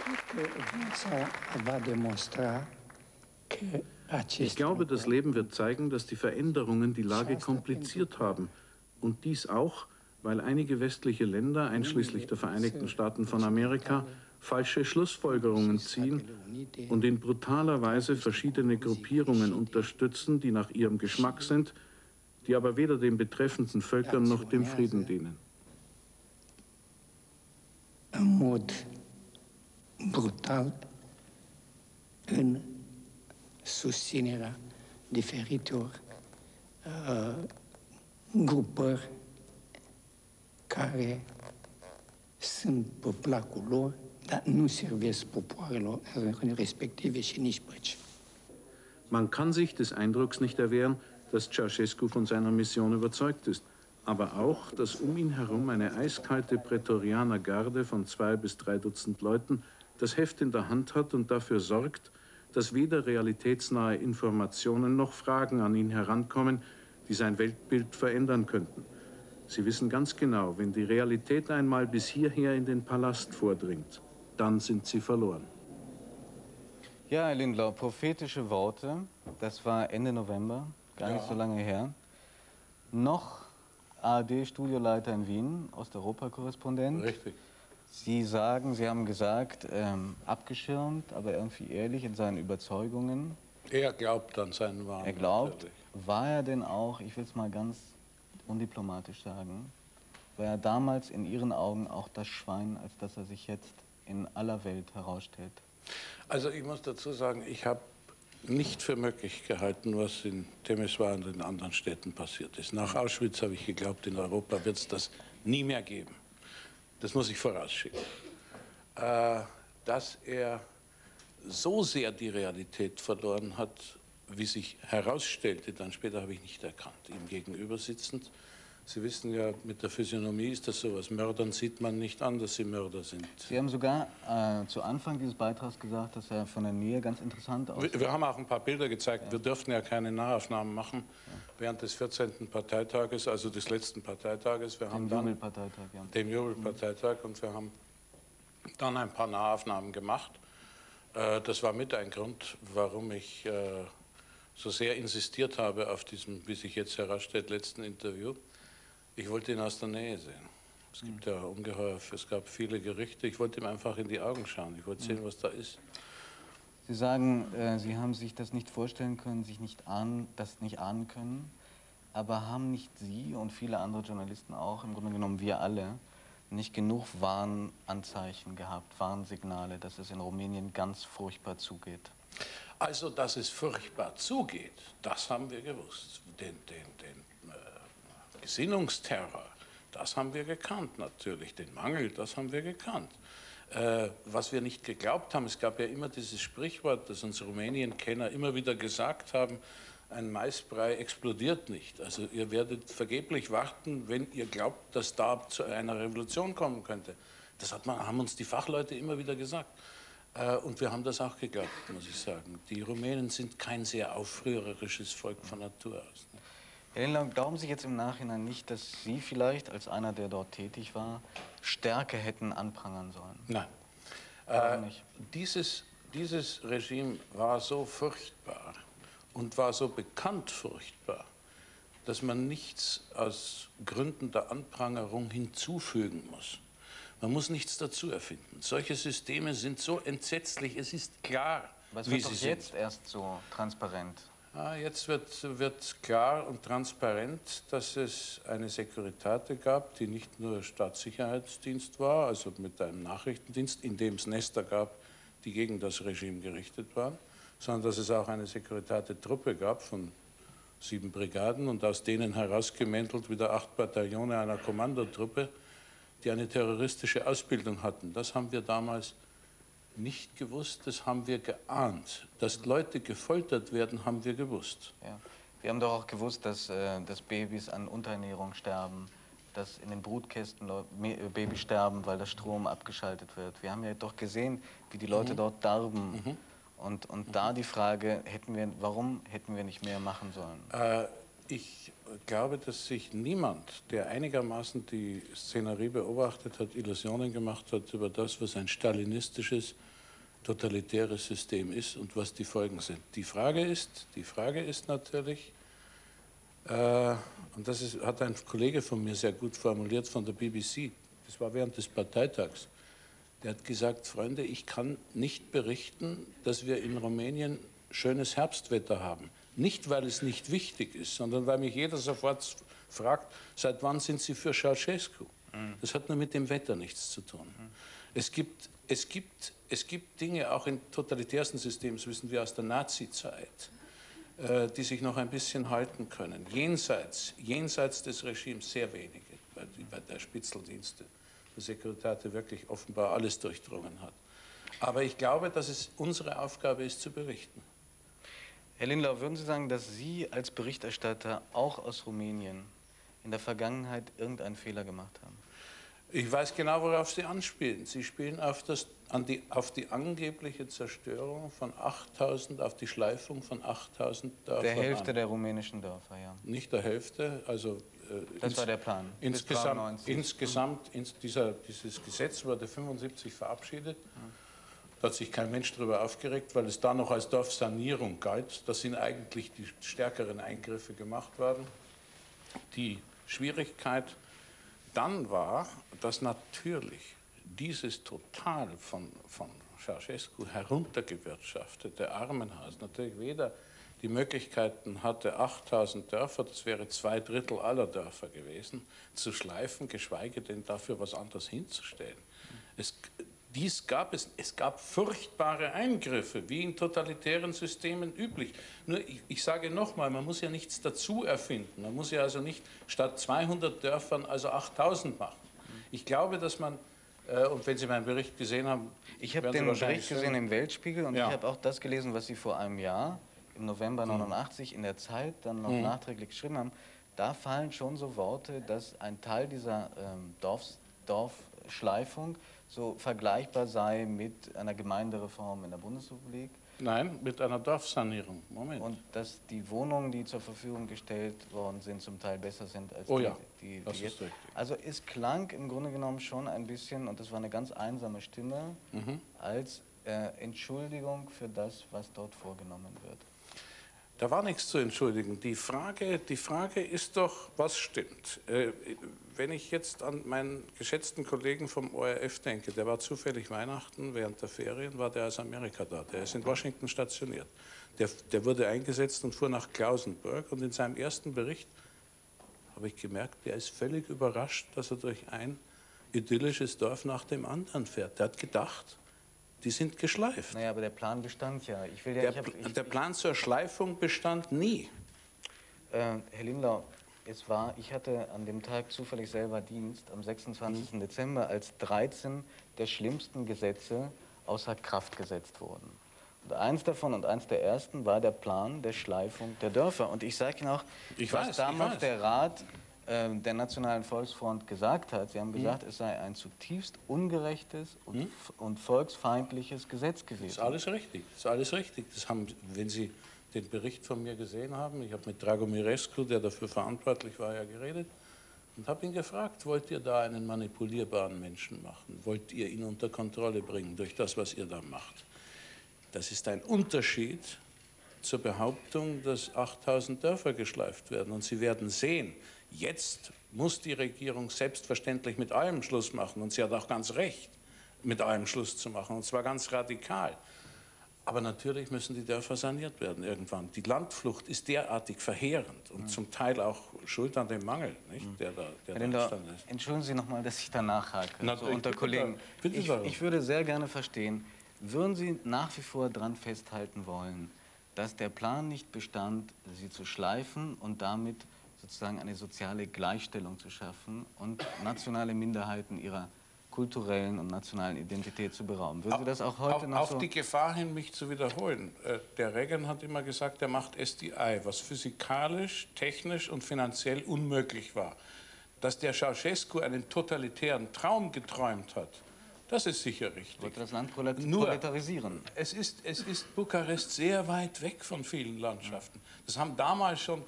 Ich glaube, das Leben wird zeigen, dass die Veränderungen die Lage kompliziert haben. Und dies auch, weil einige westliche Länder, einschließlich der Vereinigten Staaten von Amerika, falsche Schlussfolgerungen ziehen und in brutaler Weise verschiedene Gruppierungen unterstützen, die nach ihrem Geschmack sind, die aber weder den betreffenden Völkern noch dem Frieden dienen. În mod brutal în susținerea diferitor grupări care sunt pe placul lor, dar nu servesc popoarelor respective și nici păcii. Man kann sich des Eindrucks nicht erwehren, dass Ceausescu von seiner Mission überzeugt ist, aber auch, dass um ihn herum eine eiskalte Prätorianergarde von 2 bis 3 Dutzend Leuten das Heft in der Hand hat und dafür sorgt, dass weder realitätsnahe Informationen noch Fragen an ihn herankommen, die sein Weltbild verändern könnten. Sie wissen ganz genau, wenn die Realität einmal bis hierher in den Palast vordringt, dann sind sie verloren. Ja, Herr Lindlau, prophetische Worte, das war Ende November, gar nicht so lange her. Noch ARD-Studioleiter in Wien, Osteuropa-Korrespondent. Richtig. Sie sagen, Sie haben gesagt, abgeschirmt, aber irgendwie ehrlich in seinen Überzeugungen. Er glaubt an seinen Wahn. Er glaubt. Natürlich. War er denn auch, ich will es mal ganz undiplomatisch sagen, war er damals in Ihren Augen auch das Schwein, als dass er sich jetzt in aller Welt herausstellt? Also ich muss dazu sagen, ich habe nicht für möglich gehalten, was in Temeswar und in anderen Städten passiert ist. Nach Auschwitz habe ich geglaubt, in Europa wird es das nie mehr geben. Das muss ich vorausschicken. Dass er so sehr die Realität verloren hat, wie sich herausstellte, dann später habe ich nicht erkannt, ihm gegenüber sitzend. Sie wissen ja, mit der Physiognomie ist das so, was Mördern sieht man nicht an, dass sie Mörder sind. Sie haben sogar zu Anfang dieses Beitrags gesagt, dass er von der Nähe ganz interessant aussieht. Wir haben auch ein paar Bilder gezeigt. Ja. Wir dürften ja keine Nahaufnahmen machen während des 14. Parteitages, also des letzten Parteitages. Wir haben dann Jubelparteitag, ja. Den Jubelparteitag, und wir haben dann ein paar Nahaufnahmen gemacht. Das war mit ein Grund, warum ich so sehr insistiert habe auf diesem, wie sich jetzt herausstellt, letzten Interview. Ich wollte ihn aus der Nähe sehen. Es gibt ja ungeheuer, es gab viele Gerüchte. Ich wollte ihm einfach in die Augen schauen. Ich wollte sehen, was da ist. Sie sagen, Sie haben sich das nicht vorstellen können, sich das nicht ahnen können. Aber haben nicht Sie und viele andere Journalisten auch, im Grunde genommen wir alle, nicht genug Warnanzeichen gehabt, Warnsignale, dass es in Rumänien ganz furchtbar zugeht? Also, dass es furchtbar zugeht, das haben wir gewusst. Den Gesinnungsterror, das haben wir gekannt natürlich. Den Mangel, das haben wir gekannt. Was wir nicht geglaubt haben, es gab ja immer dieses Sprichwort, das uns Rumänien-Kenner immer wieder gesagt haben, ein Maisbrei explodiert nicht. Also ihr werdet vergeblich warten, wenn ihr glaubt, dass da zu einer Revolution kommen könnte. Das haben uns die Fachleute immer wieder gesagt. Und wir haben das auch geglaubt, muss ich sagen. Die Rumänen sind kein sehr aufrührerisches Volk von Natur aus. Herr Lindlau, glauben Sie jetzt im Nachhinein nicht, dass Sie vielleicht als einer, der dort tätig war, Stärke hätten anprangern sollen? Nein. Warum nicht? Dieses Regime war so furchtbar und war so bekannt furchtbar, dass man nichts aus Gründen der Anprangerung hinzufügen muss. Man muss nichts dazu erfinden. Solche Systeme sind so entsetzlich, es ist klar, aber es wird doch jetzt erst so transparent. Jetzt wird klar und transparent, dass es eine Securitate gab, die nicht nur Staatssicherheitsdienst war, also mit einem Nachrichtendienst, in dem es Nester gab, die gegen das Regime gerichtet waren, sondern dass es auch eine Securitate-Truppe gab von 7 Brigaden und aus denen herausgemäntelt wieder 8 Bataillone einer Kommandotruppe, die eine terroristische Ausbildung hatten. Das haben wir damals nicht gewusst, das haben wir geahnt. Dass Leute gefoltert werden, haben wir gewusst. Ja. Wir haben doch auch gewusst, dass Babys an Unterernährung sterben, dass in den Brutkästen Babys sterben, weil der Strom abgeschaltet wird. Wir haben ja doch gesehen, wie die Leute dort darben. Und da die Frage, warum hätten wir nicht mehr machen sollen? Ich glaube, dass sich niemand, der einigermaßen die Szenerie beobachtet hat, Illusionen gemacht hat über das, was ein stalinistisches totalitäres System ist und was die Folgen sind. Die Frage ist natürlich, und hat ein Kollege von mir sehr gut formuliert von der BBC, das war während des Parteitags, der hat gesagt, Freunde, ich kann nicht berichten, dass wir in Rumänien schönes Herbstwetter haben. Nicht, weil es nicht wichtig ist, sondern weil mich jeder sofort fragt, seit wann sind Sie für Ceausescu? Das hat nur mit dem Wetter nichts zu tun. Es gibt Dinge, auch in totalitärsten Systemen, das wissen wir aus der Nazi-Zeit, die sich noch ein bisschen halten können. Jenseits des Regimes sehr wenige, weil der Spitzeldienst der Securitate wirklich offenbar alles durchdrungen hat. Aber ich glaube, dass es unsere Aufgabe ist, zu berichten. Herr Lindlau, würden Sie sagen, dass Sie als Berichterstatter auch aus Rumänien in der Vergangenheit irgendeinen Fehler gemacht haben? Ich weiß genau, worauf Sie anspielen. Sie spielen auf die angebliche Zerstörung von 8.000, auf die Schleifung von 8.000 Dörfern. Der Hälfte der rumänischen Dörfer, ja. Nicht der Hälfte, also das war der Plan. Insgesamt dieses Gesetz wurde 1975 verabschiedet. Da hat sich kein Mensch darüber aufgeregt, weil es da noch als Dorfsanierung galt. Da sind eigentlich die stärkeren Eingriffe gemacht worden. Die Schwierigkeit dann war, dass natürlich dieses total von Ceausescu heruntergewirtschaftete Armenhaus natürlich weder die Möglichkeiten hatte, 8.000 Dörfer, das wäre 2/3 aller Dörfer gewesen, zu schleifen, geschweige denn dafür was anderes hinzustellen. Es gab furchtbare Eingriffe, wie in totalitären Systemen üblich. Nur, ich sage nochmal, man muss ja nichts dazu erfinden. Man muss ja also nicht statt 200 Dörfern also 8.000 machen. Ich glaube, dass man, und wenn Sie meinen Bericht gesehen haben... Ich habe den Bericht gesehen im Weltspiegel und ja. Ich habe auch das gelesen, was Sie vor einem Jahr, im November 89, in der Zeit dann noch nachträglich geschrieben haben. Da fallen schon so Worte, dass ein Teil dieser Dorfschleifung so vergleichbar sei mit einer Gemeindereform in der Bundesrepublik. Nein, mit einer Dorfsanierung. Moment. Und dass die Wohnungen, die zur Verfügung gestellt worden sind, zum Teil besser sind als die das jetzt. ist richtig. Also es klang im Grunde genommen schon ein bisschen, und das war eine ganz einsame Stimme, als Entschuldigung für das, was dort vorgenommen wird. Da war nichts zu entschuldigen. Die Frage ist doch, was stimmt. Wenn ich jetzt an meinen geschätzten Kollegen vom ORF denke, der war zufällig Weihnachten, während der Ferien war der aus Amerika da. Der ist in Washington stationiert. Der wurde eingesetzt und fuhr nach Klausenburg. Und in seinem ersten Bericht habe ich gemerkt, der ist völlig überrascht, dass er durch ein idyllisches Dorf nach dem anderen fährt. Der hat gedacht, die sind geschleift. Naja, aber der Plan bestand ja. Der Plan zur Schleifung bestand nie. Herr Lindlau, ich hatte an dem Tag zufällig selber Dienst, am 26. Dezember, als 13 der schlimmsten Gesetze außer Kraft gesetzt wurden. Und eins davon und eins der ersten war der Plan der Schleifung der Dörfer. Und ich sage Ihnen auch, was damals der Rat der Nationalen Volksfront gesagt hat. Sie haben gesagt, es sei ein zutiefst ungerechtes und volksfeindliches Gesetz gewesen. Das ist alles richtig. Das ist alles richtig. Das haben, wenn Sie den Bericht von mir gesehen haben, ich habe mit Dragomirescu, der dafür verantwortlich war, ja geredet und habe ihn gefragt, wollt ihr da einen manipulierbaren Menschen machen? Wollt ihr ihn unter Kontrolle bringen durch das, was ihr da macht? Das ist ein Unterschied zur Behauptung, dass 8.000 Dörfer geschleift werden. Und Sie werden sehen, jetzt muss die Regierung selbstverständlich mit allem Schluss machen. Und sie hat auch ganz recht, mit allem Schluss zu machen. Und zwar ganz radikal. Aber natürlich müssen die Dörfer saniert werden irgendwann. Die Landflucht ist derartig verheerend und zum Teil auch schuld an dem Mangel, nicht, der da entstanden ist. Entschuldigen Sie noch mal, dass ich da nachhake, so unter Kollegen. Bitte. Ich würde sehr gerne verstehen, würden Sie nach wie vor daran festhalten wollen, dass der Plan nicht bestand, sie zu schleifen und damit sozusagen eine soziale Gleichstellung zu schaffen und nationale Minderheiten ihrer kulturellen und nationalen Identität zu berauben? Würden Sie das auch heute noch so... Auf die Gefahr hin, mich zu wiederholen. Der Reagan hat immer gesagt, er macht SDI, was physikalisch, technisch und finanziell unmöglich war. Dass der Ceausescu einen totalitären Traum geträumt hat, das ist sicher richtig. Wollte das Land proletarisieren. Es ist Bukarest sehr weit weg von vielen Landschaften. Das haben damals schon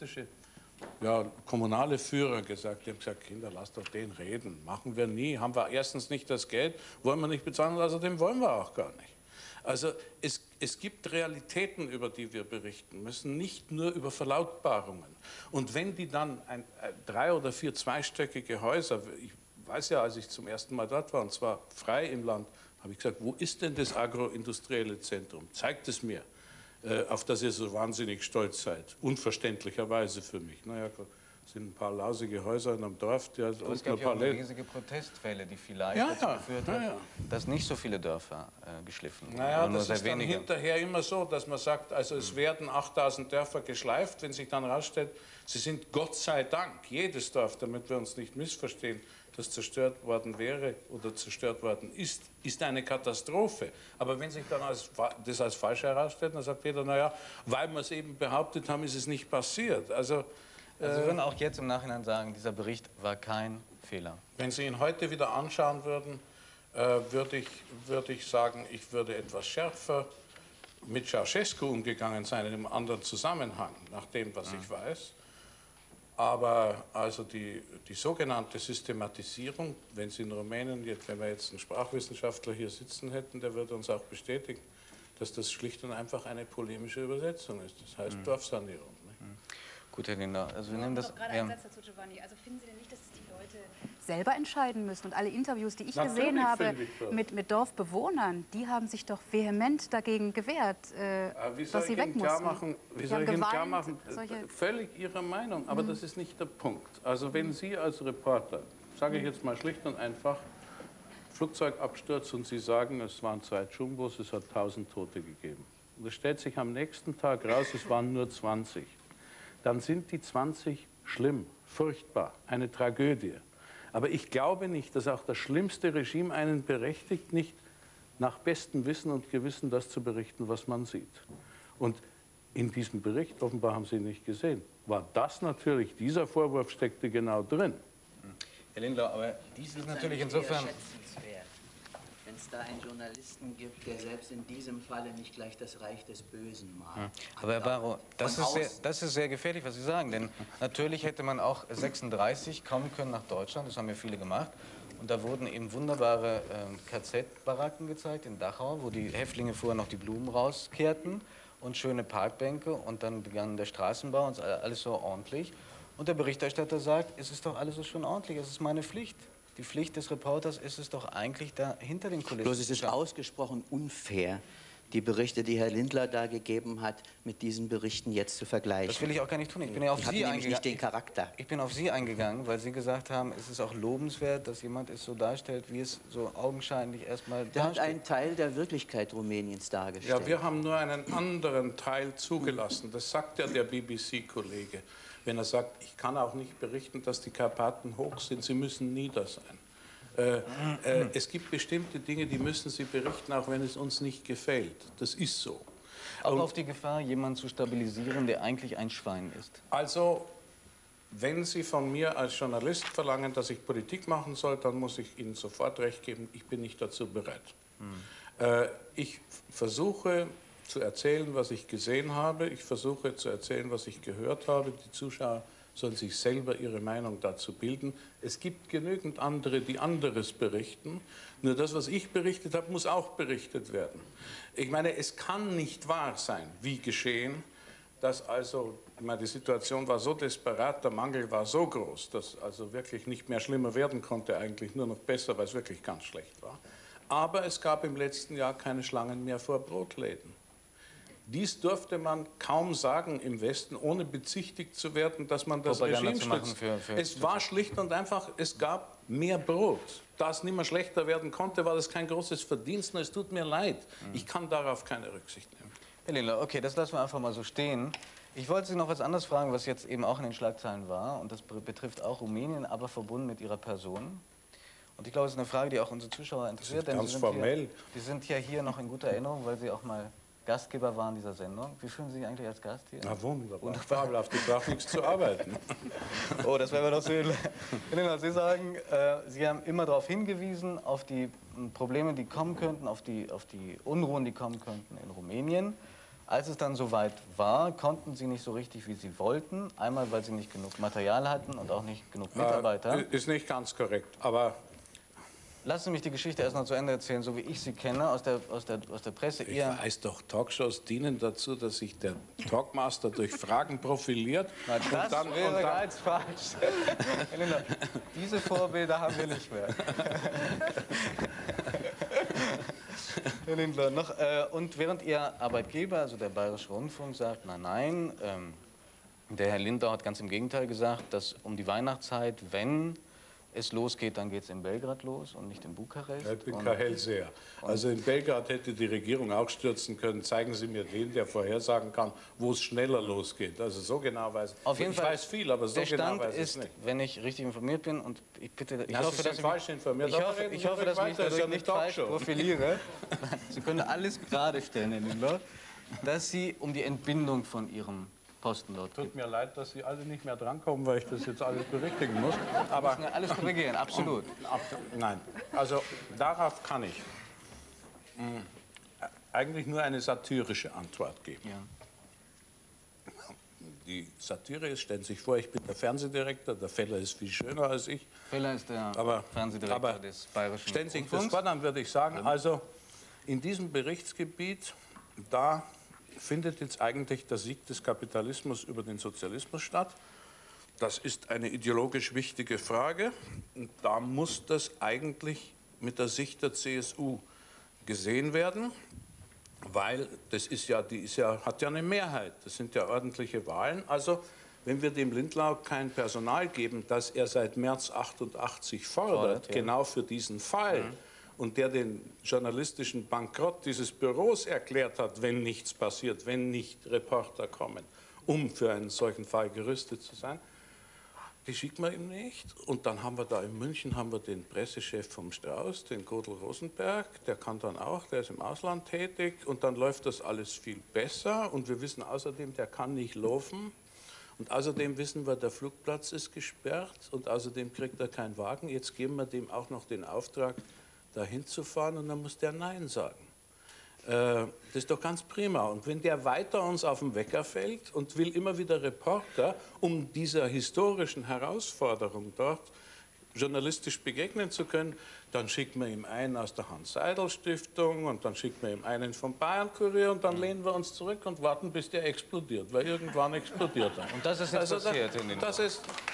kommunale Führer gesagt. Die haben gesagt, Kinder, lasst doch den reden. Machen wir nie. Haben wir erstens nicht das Geld, wollen wir nicht bezahlen, außerdem wollen wir auch gar nicht. Also es gibt Realitäten, über die wir berichten müssen, nicht nur über Verlautbarungen. Und wenn die dann 3 oder 4 zweistöckige Häuser, ich weiß ja, als ich zum ersten Mal dort war, und zwar frei im Land, habe ich gesagt, wo ist denn das agroindustrielle Zentrum? Zeigt es mir, auf das ihr so wahnsinnig stolz seid. Unverständlicherweise für mich. Naja, es sind ein paar lausige Häuser in einem Dorf. Die Aber es gab ja auch riesige Protestwelle, die vielleicht dazu geführt hat, dass nicht so viele Dörfer geschliffen wurden. Naja, das ist dann hinterher immer so, dass man sagt, also es werden 8000 Dörfer geschleift, wenn sich dann herausstellt, sie sind Gott sei Dank, jedes Dorf, damit wir uns nicht missverstehen, das zerstört worden wäre oder zerstört worden ist, ist eine Katastrophe. Aber wenn sich dann das als falsch herausstellt, dann sagt jeder, naja, weil wir es eben behauptet haben, ist es nicht passiert. Also Sie würden auch jetzt im Nachhinein sagen, dieser Bericht war kein Fehler. Wenn Sie ihn heute wieder anschauen würden, würde ich sagen, ich würde etwas schärfer mit Ceausescu umgegangen sein, in einem anderen Zusammenhang, nach dem, was ich weiß. Aber also die sogenannte Systematisierung, wenn Sie in Rumänien, wenn wir jetzt einen Sprachwissenschaftler hier sitzen hätten, der würde uns auch bestätigen, dass das schlicht und einfach eine polemische Übersetzung ist. Das heißt Dorfsanierung. Gut, Herr Lindner, also wir nehmen das... Gerade einen Satz dazu, Giovanni. Also finden Sie denn nicht, dass es die Leute selber entscheiden müssen? Und alle Interviews, die ich gesehen habe mit Dorfbewohnern, die haben sich doch vehement dagegen gewehrt, dass sie weg mussten. Wie soll ich Ihnen klar machen? Völlig Ihre Meinung, aber das ist nicht der Punkt. Also wenn Sie als Reporter, sage ich jetzt mal schlicht und einfach, Flugzeugabsturz und Sie sagen, es waren 2 Jumbos, es hat 1000 Tote gegeben. Und es stellt sich am nächsten Tag raus, es waren nur 20. Dann sind die 20 schlimm, furchtbar, eine Tragödie. Aber ich glaube nicht, dass auch das schlimmste Regime einen berechtigt, nicht nach bestem Wissen und Gewissen das zu berichten, was man sieht. Und in diesem Bericht, offenbar haben Sie ihn nicht gesehen, war das natürlich, dieser Vorwurf steckte genau drin. Herr Lindner, aber dies ist natürlich insofern... Wenn es da einen Journalisten gibt, der selbst in diesem Falle nicht gleich das Reich des Bösen mag. Aber Herr Barrow, das ist sehr gefährlich, was Sie sagen, denn natürlich hätte man auch 36 kommen können nach Deutschland, das haben ja viele gemacht, und da wurden eben wunderbare KZ-Baracken gezeigt in Dachau, wo die Häftlinge vorher noch die Blumen rauskehrten und schöne Parkbänke und dann begann der Straßenbau und alles so ordentlich. Und der Berichterstatter sagt, es ist doch alles so schön ordentlich, es ist meine Pflicht. Die Pflicht des Reporters ist es doch eigentlich, da hinter den Kulissen. Bloß es ist ausgesprochen unfair, die Berichte, die Herr Lindner da gegeben hat, mit diesen Berichten jetzt zu vergleichen. Das will ich auch gar nicht tun. Ich bin ja auf Sie eingegangen. Nicht den Charakter. Ich bin auf Sie eingegangen, weil Sie gesagt haben, es ist auch lobenswert, dass jemand es so darstellt, wie es so augenscheinlich erstmal darstellt. Der hat einen Teil der Wirklichkeit Rumäniens dargestellt. Ja, wir haben nur einen anderen Teil zugelassen. Das sagt ja der BBC-Kollege. Wenn er sagt, ich kann auch nicht berichten, dass die Karpaten hoch sind, sie müssen nieder sein. Es gibt bestimmte Dinge, die müssen Sie berichten, auch wenn es uns nicht gefällt. Das ist so. Auch auf die Gefahr, jemanden zu stabilisieren, der eigentlich ein Schwein ist. Also, wenn Sie von mir als Journalist verlangen, dass ich Politik machen soll, dann muss ich Ihnen sofort recht geben, ich bin nicht dazu bereit. Ich versuche zu erzählen, was ich gesehen habe. Ich versuche zu erzählen, was ich gehört habe. Die Zuschauer sollen sich selber ihre Meinung dazu bilden. Es gibt genügend andere, die anderes berichten. Nur das, was ich berichtet habe, muss auch berichtet werden. Ich meine, es kann nicht wahr sein, wie geschehen, dass also, ich meine, die Situation war so desperat, der Mangel war so groß, dass also wirklich nicht mehr schlimmer werden konnte, eigentlich nur noch besser, weil es wirklich ganz schlecht war. Aber es gab im letzten Jahr keine Schlangen mehr vor Brotläden. Dies durfte man kaum sagen im Westen, ohne bezichtigt zu werden, dass man das Regime stützt. Es war schlicht und einfach, es gab mehr Brot. Da es nicht mehr schlechter werden konnte, war das kein großes Verdienst, und es tut mir leid. Ich kann darauf keine Rücksicht nehmen. Herr Lindner, okay, das lassen wir einfach mal so stehen. Ich wollte Sie noch was anderes fragen, was jetzt eben auch in den Schlagzeilen war, und das betrifft auch Rumänien, aber verbunden mit Ihrer Person. Und ich glaube, es ist eine Frage, die auch unsere Zuschauer interessiert. Ganz formell. Sie sind ja hier noch in guter Erinnerung, weil Sie auch mal Gastgeber waren dieser Sendung. Wie fühlen Sie sich eigentlich als Gast hier? Na wunderbar. Fabelhaft, ich brauche nichts zu arbeiten. Oh, das wäre mir doch so. Sie sagen, Sie haben immer darauf hingewiesen, auf die Probleme, die kommen könnten, auf die Unruhen, die kommen könnten in Rumänien. Als es dann soweit war, konnten Sie nicht so richtig, wie Sie wollten. Einmal, weil Sie nicht genug Material hatten und auch nicht genug Mitarbeiter. Ist nicht ganz korrekt, aber Lassen Sie mich die Geschichte erst noch zu Ende erzählen, so wie ich sie kenne, aus der Presse. Ich weiß doch, Talkshows dienen dazu, dass sich der Talkmaster durch Fragen profiliert. Na, das wäre ganz falsch. Herr Lindner, diese Vorbilder haben wir nicht mehr. Herr Lindner, noch, und während Ihr Arbeitgeber, also der Bayerische Rundfunk, sagt, nein, der Herr Lindner hat ganz im Gegenteil gesagt, dass um die Weihnachtszeit, wenn es losgeht, dann geht es in Belgrad los und nicht in Bukarest. Ich bin kein Hellseher. Also in Belgrad hätte die Regierung auch stürzen können. Zeigen Sie mir den, der vorhersagen kann, wo es schneller losgeht. Also so genau weiß ich. Auf jeden Fall, weiß viel, aber so genau weiß ich es nicht. Wenn ich richtig informiert bin, und ich bitte, ich hoffe, dass falsch informiert. Ich hoffe, dass ich mich dadurch nicht falsch profiliere. Sie können alles gerade stellen, Herr Lindner, dass Sie um die Entbindung von Ihrem Posten dort. Tut mir leid, dass Sie alle nicht mehr drankommen, weil ich das jetzt alles berichtigen muss. Aber müssen alles korrigieren, absolut. Nein, also darauf kann ich eigentlich nur eine satirische Antwort geben. Ja. Die Satire ist, stellen Sie sich vor, ich bin der Fernsehdirektor, der Feller ist viel schöner als ich. Feller ist der Fernsehdirektor des Bayerischen Rundfunks. Stellen Sie sich das vor, dann würde ich sagen, also in diesem Berichtsgebiet, da findet jetzt eigentlich der Sieg des Kapitalismus über den Sozialismus statt. Das ist eine ideologisch wichtige Frage. Und da muss das eigentlich mit der Sicht der CSU gesehen werden, weil das ist ja, hat ja eine Mehrheit. Das sind ja ordentliche Wahlen. Also wenn wir dem Lindlau kein Personal geben, das er seit März 88 fordert, genau für diesen Fall, und der den journalistischen Bankrott dieses Büros erklärt hat, wenn nichts passiert, wenn nicht Reporter kommen, um für einen solchen Fall gerüstet zu sein, die schickt man ihm nicht. Und dann haben wir da in München den Pressechef vom Strauß, den Godel Rosenberg, der kann dann auch, der ist im Ausland tätig, und dann läuft das alles viel besser. Und wir wissen außerdem, der kann nicht laufen. Und außerdem wissen wir, der Flugplatz ist gesperrt, und außerdem kriegt er keinen Wagen. Jetzt geben wir dem auch noch den Auftrag, dahin zu fahren, und dann muss der Nein sagen. Das ist doch ganz prima. Und wenn der weiter uns auf den Wecker fällt und will immer wieder Reporter, um dieser historischen Herausforderung dort journalistisch begegnen zu können, dann schickt man ihm einen aus der Hans-Seidel-Stiftung und dann schickt man ihm einen vom Bayern-Kurier und dann lehnen wir uns zurück und warten, bis der explodiert, weil irgendwann explodiert er. Und das ist jetzt passiert in den das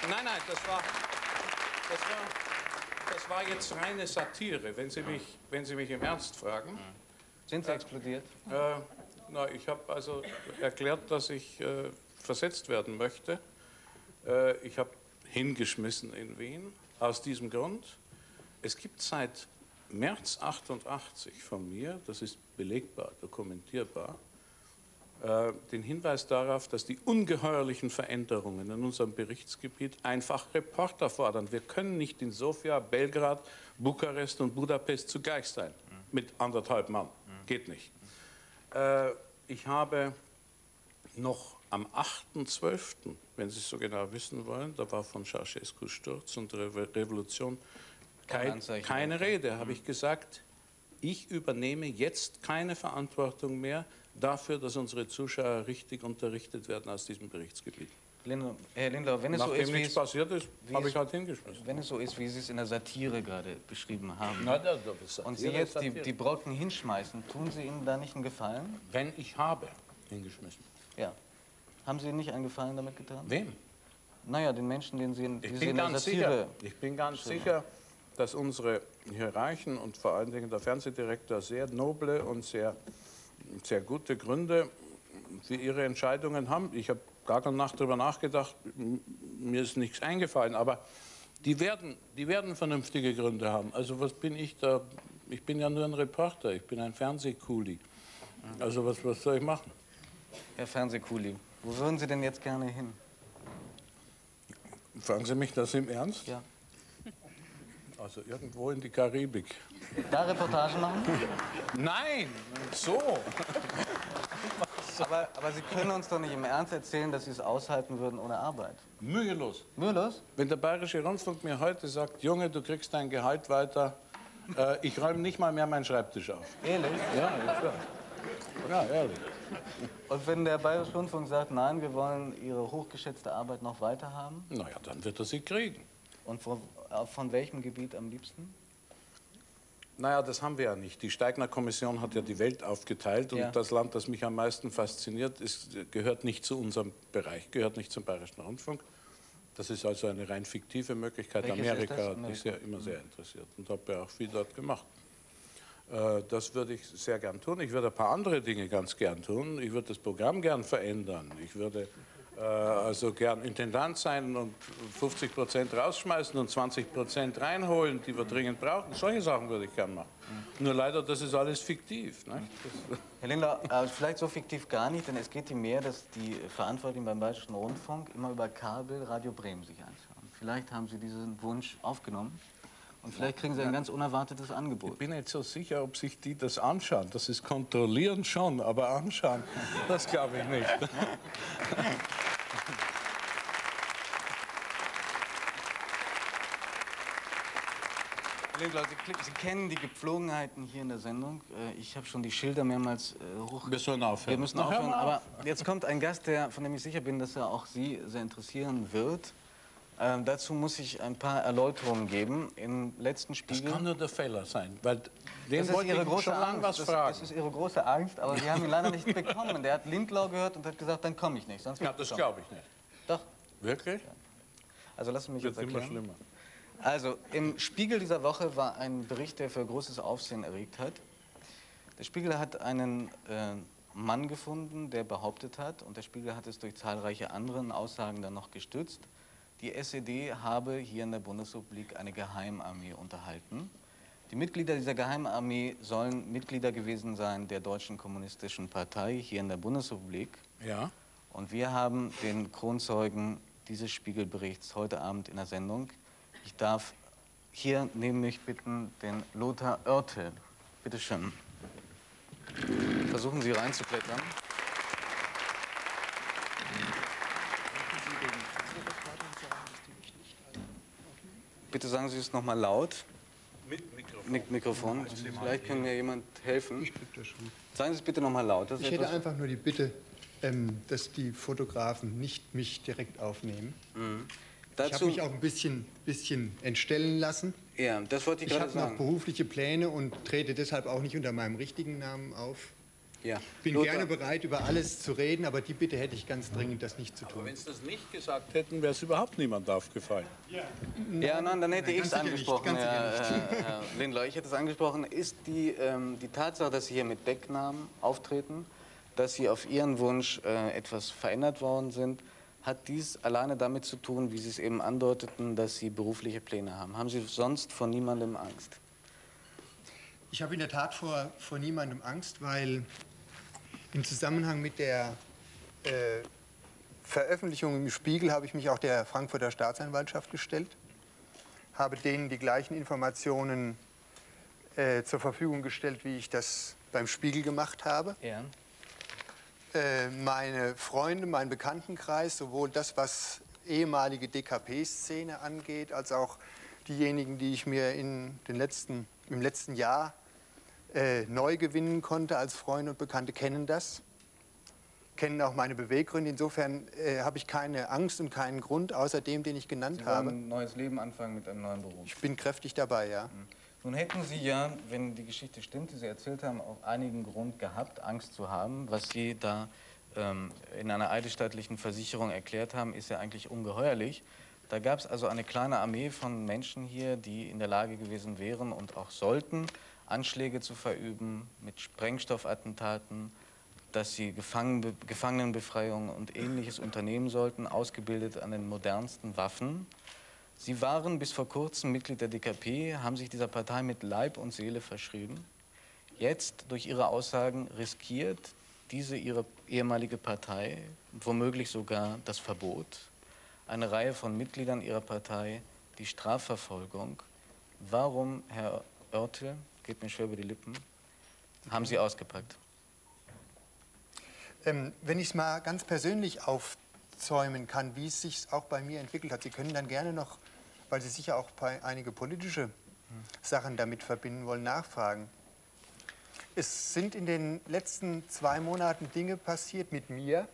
war jetzt reine Satire, wenn Sie mich im Ernst fragen. Sind Sie explodiert? Ich habe also erklärt, dass ich versetzt werden möchte. Ich habe hingeschmissen in Wien aus diesem Grund. Es gibt seit März 88 von mir, das ist belegbar, dokumentierbar, den Hinweis darauf, dass die ungeheuerlichen Veränderungen in unserem Berichtsgebiet einfach Reporter fordern. Wir können nicht in Sofia, Belgrad, Bukarest und Budapest zugleich sein, mit 1,5 Mann. Geht nicht. Ich habe noch am 8.12., wenn Sie es so genau wissen wollen, da war von Ceausescu Sturz und Revolution keine Rede, habe ich gesagt, ich übernehme jetzt keine Verantwortung mehr dafür, dass unsere Zuschauer richtig unterrichtet werden aus diesem Berichtsgebiet. Herr Lindlau, wenn es so ist, Nachdem nichts passiert ist, habe ich halt hingeschmissen. Wenn es so ist, wie Sie es in der Satire gerade beschrieben haben, Satire, und Sie jetzt die Brocken hinschmeißen, tun Sie Ihnen da nicht einen Gefallen? Wenn ich habe hingeschmissen. Ja. Haben Sie nicht einen Gefallen damit getan? Wem? Naja, den Menschen, die Sie in der Satire... Sicher, ich bin ganz sicher, dass unsere Hierarchen und vor allen Dingen der Fernsehdirektor sehr noble und sehr gute Gründe für ihre Entscheidungen haben. Ich habe Tag und Nacht darüber nachgedacht, mir ist nichts eingefallen, aber die werden vernünftige Gründe haben. Also was bin ich da? Ich bin ja nur ein Reporter, ich bin ein Fernsehkuli. Also was soll ich machen? Herr Fernsehkuli, wo würden Sie denn jetzt gerne hin? Fragen Sie mich das im Ernst? Ja. Also irgendwo in die Karibik. Da Reportagen machen? Nein, so. Aber Sie können uns doch nicht im Ernst erzählen, dass Sie es aushalten würden ohne Arbeit. Mühelos. Mühelos? Wenn der Bayerische Rundfunk mir heute sagt, Junge, du kriegst dein Gehalt weiter, ich räume nicht mal mehr meinen Schreibtisch auf. Ehrlich? Ja, klar. Ja, ehrlich. Und wenn der Bayerische Rundfunk sagt, nein, wir wollen Ihre hochgeschätzte Arbeit noch weiter haben? Naja, dann wird er sie kriegen. Und von welchem Gebiet am liebsten? Naja, das haben wir ja nicht. Die Steigner-Kommission hat ja die Welt aufgeteilt und das Land, das mich am meisten fasziniert, gehört nicht zu unserem Bereich, gehört nicht zum Bayerischen Rundfunk. Das ist also eine rein fiktive Möglichkeit. Welches Amerika ist das? hat mich immer sehr interessiert und habe ja auch viel dort gemacht. Das würde ich sehr gern tun. Ich würde ein paar andere Dinge ganz gern tun. Ich würde das Programm gern verändern. Ich würde also gern Intendant sein und 50% rausschmeißen und 20% reinholen, die wir dringend brauchen. Solche Sachen würde ich gern machen. Nur leider, das ist alles fiktiv. Ne? Herr Lindler, vielleicht so fiktiv gar nicht, denn es geht ihm mehr, dass die Verantwortlichen beim Bayerischen Rundfunk immer über Kabel Radio Bremen sich anschauen. Vielleicht haben Sie diesen Wunsch aufgenommen und vielleicht kriegen Sie ein ganz unerwartetes Angebot. Ich bin nicht so sicher, ob sich die das anschauen. Das ist kontrollieren schon, aber anschauen, das glaube ich nicht. Sie kennen die Gepflogenheiten hier in der Sendung. Ich habe schon die Schilder mehrmals hoch... Wir sollen aufhören. Wir müssen aufhören, aber jetzt kommt ein Gast, von dem ich sicher bin, dass er auch Sie sehr interessieren wird. Dazu muss ich ein paar Erläuterungen geben. Im letzten Spiegel... Das kann nur der Fehler sein, weil den das wollte ich schon lange was fragen. Das ist Ihre große Angst, aber Sie haben ihn leider nicht bekommen. Der hat Lindlau gehört und hat gesagt, dann komme ich nicht. Sonst ja, das glaube ich nicht. Doch. Wirklich? Ja. Also lassen Sie mich jetzt erklären. Immer schlimmer. Also, im Spiegel dieser Woche war ein Bericht, der für großes Aufsehen erregt hat. Der Spiegel hat einen Mann gefunden, der behauptet hat, und der Spiegel hat es durch zahlreiche andere Aussagen dann noch gestützt, die SED habe hier in der Bundesrepublik eine Geheimarmee unterhalten. Die Mitglieder dieser Geheimarmee sollen Mitglieder gewesen sein der Deutschen Kommunistischen Partei hier in der Bundesrepublik. Ja. Und wir haben den Kronzeugen dieses Spiegelberichts heute Abend in der Sendung. Ich darf hier neben mich bitten den Lothar Oertel. Bitte schön. Versuchen Sie reinzuklettern. Bitte sagen Sie es noch mal laut. Mit Mikrofon. Mit Mikrofon. Vielleicht kann mir jemand helfen. Ich krieg das schon. Sagen Sie es bitte noch mal laut. Ich hätte einfach nur die Bitte, dass die Fotografen nicht mich direkt aufnehmen. Ich habe mich auch ein bisschen entstellen lassen. Ja, das wollte ich gerade sagen. Ich habe noch berufliche Pläne und trete deshalb auch nicht unter meinem richtigen Namen auf. Ja. Bin gerne bereit, über alles zu reden, aber die Bitte hätte ich ganz dringend, das nicht zu tun. Aber wenn Sie das nicht gesagt hätten, wäre es überhaupt niemand aufgefallen. Ja, nein, dann hätte ich es angesprochen, Herr Lindler. Ich hätte es angesprochen. Ist die Tatsache, dass Sie hier mit Decknamen auftreten, dass Sie auf Ihren Wunsch etwas verändert worden sind, hat dies alleine damit zu tun, wie Sie es eben andeuteten, dass Sie berufliche Pläne haben? Haben Sie sonst vor niemandem Angst? Ich habe in der Tat vor niemandem Angst, weil im Zusammenhang mit der Veröffentlichung im Spiegel habe ich mich auch der Frankfurter Staatsanwaltschaft gestellt, habe denen die gleichen Informationen zur Verfügung gestellt, wie ich das beim Spiegel gemacht habe. Ja. Meine Freunde, mein Bekanntenkreis, sowohl das, was ehemalige DKP-Szene angeht, als auch diejenigen, die ich mir im letzten Jahr neu gewinnen konnte als Freunde und Bekannte, kennen das, kennen auch meine Beweggründe. Insofern habe ich keine Angst und keinen Grund, außer dem, den ich genannt habe. Sie wollen ein neues Leben anfangen mit einem neuen Beruf. Ich bin kräftig dabei, ja. Nun hätten Sie ja, wenn die Geschichte stimmt, die Sie erzählt haben, auch einigen Grund gehabt, Angst zu haben. Was Sie da in einer eidesstattlichen Versicherung erklärt haben, ist ja eigentlich ungeheuerlich. Da gab es also eine kleine Armee von Menschen hier, die in der Lage gewesen wären und auch sollten, Anschläge zu verüben mit Sprengstoffattentaten, dass sie Gefangenenbefreiungen und Ähnliches unternehmen sollten, ausgebildet an den modernsten Waffen. Sie waren bis vor kurzem Mitglied der DKP, haben sich dieser Partei mit Leib und Seele verschrieben. Jetzt, durch Ihre Aussagen, riskiert diese Ihre ehemalige Partei, womöglich sogar das Verbot, eine Reihe von Mitgliedern Ihrer Partei, die Strafverfolgung. Warum, Herr Oertel, geht mir schwer über die Lippen, haben Sie ausgepackt? Wenn ich es mal ganz persönlich aufzäumen kann, wie es sich auch bei mir entwickelt hat, Sie können dann gerne noch, weil Sie sicher auch einige politische Sachen damit verbinden wollen, nachfragen. Es sind in den letzten 2 Monaten Dinge passiert mit mir,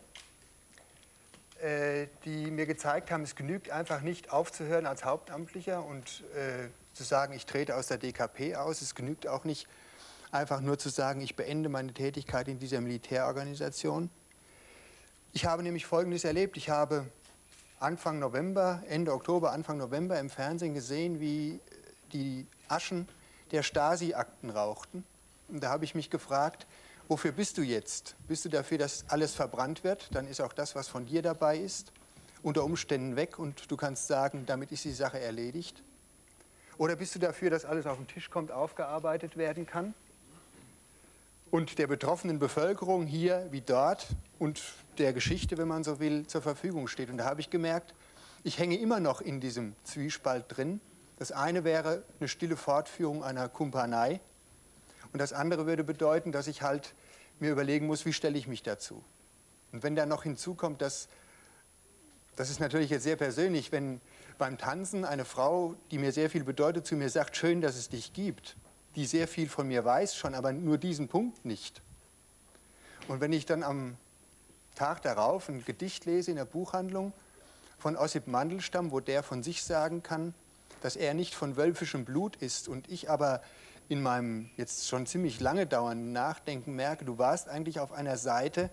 die mir gezeigt haben, es genügt einfach nicht aufzuhören als Hauptamtlicher und zu sagen, ich trete aus der DKP aus. Es genügt auch nicht, einfach nur zu sagen, ich beende meine Tätigkeit in dieser Militärorganisation. Ich habe nämlich Folgendes erlebt. Ich habe Anfang November, Ende Oktober, Anfang November im Fernsehen gesehen, wie die Aschen der Stasi-Akten rauchten. Und da habe ich mich gefragt, wofür bist du jetzt? Bist du dafür, dass alles verbrannt wird? Dann ist auch das, was von dir dabei ist, unter Umständen weg und du kannst sagen, damit ist die Sache erledigt. Oder bist du dafür, dass alles auf den Tisch kommt, aufgearbeitet werden kann und der betroffenen Bevölkerung hier wie dort und der Geschichte, wenn man so will, zur Verfügung steht? Und da habe ich gemerkt, ich hänge immer noch in diesem Zwiespalt drin. Das eine wäre eine stille Fortführung einer Kumpanei und das andere würde bedeuten, dass ich halt mir überlegen muss, wie stelle ich mich dazu. Und wenn dann noch hinzukommt, das ist natürlich jetzt sehr persönlich, wenn beim Tanzen eine Frau, die mir sehr viel bedeutet, zu mir sagt, schön, dass es dich gibt, die sehr viel von mir weiß schon, aber nur diesen Punkt nicht. Und wenn ich dann am Tag darauf ein Gedicht lese in der Buchhandlung von Ossip Mandelstam, wo der von sich sagen kann, dass er nicht von wölfischem Blut ist und ich aber in meinem jetzt schon ziemlich lange dauernden Nachdenken merke, du warst eigentlich auf einer Seite,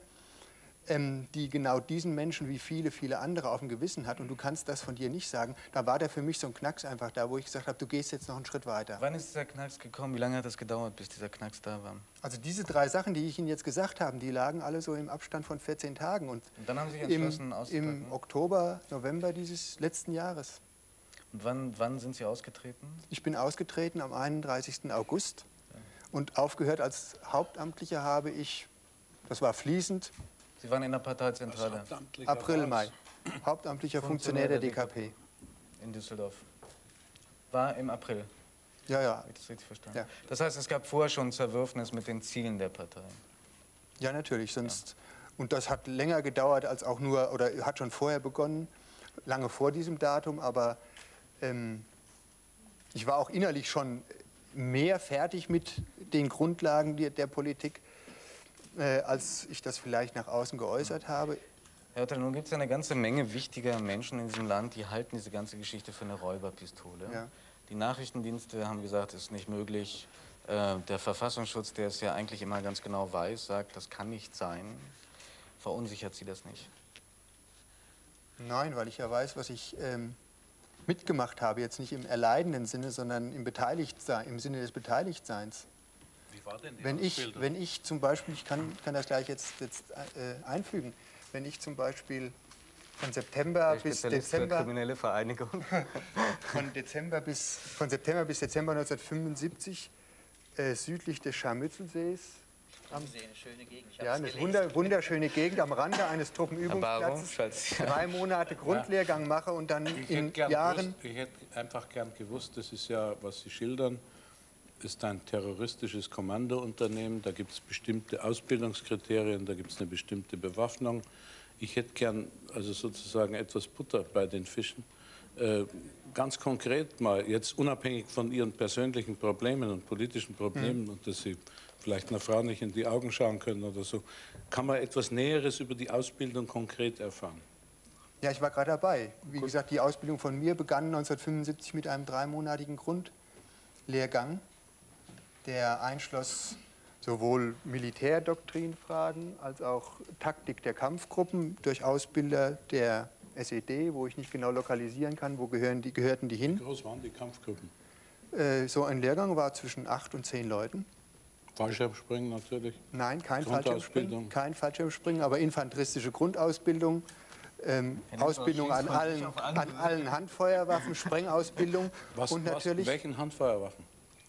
die genau diesen Menschen wie viele, viele andere auf dem Gewissen hat und du kannst das von dir nicht sagen. Da war der für mich so ein Knacks einfach da, wo ich gesagt habe, du gehst jetzt noch einen Schritt weiter. Wann ist dieser Knacks gekommen? Wie lange hat das gedauert, bis dieser Knacks da war? Also diese 3 Sachen, die ich Ihnen jetzt gesagt habe, die lagen alle so im Abstand von 14 Tagen. Und dann haben Sie sich entschlossen, auszutreten? Im Oktober, November dieses letzten Jahres. Und wann sind Sie ausgetreten? Ich bin ausgetreten am 31. August und aufgehört als Hauptamtlicher habe ich, das war fließend, Sie waren in der Parteizentrale? April, Mai. Hauptamtlicher Funktionär der DKP. In Düsseldorf. War im April? Ja, ja. Habe ich das richtig verstanden? Ja. Das heißt, es gab vorher schon Zerwürfnis mit den Zielen der Partei? Ja, natürlich. Sonst, und das hat länger gedauert als auch nur, oder hat schon vorher begonnen, lange vor diesem Datum, aber ich war auch innerlich schon mehr fertig mit den Grundlagen der Politik, als ich das vielleicht nach außen geäußert habe. Herr Oettel, nun gibt es eine ganze Menge wichtiger Menschen in diesem Land, die halten diese ganze Geschichte für eine Räuberpistole. Ja. Die Nachrichtendienste haben gesagt, es ist nicht möglich. Der Verfassungsschutz, der es ja eigentlich immer ganz genau weiß, sagt, das kann nicht sein. Verunsichert Sie das nicht? Nein, weil ich ja weiß, was ich mitgemacht habe. Jetzt nicht im erleidenden Sinne, sondern im Sinne des Beteiligtseins. Wie war denn die wenn ich zum Beispiel, ich kann das gleich jetzt einfügen, wenn ich zum Beispiel von September bis Dezember, kriminelle Vereinigung. von September bis Dezember 1975 südlich des Scharmützelsees, Eine schöne Gegend. ja, eine wunderschöne Gegend am Rande eines Truppenübungsplatzes, 3 Monate Grundlehrgang mache und dann in Jahren... Ich hätte einfach gern gewusst, das ist ja, was Sie schildern, ist ein terroristisches Kommandounternehmen, da gibt es bestimmte Ausbildungskriterien, da gibt es eine bestimmte Bewaffnung. Ich hätte gern also sozusagen etwas Butter bei den Fischen. Ganz konkret mal, jetzt unabhängig von Ihren persönlichen Problemen und politischen Problemen und dass Sie vielleicht einer Frau nicht in die Augen schauen können oder so, kann man etwas Näheres über die Ausbildung konkret erfahren? Ja, ich war gerade dabei. Wie gesagt, die Ausbildung von mir begann 1975 mit einem 3-monatigen Grundlehrgang, der einschloss sowohl Militärdoktrinfragen als auch Taktik der Kampfgruppen durch Ausbilder der SED, wo ich nicht genau lokalisieren kann, wo gehörten die hin. Wie groß waren die Kampfgruppen? So ein Lehrgang war zwischen 8 und 10 Leuten. Fallschirmspringen natürlich? Nein, kein Fallschirmspringen, aber infanteristische Grundausbildung, Ausbildung an allen Handfeuerwaffen, Sprengausbildung und natürlich... Welchen Handfeuerwaffen?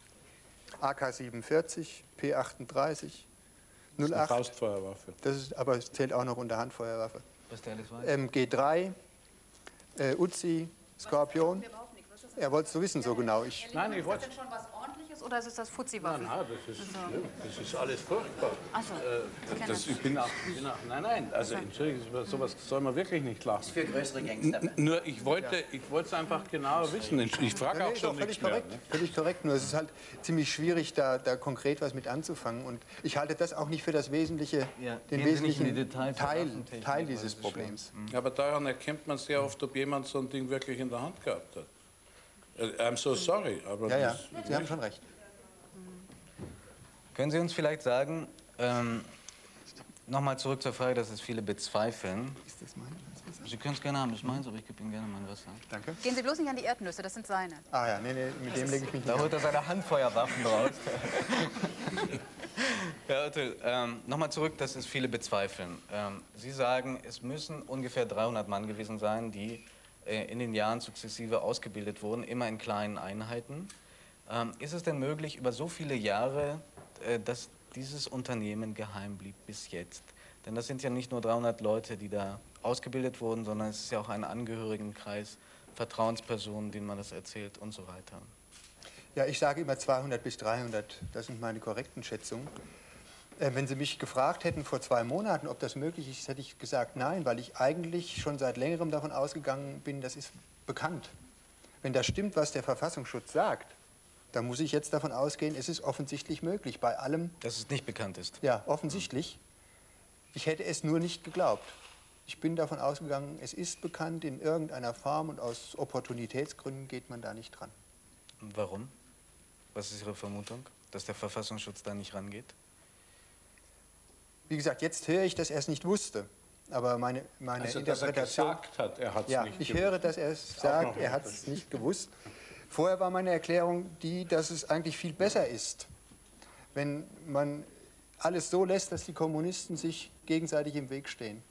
AK-47, P-38, 08. Das ist eine Faustfeuerwaffe. Aber es zählt auch noch unter Handfeuerwaffe. Was der alles weiß? G3, Uzi, Skorpion. Er wollte es so wissen, so genau. Nein, ich wollte... Ist das denn schon was Ordentliches oder ist es das Fuzzi-Waffen? Nein, das ist alles furchtbar. Ach so, ich bin auch, nein, also entschuldigen Sie, sowas soll man wirklich nicht lachen. Das ist für größere Gangster. Nur ich wollte es einfach genauer wissen. Ich frage auch schon nichts mehr. Völlig korrekt, nur es ist halt ziemlich schwierig, da konkret was mit anzufangen. Und ich halte das auch nicht für das wesentliche, den wesentlichen Teil dieses Problems. Aber daran erkennt man sehr oft, ob jemand so ein Ding wirklich in der Hand gehabt hat. I'm so sorry, aber ja, Sie haben schon recht. Können Sie uns vielleicht sagen, nochmal zurück zur Frage, dass es viele bezweifeln. Ist das meine? Sie können es gerne haben, das ist meins, aber ich gebe Ihnen gerne mein Wasser. Danke. Gehen Sie bloß nicht an die Erdnüsse, das sind seine. Ah ja, nee, mit dem lege ich mich nicht Da an. holt er seine Handfeuerwaffen raus. Herr Oettel, nochmal zurück, dass es viele bezweifeln. Sie sagen, es müssen ungefähr 300 Mann gewesen sein, die in den Jahren sukzessive ausgebildet wurden, immer in kleinen Einheiten. Ist es denn möglich, über so viele Jahre, dass dieses Unternehmen geheim blieb bis jetzt? Denn das sind ja nicht nur 300 Leute, die da ausgebildet wurden, sondern es ist ja auch ein Angehörigenkreis, Vertrauenspersonen, denen man das erzählt und so weiter. Ja, ich sage immer 200 bis 300, das sind meine korrekten Schätzungen. Wenn Sie mich gefragt hätten vor 2 Monaten, ob das möglich ist, hätte ich gesagt nein, weil ich eigentlich schon seit längerem davon ausgegangen bin, das ist bekannt. Wenn das stimmt, was der Verfassungsschutz sagt, dann muss ich jetzt davon ausgehen, es ist offensichtlich möglich, bei allem... Dass es nicht bekannt ist? Ja, offensichtlich. Ich hätte es nur nicht geglaubt. Ich bin davon ausgegangen, es ist bekannt in irgendeiner Form und aus Opportunitätsgründen geht man da nicht dran. Warum? Was ist Ihre Vermutung, dass der Verfassungsschutz da nicht rangeht? Wie gesagt, jetzt höre ich, dass er es nicht wusste. Aber meine also, Interpretation... dass er gesagt hat, er hat es ja, nicht ich gewusst. höre, dass er es sagt, er hat es nicht gewusst. Vorher war meine Erklärung die, dass es eigentlich viel besser ist, wenn man alles so lässt, dass die Kommunisten sich gegenseitig im Weg stehen.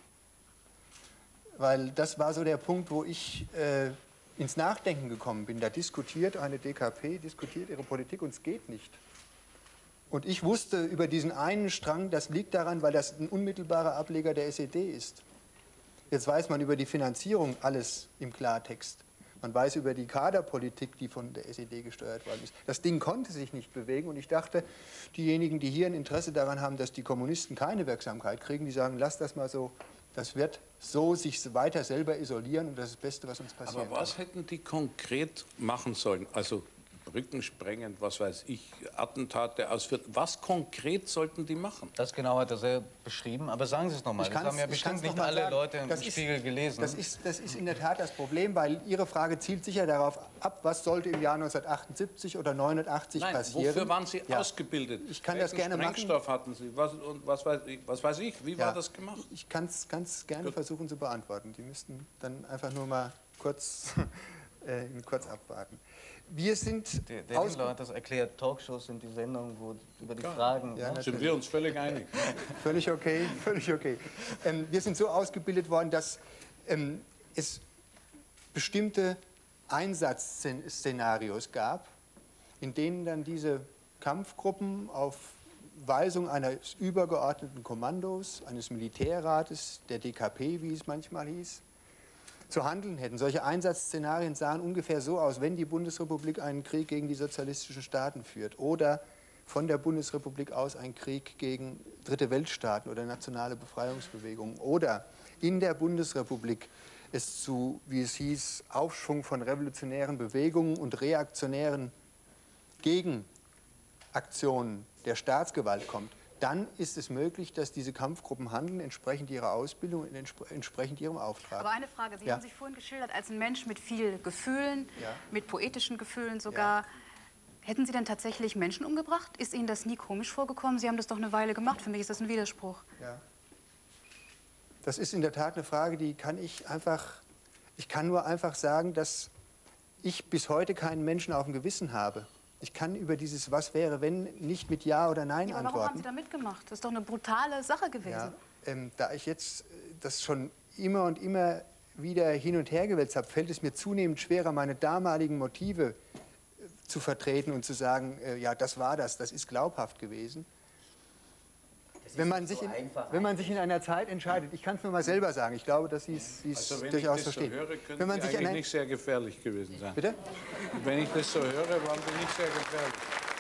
Weil das war so der Punkt, wo ich ins Nachdenken gekommen bin. Da diskutiert eine DKP, diskutiert ihre Politik und es geht nicht. Und ich wusste über diesen einen Strang, das liegt daran, weil das ein unmittelbarer Ableger der SED ist. Jetzt weiß man über die Finanzierung alles im Klartext. Man weiß über die Kaderpolitik, die von der SED gesteuert worden ist. Das Ding konnte sich nicht bewegen und ich dachte, diejenigen, die hier ein Interesse daran haben, dass die Kommunisten keine Wirksamkeit kriegen, die sagen, lass das mal so, das wird so sich weiter selber isolieren und das ist das Beste, was uns passiert. Aber was hätten die konkret machen sollen? Also Brücken sprengen, was weiß ich, Attentate ausführen. Was konkret sollten die machen? Das genau hat er sehr beschrieben, aber sagen Sie es nochmal. Das haben ja bestimmt nicht alle Leute im Spiegel gelesen. Das ist in der Tat das Problem, weil Ihre Frage zielt sicher darauf ab, was sollte im Jahr 1978 oder 1989 passieren. Wofür waren Sie ausgebildet? Ich kann das gerne machen. Sprengstoff hatten Sie? Was weiß ich? Wie war das gemacht? Ich kann es ganz gerne versuchen zu beantworten. Die müssten dann einfach nur mal kurz abwarten. Wir sind... Der Lindler hat das erklärt, Talkshows sind die Sendungen, wo über die Fragen... Ja, sind wir uns völlig einig. Völlig okay, völlig okay. Wir sind so ausgebildet worden, dass es bestimmte Einsatzszenarios gab, in denen dann diese Kampfgruppen auf Weisung eines übergeordneten Kommandos, eines Militärrates, der DKP, wie es manchmal hieß, zu handeln hätten. Solche Einsatzszenarien sahen ungefähr so aus, wenn die Bundesrepublik einen Krieg gegen die sozialistischen Staaten führt oder von der Bundesrepublik aus einen Krieg gegen Dritte Weltstaaten oder nationale Befreiungsbewegungen oder in der Bundesrepublik es zu, wie es hieß, Aufschwung von revolutionären Bewegungen und reaktionären Gegenaktionen der Staatsgewalt kommt. Dann ist es möglich, dass diese Kampfgruppen handeln, entsprechend ihrer Ausbildung und entsprechend ihrem Auftrag. Aber eine Frage, Sie haben sich vorhin geschildert als ein Mensch mit viel Gefühlen, mit poetischen Gefühlen sogar. Ja. Hätten Sie denn tatsächlich Menschen umgebracht? Ist Ihnen das nie komisch vorgekommen? Sie haben das doch eine Weile gemacht. Für mich ist das ein Widerspruch. Ja. Das ist in der Tat eine Frage, die kann ich kann nur einfach sagen, dass ich bis heute keinen Menschen auf dem Gewissen habe. Ich kann über dieses Was wäre, wenn nicht mit Ja oder Nein aber antworten. Warum haben Sie da mitgemacht? Das ist doch eine brutale Sache gewesen. Ja, da ich jetzt das schon immer und immer wieder hin und her gewälzt habe, fällt es mir zunehmend schwerer, meine damaligen Motive zu vertreten und zu sagen, ja, das war das ist glaubhaft gewesen. Wenn man sich in einer Zeit entscheidet, ich kann es nur mal selber sagen, ich glaube, dass Sie es durchaus verstehen. Wenn ich das so höre, können Sie eigentlich nicht sehr gefährlich gewesen sein. Bitte? Wenn ich das so höre, waren Sie nicht sehr gefährlich.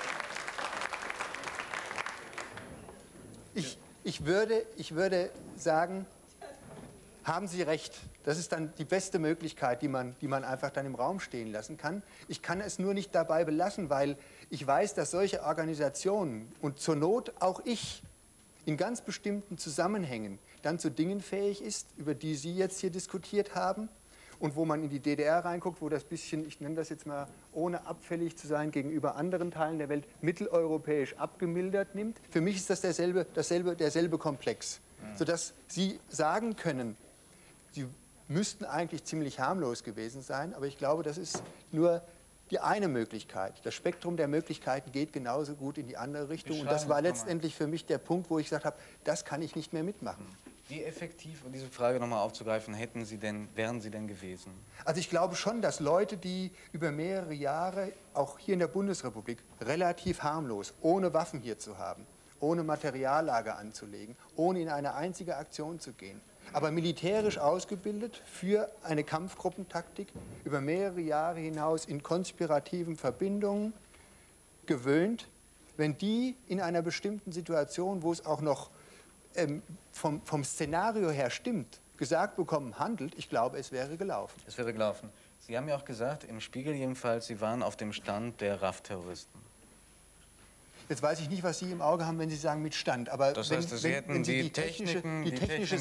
Ich würde sagen, haben Sie recht. Das ist dann die beste Möglichkeit, die man einfach dann im Raum stehen lassen kann. Ich kann es nur nicht dabei belassen, weil ich weiß, dass solche Organisationen und zur Not auch ich in ganz bestimmten Zusammenhängen dann zu Dingen fähig ist, über die Sie jetzt hier diskutiert haben und wo man in die DDR reinguckt, wo das bisschen, ich nenne das jetzt mal, ohne abfällig zu sein gegenüber anderen Teilen der Welt, mitteleuropäisch abgemildert nimmt. Für mich ist das derselbe Komplex, sodass Sie sagen können, Sie müssten eigentlich ziemlich harmlos gewesen sein, aber ich glaube, das ist nur die eine Möglichkeit. Das Spektrum der Möglichkeiten geht genauso gut in die andere Richtung. Und das war letztendlich für mich der Punkt, wo ich gesagt habe, das kann ich nicht mehr mitmachen. Wie effektiv, um diese Frage nochmal aufzugreifen, wären Sie denn gewesen? Also ich glaube schon, dass Leute, die über mehrere Jahre, auch hier in der Bundesrepublik, relativ harmlos, ohne Waffen hier zu haben, ohne Materiallager anzulegen, ohne in eine einzige Aktion zu gehen, aber militärisch ausgebildet für eine Kampfgruppentaktik, über mehrere Jahre hinaus in konspirativen Verbindungen gewöhnt, wenn die in einer bestimmten Situation, wo es auch noch vom Szenario her stimmt, gesagt bekommen, handelt, ich glaube, es wäre gelaufen. Es wäre gelaufen. Sie haben ja auch gesagt, im Spiegel jedenfalls, Sie waren auf dem Stand der RAF-Terroristen. Jetzt weiß ich nicht, was Sie im Auge haben, wenn Sie sagen mit Stand. Aber das heißt, wenn Sie die technische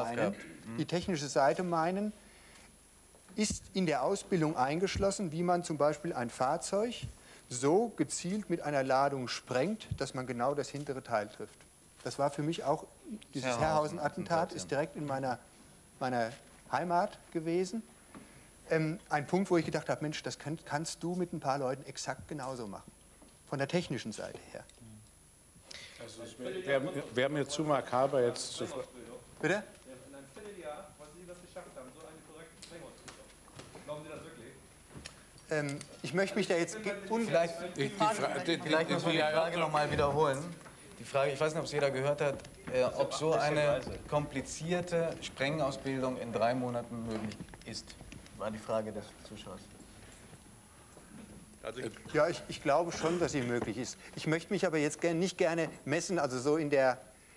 Seite meinen, ist in der Ausbildung eingeschlossen, wie man zum Beispiel ein Fahrzeug so gezielt mit einer Ladung sprengt, dass man genau das hintere Teil trifft. Das war für mich auch, dieses Herrhausen-Attentat ist direkt in meiner Heimat gewesen. Ein Punkt, wo ich gedacht habe, Mensch, das kannst du mit ein paar Leuten exakt genauso machen. Von der technischen Seite her. Also es wäre mir zu makaber jetzt zu... Bitte? In einem Vierteljahr, was Sie das geschafft haben, so eine korrekte Sprengung zu bekommen. Glauben Sie das wirklich? Ich möchte mich da jetzt... Vielleicht muss man die Frage nochmal wiederholen. Die Frage, ich weiß nicht, ob es jeder gehört hat, ob so eine komplizierte Sprengausbildung in 3 Monaten möglich ist, war die Frage des Zuschauers. Ja, ich glaube schon, dass sie möglich ist. Ich möchte mich aber jetzt nicht gerne messen, also so in der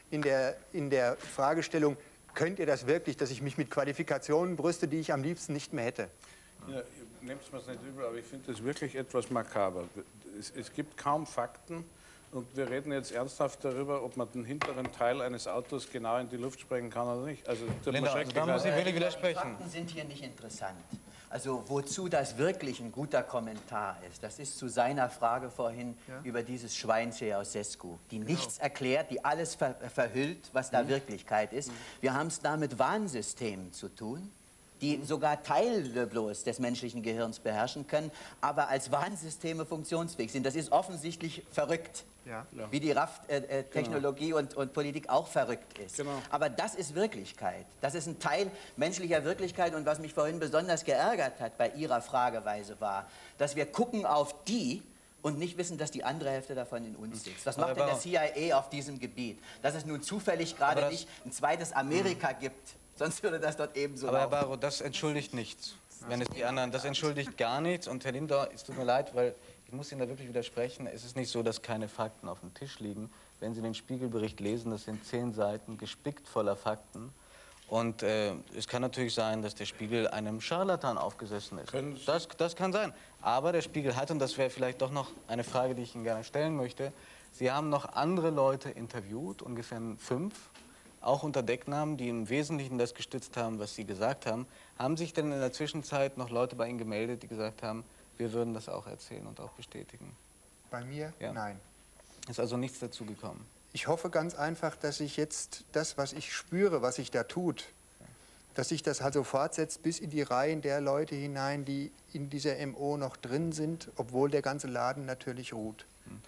Fragestellung, könnt ihr das wirklich, dass ich mich mit Qualifikationen brüste, die ich am liebsten nicht mehr hätte? Ja, nehmt es mir nicht übel, aber ich finde das wirklich etwas makaber. Es gibt kaum Fakten und wir reden jetzt ernsthaft darüber, ob man den hinteren Teil eines Autos genau in die Luft sprengen kann oder nicht. Also, da muss ich wirklich widersprechen. Fakten sind hier nicht interessant. Also wozu das wirklich ein guter Kommentar ist, das ist zu seiner Frage vorhin über dieses Schwein Ceausescu, die nichts erklärt, die alles verhüllt, was da Wirklichkeit ist. Wir haben es da mit Warnsystemen zu tun, die sogar Teile bloß des menschlichen Gehirns beherrschen können, aber als Warnsysteme funktionsfähig sind. Das ist offensichtlich verrückt. Ja. Wie die RAF-Technologie und Politik auch verrückt ist. Genau. Aber das ist Wirklichkeit. Das ist ein Teil menschlicher Wirklichkeit. Und was mich vorhin besonders geärgert hat bei Ihrer Frageweise war, dass wir gucken auf die und nicht wissen, dass die andere Hälfte davon in uns sitzt. Was macht denn der CIA auf diesem Gebiet? Dass es nun zufällig gerade nicht ein zweites Amerika gibt, sonst würde das dort ebenso laufen. Aber Herr Barrow, das entschuldigt nichts. Wenn es die anderen, das entschuldigt gar nichts. Und Herr Lindau, es tut mir leid, weil ich muss Ihnen da wirklich widersprechen. Es ist nicht so, dass keine Fakten auf dem Tisch liegen. Wenn Sie den Spiegelbericht lesen, das sind 10 Seiten, gespickt voller Fakten. Und es kann natürlich sein, dass der Spiegel einem Scharlatan aufgesessen ist. Das kann sein. Aber der Spiegel hat, und das wäre vielleicht doch noch eine Frage, die ich Ihnen gerne stellen möchte, Sie haben noch andere Leute interviewt, ungefähr 5, auch unter Decknamen, die im Wesentlichen das gestützt haben, was Sie gesagt haben. Haben sich denn in der Zwischenzeit noch Leute bei Ihnen gemeldet, die gesagt haben, wir würden das auch erzählen und auch bestätigen? Bei mir? Ja. Nein. Ist also nichts dazu gekommen? Ich hoffe ganz einfach, dass ich jetzt das, was ich spüre, was sich da tut, dass sich das also fortsetzt bis in die Reihen der Leute hinein, die in dieser MO noch drin sind, obwohl der ganze Laden natürlich ruht.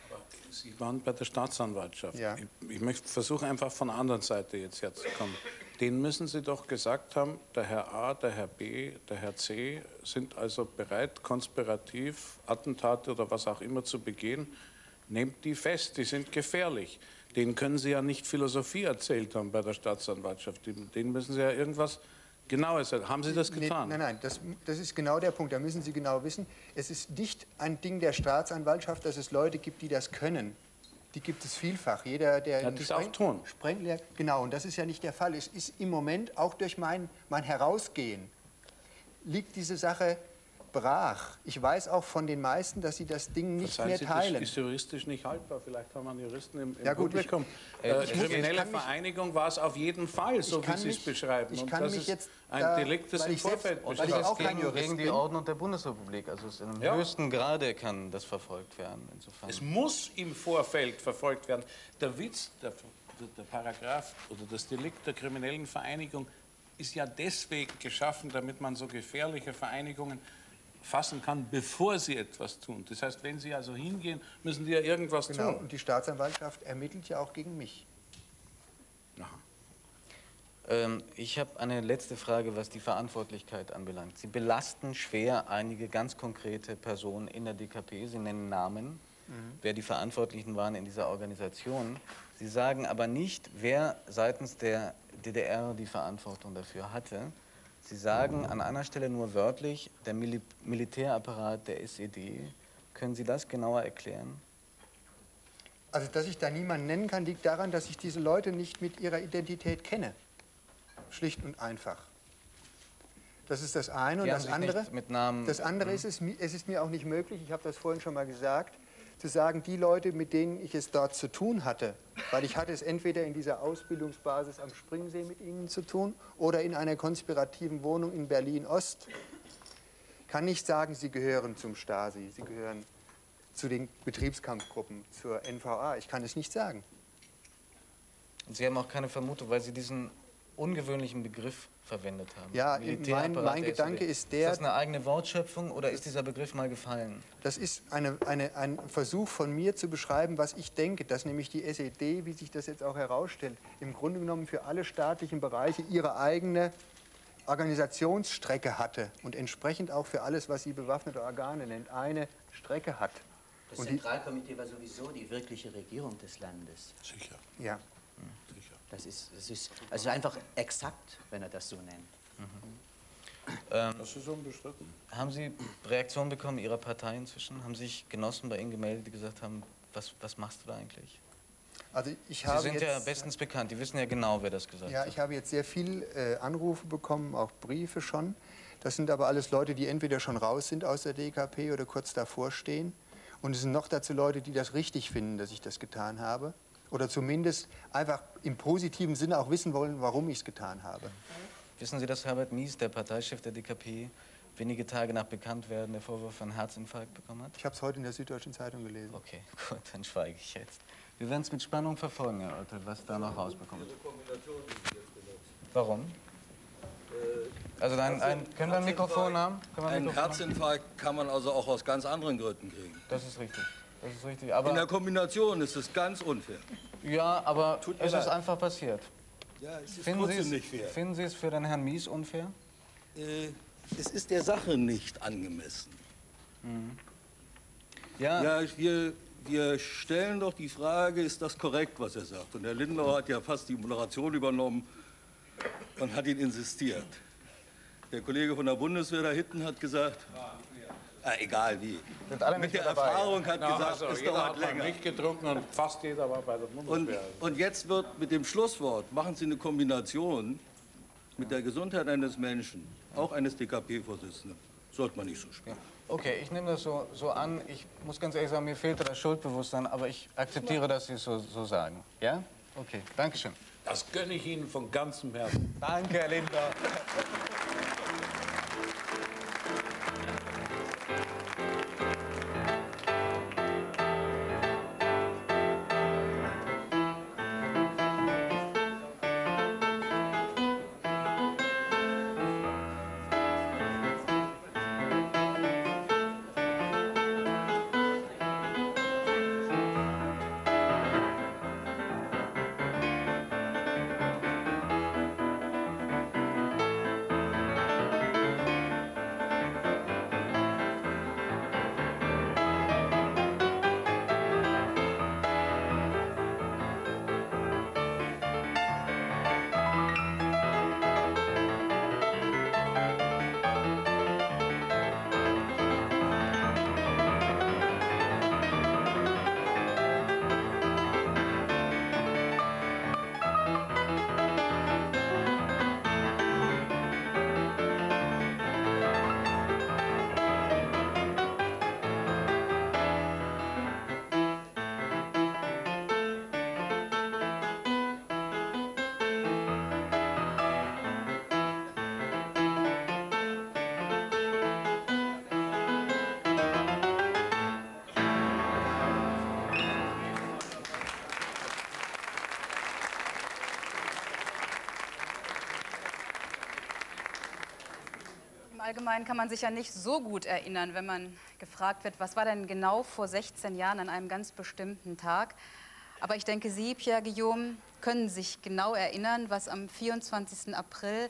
Sie waren bei der Staatsanwaltschaft. Ja. Ich möchte versuchen, einfach von der anderen Seite jetzt herzukommen. Denen müssen Sie doch gesagt haben, der Herr A., der Herr B., der Herr C. sind also bereit, konspirativ Attentate oder was auch immer zu begehen. Nehmt die fest, die sind gefährlich. Denen können Sie ja nicht Philosophie erzählt haben bei der Staatsanwaltschaft. Denen müssen Sie ja irgendwas Genaues. Haben Sie das getan? Nein, das ist genau der Punkt. Da müssen Sie genau wissen, es ist nicht ein Ding der Staatsanwaltschaft, dass es Leute gibt, die das können. Die gibt es vielfach. Jeder, der das auch tun. Sprenglehrer, genau, und das ist ja nicht der Fall. Es ist im Moment, auch durch mein Herausgehen, liegt diese Sache brach. Ich weiß auch von den meisten, dass sie das Ding nicht mehr teilen. Das ist juristisch nicht haltbar. Vielleicht haben wir einen Juristen im Ja, gut, Publikum. Kriminelle Vereinigung war es auf jeden Fall, so wie Sie es beschreiben. Ich und kann das mich ist jetzt ein Delikt, das im Vorfeld Und weil das ich auch kein ist Jurist gegen die bin. Ordnung der Bundesrepublik. Also es im höchsten Grade kann das verfolgt werden. Insofern. Es muss im Vorfeld verfolgt werden. Der Witz, der Paragraph oder das Delikt der kriminellen Vereinigung ist ja deswegen geschaffen, damit man so gefährliche Vereinigungen fassen kann, bevor sie etwas tun. Das heißt, wenn sie also hingehen, müssen die ja irgendwas Genau, tun. und die Staatsanwaltschaft ermittelt ja auch gegen mich. Ich habe eine letzte Frage, was die Verantwortlichkeit anbelangt. Sie belasten schwer einige ganz konkrete Personen in der DKP. Sie nennen Namen, wer die Verantwortlichen waren in dieser Organisation. Sie sagen aber nicht, wer seitens der DDR die Verantwortung dafür hatte. Sie sagen an einer Stelle nur wörtlich, der Militärapparat der SED. Können Sie das genauer erklären? Also, dass ich da niemanden nennen kann, liegt daran, dass ich diese Leute nicht mit ihrer Identität kenne. Schlicht und einfach. Das ist das eine. Und das andere, das andere ist, es ist mir auch nicht möglich, ich habe das vorhin schon mal gesagt, zu sagen, die Leute, mit denen ich es dort zu tun hatte, weil ich hatte es entweder in dieser Ausbildungsbasis am Springsee mit ihnen zu tun oder in einer konspirativen Wohnung in Berlin-Ost, kann nicht sagen, sie gehören zum Stasi, sie gehören zu den Betriebskampfgruppen, zur NVA. Ich kann es nicht sagen. Und Sie haben auch keine Vermutung, weil Sie diesen ungewöhnlichen Begriff verwendet haben. Ja, mein Gedanke ist der... Ist das eine eigene Wortschöpfung oder ist dieser Begriff mal gefallen? Das ist ein Versuch von mir zu beschreiben, was ich denke, dass nämlich die SED, wie sich das jetzt auch herausstellt, im Grunde genommen für alle staatlichen Bereiche ihre eigene Organisationsstrecke hatte und entsprechend auch für alles, was sie bewaffnete Organe nennt, eine Strecke hat. Das Zentralkomitee war sowieso die wirkliche Regierung des Landes. Sicher. Ja. Das ist also einfach exakt, wenn er das so nennt. Das ist unbestritten. Haben Sie Reaktionen bekommen Ihrer Partei inzwischen? Haben sich Genossen bei Ihnen gemeldet, die gesagt haben, was machst du da eigentlich? Also ich Sie habe sind jetzt, ja bestens bekannt, die wissen ja genau, wer das gesagt ja, hat. ich habe jetzt sehr viele Anrufe bekommen, auch Briefe schon. Das sind aber alles Leute, die entweder schon raus sind aus der DKP oder kurz davor stehen. Und es sind noch dazu Leute, die das richtig finden, dass ich das getan habe. Oder zumindest einfach im positiven Sinne auch wissen wollen, warum ich es getan habe. Wissen Sie, dass Herbert Mies, der Parteichef der DKP, wenige Tage nach Bekanntwerden der Vorwurf von Herzinfarkt bekommen hat? Ich habe es heute in der Süddeutschen Zeitung gelesen. Okay, gut, dann schweige ich jetzt. Wir werden es mit Spannung verfolgen, Herr Oertel, was da noch rausbekommt. Warum? Also können wir ein Mikrofon haben? Einen Herzinfarkt kann man also auch aus ganz anderen Gründen kriegen. Das ist richtig. Das ist richtig. Aber in der Kombination ist es ganz unfair. Ja, aber es ist einfach passiert. Ja, es ist trotzdem nicht fair. Finden Sie es für den Herrn Mies unfair? Es ist der Sache nicht angemessen. Ja, wir stellen doch die Frage, ist das korrekt, was er sagt? Und Herr Lindauer hat ja fast die Moderation übernommen und hat ihn insistiert. Der Kollege von der Bundeswehr da hinten hat gesagt, egal wie. Mit der Erfahrung hat gesagt, es dauert länger. Nicht getrunken und fast jeder war bei der Bundeswehr. Und jetzt wird mit dem Schlusswort, machen Sie eine Kombination mit der Gesundheit eines Menschen, auch eines DKP-Vorsitzenden, sollte man nicht so spielen. okay, ich nehme das so an. Ich muss ganz ehrlich sagen, mir fehlt das Schuldbewusstsein, aber ich akzeptiere, dass Sie es so sagen. Ja? Okay, danke schön. Das gönne ich Ihnen von ganzem Herzen. Danke, Herr Lindner. Allgemeinen kann man sich ja nicht so gut erinnern, wenn man gefragt wird, was war denn genau vor 16 Jahren an einem ganz bestimmten Tag. Aber ich denke, Sie, Pierre Guillaume, können sich genau erinnern, was am 24. April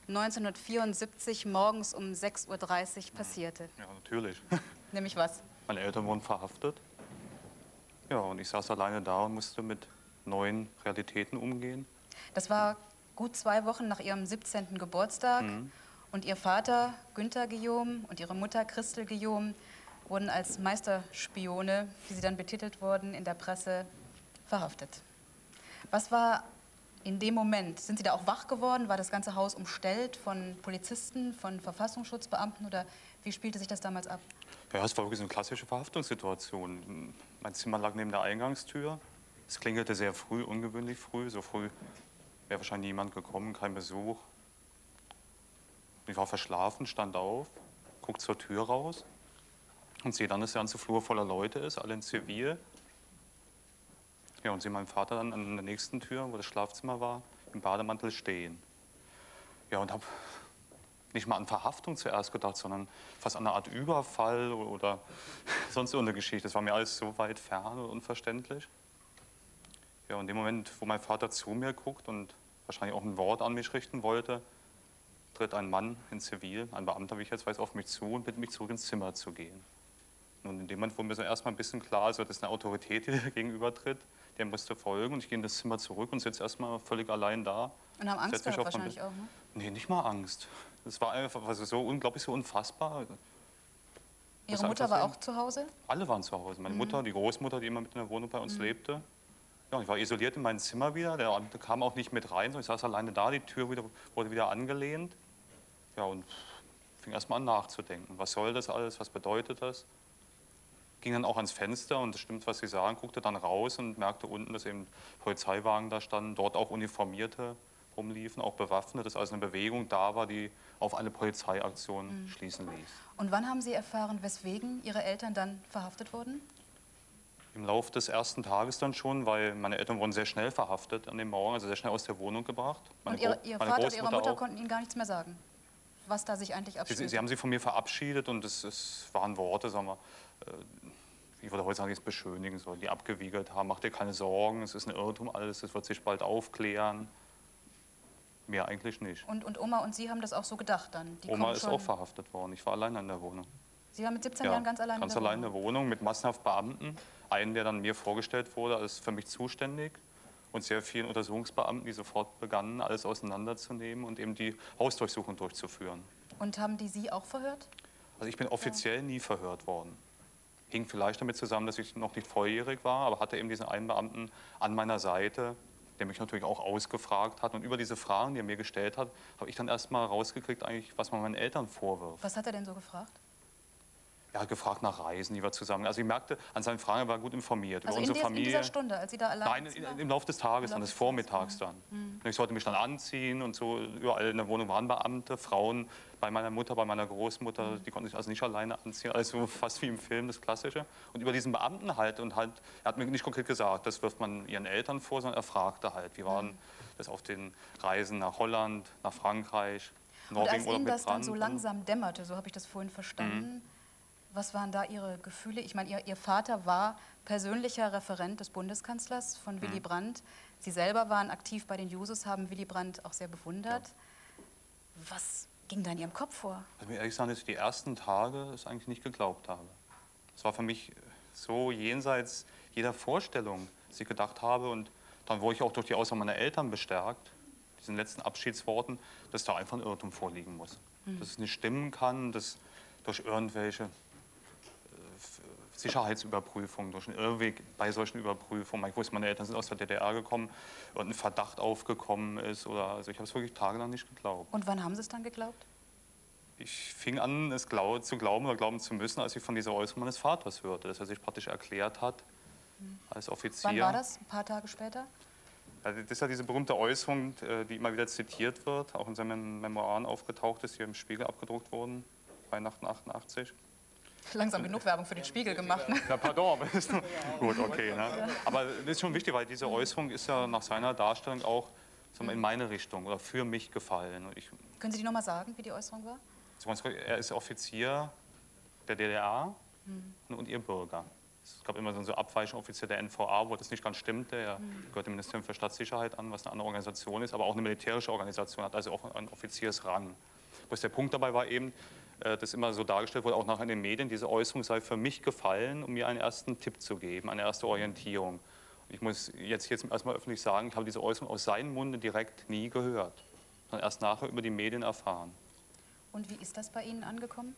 1974 morgens um 6:30 Uhr passierte. Ja, natürlich. Nämlich was? Meine Eltern wurden verhaftet. Ja, und ich saß alleine da und musste mit neuen Realitäten umgehen. Das war gut 2 Wochen nach Ihrem 17. Geburtstag. Und Ihr Vater, Günther Guillaume, und Ihre Mutter, Christel Guillaume, wurden als Meisterspione, wie sie dann betitelt wurden, in der Presse verhaftet. Was war in dem Moment? Sind Sie da auch wach geworden? War das ganze Haus umstellt von Polizisten, von Verfassungsschutzbeamten, oder wie spielte sich das damals ab? Ja, es war wirklich so eine klassische Verhaftungssituation. Mein Zimmer lag neben der Eingangstür. Es klingelte sehr früh, ungewöhnlich früh. So früh wäre wahrscheinlich niemand gekommen, kein Besuch. Ich war verschlafen, stand auf, guckt zur Tür raus und sehe dann, dass der ganze Flur voller Leute ist, alle in Zivil. Ja, und sehe meinen Vater dann an der nächsten Tür, wo das Schlafzimmer war, im Bademantel stehen. Ja, und habe nicht mal an Verhaftung zuerst gedacht, sondern fast an eine Art Überfall oder sonst irgendeine Geschichte. Das war mir alles so weit fern und unverständlich. Ja, und in dem Moment, wo mein Vater zu mir guckt und wahrscheinlich auch ein Wort an mich richten wollte, tritt ein Mann in Zivil, ein Beamter, wie ich jetzt weiß, auf mich zu und bittet mich zurück ins Zimmer zu gehen. Und in dem Moment wurde mir so erstmal ein bisschen klar, also das ist eine Autorität, die gegenüber tritt, der musste folgen, und ich gehe in das Zimmer zurück und sitze erstmal völlig allein da. Und haben Angst gehabt wahrscheinlich auch, ne? Nee, nicht mal Angst. Das war einfach so unglaublich, so unfassbar. Ihre Mutter war auch zu Hause? Alle waren zu Hause. Meine Mutter, die Großmutter, die immer mit in der Wohnung bei uns lebte. Ja, und ich war isoliert in meinem Zimmer wieder. Der Beamte kam auch nicht mit rein, sondern ich saß alleine da. Die Tür wurde wieder angelehnt. Ja, und fing erst mal an nachzudenken. Was soll das alles? Was bedeutet das? Ging dann auch ans Fenster, und das stimmt, was Sie sagen, guckte dann raus und merkte unten, dass eben Polizeiwagen da standen, dort auch Uniformierte rumliefen, auch bewaffnet, dass also eine Bewegung da war, die auf eine Polizeiaktion schließen ließ. Und wann haben Sie erfahren, weswegen Ihre Eltern dann verhaftet wurden? Im Laufe des ersten Tages dann schon, weil meine Eltern wurden sehr schnell verhaftet an dem Morgen, also sehr schnell aus der Wohnung gebracht. Und Ihr Vater und Ihre Mutter konnten Ihnen gar nichts mehr sagen, was da sich eigentlich abspielt? Sie haben sich von mir verabschiedet, und es waren Worte, sagen wir, ich würde heute sagen, die es beschönigen sollen, die abgewiegelt haben. Mach dir keine Sorgen, es ist ein Irrtum alles, es wird sich bald aufklären. Mehr eigentlich nicht. Und Oma und Sie haben das auch so gedacht dann? Die Oma ist auch verhaftet worden. Ich war allein in der Wohnung. Sie waren mit 17 Jahren ganz allein in der Wohnung? Ganz allein in der Wohnung mit massenhaft Beamten. Einen, der dann mir vorgestellt wurde, als für mich zuständig. Und sehr vielen Untersuchungsbeamten, die sofort begannen, alles auseinanderzunehmen und eben die Hausdurchsuchung durchzuführen. Und haben die Sie auch verhört? Also ich bin offiziell nie verhört worden. Hing vielleicht damit zusammen, dass ich noch nicht volljährig war, aber hatte eben diesen einen Beamten an meiner Seite, der mich natürlich auch ausgefragt hat. Und über diese Fragen, die er mir gestellt hat, habe ich dann erst mal rausgekriegt, eigentlich, was man meinen Eltern vorwirft. Was hat er denn so gefragt? Er hat gefragt nach Reisen, die wir zusammen. Also ich merkte, an seinen Fragen, er war gut informiert Also über unsere Familie. In dieser Stunde, als Sie da allein Nein, im Laufe des Tages, dann des Vormittags dann. Ich sollte mich dann anziehen und so. Überall in der Wohnung waren Beamte, Frauen, bei meiner Mutter, bei meiner Großmutter, die konnten sich also nicht alleine anziehen. Also fast wie im Film, das Klassische. Und über diesen Beamten halt, er hat mir nicht konkret gesagt, das wirft man ihren Eltern vor, sondern er fragte halt. Wir waren das auf den Reisen nach Holland, nach Frankreich, Norwegen oder mit Brand. Und als Ihnen das dann so langsam dämmerte, so habe ich das vorhin verstanden, was waren da Ihre Gefühle? Ich meine, Ihr Vater war persönlicher Referent des Bundeskanzlers von Willy Brandt. Sie selber waren aktiv bei den Jusos, haben Willy Brandt auch sehr bewundert. Ja. Was ging da in Ihrem Kopf vor? Also mir ehrlich sagen, dass ich die ersten Tage es eigentlich nicht geglaubt habe. Es war für mich so jenseits jeder Vorstellung, dass ich gedacht habe, und dann wurde ich auch durch die Aussage meiner Eltern bestärkt, diesen letzten Abschiedsworten, dass da einfach ein Irrtum vorliegen muss. Dass es nicht stimmen kann, dass durch irgendwelche Sicherheitsüberprüfung, durch einen Irrweg bei solchen Überprüfungen. Ich wusste, meine Eltern sind aus der DDR gekommen und ein Verdacht aufgekommen ist. Also ich habe es wirklich tagelang nicht geglaubt. Und wann haben Sie es dann geglaubt? Ich fing an, es zu glauben oder glauben zu müssen, als ich von dieser Äußerung meines Vaters hörte, dass er sich praktisch erklärt hat als Offizier. Wann war das? Ein paar Tage später? Ja, das ist ja diese berühmte Äußerung, die immer wieder zitiert wird, auch in seinen Memoiren aufgetaucht ist, die im Spiegel abgedruckt wurden, Weihnachten 88. Langsam genug Werbung für den Spiegel gemacht, ne? Ja, pardon, aber ist gut, okay. Ne? Aber das ist schon wichtig, weil diese Äußerung ist ja nach seiner Darstellung auch in meine Richtung oder für mich gefallen. Können Sie die noch mal sagen, wie die Äußerung war? Er ist Offizier der DDR und ihr Bürger. Es gab immer so einen Abweichung Offizier der NVA, wo das nicht ganz stimmte. Er gehört dem Ministerium für Staatssicherheit an, was eine andere Organisation ist, aber auch eine militärische Organisation hat, also auch einen Offiziersrang. Bloß der Punkt dabei war eben, dass immer so dargestellt wurde, auch nachher in den Medien, diese Äußerung sei für mich gefallen, um mir einen ersten Tipp zu geben, eine erste Orientierung. Ich muss jetzt erstmal öffentlich sagen, ich habe diese Äußerung aus seinem Munde direkt nie gehört, sondern erst nachher über die Medien erfahren. Und wie ist das bei Ihnen angekommen?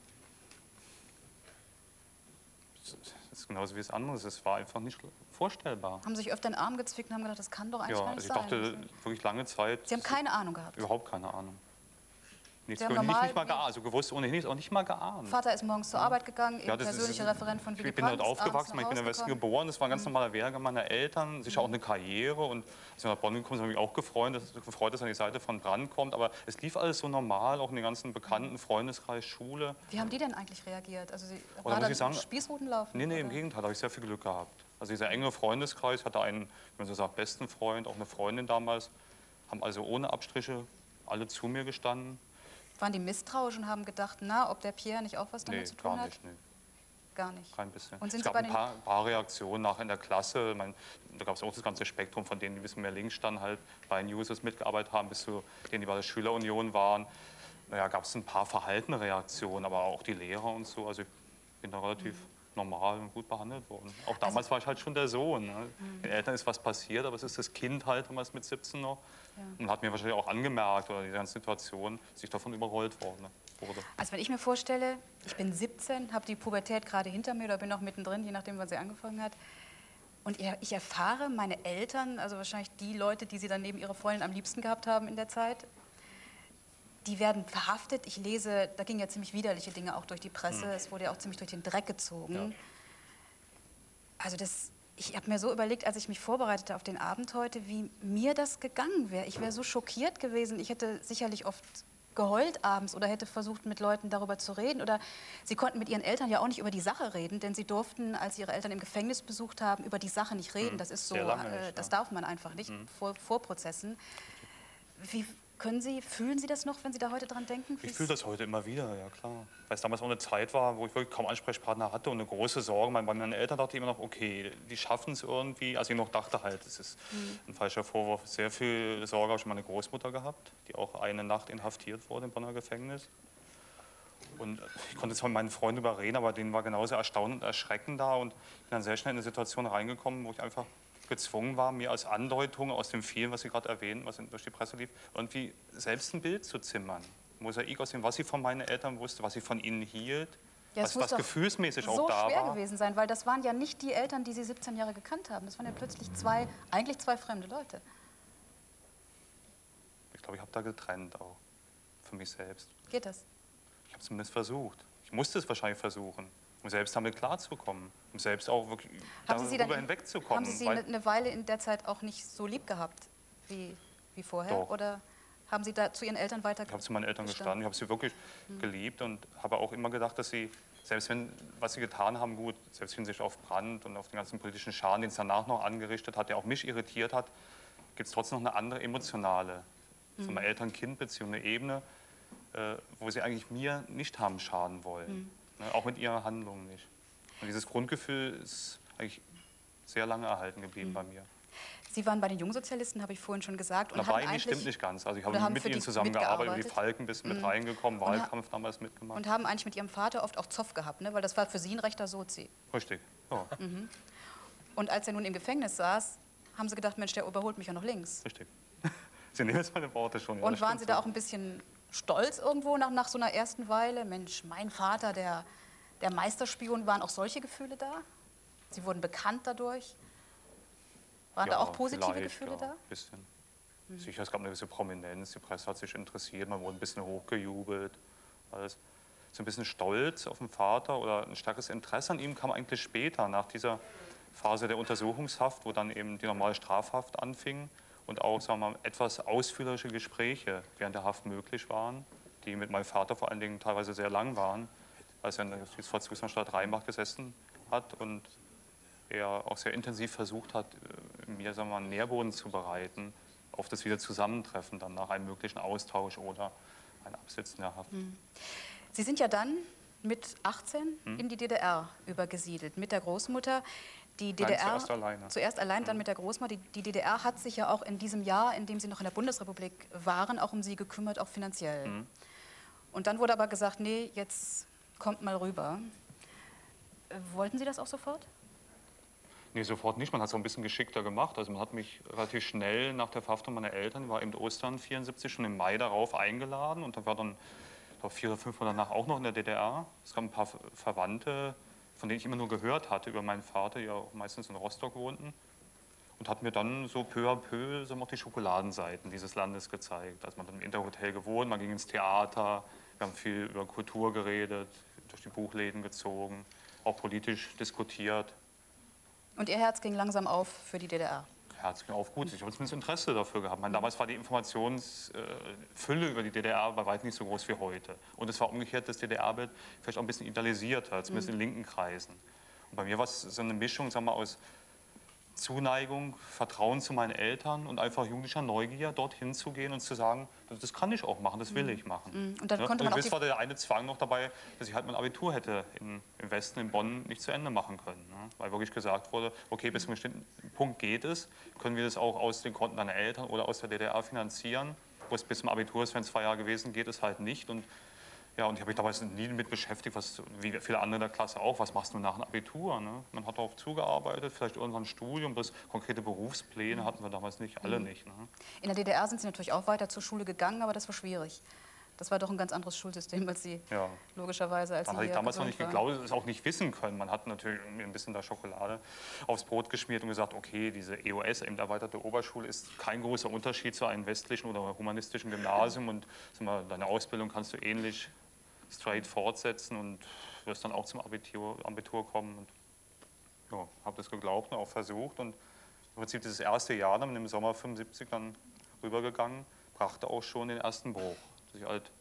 Das ist genauso wie das andere. Es war einfach nicht vorstellbar. Haben Sie sich öfter den Arm gezwickt und haben gedacht, das kann doch eigentlich gar nicht sein? Ja, also ich dachte wirklich lange Zeit... Sie haben keine Ahnung gehabt? Überhaupt keine Ahnung. Nichts, nicht mal geahnt, also gewusst ohnehin, auch nicht mal geahnt. Vater ist morgens zur Arbeit gegangen, eben persönlicher Referent von Willy Brandt. Ich bin dort aufgewachsen, ich bin in Westen geboren, das war ein ganz normaler Werdegang meiner Eltern, sicher auch eine Karriere. Und als wir nach Bonn gekommen sind, habe ich mich auch gefreut, dass er an die Seite von Brandt kommt. Aber es lief alles so normal, auch in den ganzen bekannten Freundeskreis, Schule. Wie haben die denn eigentlich reagiert? Also war da Spießrutenlauf? Nee, im Gegenteil, da habe ich sehr viel Glück gehabt. Also dieser enge Freundeskreis hatte einen, wie man so sagt, besten Freund, auch eine Freundin damals, haben also ohne Abstriche alle zu mir gestanden. Waren die misstrauisch und haben gedacht, na, ob der Pierre nicht auch was damit zu tun hat? Nee. Gar nicht? Kein bisschen. Und sind es gab ein paar Reaktionen nach in der Klasse. Da gab es auch das ganze Spektrum von denen, die ein bisschen mehr links standen, halt bei den Users mitgearbeitet haben, bis zu denen, die bei der Schülerunion waren. Naja, gab es ein paar verhaltene Reaktionen, aber auch die Lehrer und so. Also ich bin da relativ normal und gut behandelt worden. Auch damals war ich halt schon der Sohn. Ne? Den Eltern ist was passiert, aber es ist das Kind halt damals mit 17 noch. Ja. Und hat mir wahrscheinlich auch angemerkt, oder die ganze Situation, dass ich davon überrollt wurde. Also wenn ich mir vorstelle, ich bin 17, habe die Pubertät gerade hinter mir oder bin noch mittendrin, je nachdem, wann sie angefangen hat. Und ich erfahre, meine Eltern, also wahrscheinlich die Leute, die sie dann neben ihrer Freundin am liebsten gehabt haben in der Zeit, die werden verhaftet. Ich lese, da gingen ja ziemlich widerliche Dinge auch durch die Presse. Es wurde ja auch ziemlich durch den Dreck gezogen. Ja. Also ich habe mir so überlegt, als ich mich vorbereitete auf den Abend heute, wie mir das gegangen wäre. Ich wäre so schockiert gewesen. Ich hätte sicherlich oft geheult abends oder hätte versucht, mit Leuten darüber zu reden. Oder sie konnten mit ihren Eltern ja auch nicht über die Sache reden, denn sie durften, als sie ihre Eltern im Gefängnis besucht haben, über die Sache nicht reden. Das ist so, das darf man einfach nicht vor Prozessen. Fühlen Sie das noch, wenn Sie da heute dran denken? Ich fühle das heute immer wieder, ja klar. Weil es damals auch eine Zeit war, wo ich wirklich kaum Ansprechpartner hatte und eine große Sorge. Bei meinen Eltern dachte ich immer noch, okay, die schaffen es irgendwie. Also ich noch dachte halt, das ist ein falscher Vorwurf. Sehr viel Sorge habe ich meine Großmutter gehabt, die auch eine Nacht inhaftiert wurde im Bonner Gefängnis. Und ich konnte zwar mit meinen Freunden überreden, aber denen war genauso erstaunend und erschreckend da. Und bin dann sehr schnell in eine Situation reingekommen, wo ich einfach gezwungen war, mir als Andeutung aus dem vielen, was Sie gerade erwähnen, was durch die Presse lief, irgendwie selbst ein Bild zu zimmern. Mosaik aus dem, was ich von meinen Eltern wusste, was ich von ihnen hielt, ja, was gefühlsmäßig auch da war. So schwer gewesen sein, weil das waren ja nicht die Eltern, die Sie 17 Jahre gekannt haben. Das waren ja plötzlich eigentlich zwei fremde Leute. Ich glaube, ich habe da getrennt auch, für mich selbst. Geht das? Ich habe es zumindest versucht. Ich musste es wahrscheinlich versuchen, um selbst damit klarzukommen, um selbst auch wirklich darüber hinwegzukommen. Haben Sie eine Weile in der Zeit auch nicht so lieb gehabt wie vorher? Doch. Oder haben Sie da zu Ihren Eltern weitergestanden? Ich habe zu meinen Eltern gestanden, ich habe sie wirklich geliebt und habe auch immer gedacht, dass sie, selbst wenn, was sie getan haben, gut, selbst wenn sich auf Brandt und auf den ganzen politischen Schaden, den es danach noch angerichtet hat, der auch mich irritiert hat, gibt es trotzdem noch eine andere emotionale, so eine Eltern-Kind-Beziehung, eine Ebene, wo sie eigentlich mir nicht haben schaden wollen. Ne, auch mit ihrer Handlung nicht. Und dieses Grundgefühl ist eigentlich sehr lange erhalten geblieben bei mir. Sie waren bei den Jungsozialisten, habe ich vorhin schon gesagt. Und dabei nicht, stimmt nicht ganz. Also ich habe mit ihnen zusammengearbeitet, über die Falken ein bisschen mit reingekommen, Wahlkampf damals mitgemacht. Und haben eigentlich mit Ihrem Vater oft auch Zoff gehabt, ne? Weil das war für Sie ein rechter Sozi. Richtig, ja. Und als er nun im Gefängnis saß, haben Sie gedacht, Mensch, der überholt mich ja noch links. Richtig. Sie nehmen jetzt meine Worte schon. Ja, und waren Sie da auch ein bisschen stolz irgendwo nach so einer ersten Weile? Mensch, mein Vater, der Meisterspion, waren auch solche Gefühle da? Sie wurden bekannt dadurch? Waren da auch positive Gefühle da? Ein bisschen. Sicher, es gab eine gewisse Prominenz, die Presse hat sich interessiert, man wurde ein bisschen hochgejubelt. Alles. So ein bisschen Stolz auf den Vater oder ein starkes Interesse an ihm kam eigentlich später, nach dieser Phase der Untersuchungshaft, wo dann eben die normale Strafhaft anfing und auch, sagen wir mal, etwas ausführliche Gespräche während der Haft möglich waren, die mit meinem Vater vor allen Dingen teilweise sehr lang waren, als er in der Justizvollzugsanstalt Rheinbach gesessen hat und er auch sehr intensiv versucht hat, mir, sagen wir mal, einen Nährboden zu bereiten auf das Wiederzusammentreffen dann nach einem möglichen Austausch oder ein Absitzen der Haft. Sie sind ja dann mit 18 in die DDR übergesiedelt, mit der Großmutter. Die DDR, Nein, zuerst alleine. Zuerst allein, dann mit der Großmutter. Die DDR hat sich ja auch in diesem Jahr, in dem Sie noch in der Bundesrepublik waren, auch um Sie gekümmert, auch finanziell. Und dann wurde aber gesagt, nee, jetzt kommt mal rüber. Wollten Sie das auch sofort? Nee, sofort nicht. Man hat es auch ein bisschen geschickter gemacht. Also man hat mich relativ schnell nach der Verhaftung meiner Eltern, war eben Ostern 74, schon im Mai darauf eingeladen. Und da war dann, ich glaube, 4 oder 5 Monate danach auch noch in der DDR. Es gab ein paar Verwandte, von denen ich immer nur gehört hatte über meinen Vater, die ja auch meistens in Rostock wohnten. Und hat mir dann so peu à peu so auch die Schokoladenseiten dieses Landes gezeigt. Also man hat im Interhotel gewohnt, man ging ins Theater, wir haben viel über Kultur geredet, durch die Buchläden gezogen, auch politisch diskutiert. Und Ihr Herz ging langsam auf für die DDR? Herz ging auf, gut. Ich habe zumindest Interesse dafür gehabt. Damals war die Informationsfülle über die DDR bei weitem nicht so groß wie heute. Und es war umgekehrt, das DDR-Bild vielleicht auch ein bisschen idealisierter, zumindest in linken Kreisen. Und bei mir war es so eine Mischung, sagen wir, aus Zuneigung, Vertrauen zu meinen Eltern und einfach jugendlicher Neugier, dorthin zu gehen und zu sagen, das kann ich auch machen, das will ich machen. Und dann konnte man auch war der eine Zwang noch dabei, dass ich halt mein Abitur hätte im Westen, in Bonn, nicht zu Ende machen können. Ne? Weil wirklich gesagt wurde, okay, bis zu einem bestimmten Punkt geht es, können wir das auch aus den Konten deiner Eltern oder aus der DDR finanzieren. Wo es bis zum Abitur ist, wenn es 2 Jahre gewesen, geht es halt nicht. Und ja, und ich habe mich damals nie damit beschäftigt, wie viele andere in der Klasse auch, was machst du nach dem Abitur? Ne? Man hat darauf zugearbeitet, vielleicht irgendwann ein Studium, bloß konkrete Berufspläne hatten wir damals nicht, alle nicht. Ne? In der DDR sind Sie natürlich auch weiter zur Schule gegangen, aber das war schwierig. Das war doch ein ganz anderes Schulsystem als Sie, logischerweise, als Sie hier hatte ich damals noch nicht waren. geglaubt, es auch nicht wissen können. Man hat natürlich ein bisschen da Schokolade aufs Brot geschmiert und gesagt, okay, diese EOS, eben erweiterte Oberschule, ist kein großer Unterschied zu einem westlichen oder humanistischen Gymnasium und sag mal, deine Ausbildung kannst du ähnlich straight fortsetzen und wirst dann auch zum Abitur kommen. Und ja, habe das geglaubt und auch versucht. Und im Prinzip dieses erste Jahr, dann im Sommer 75 dann rübergegangen, brachte auch schon den ersten Bruch. Dass ich halt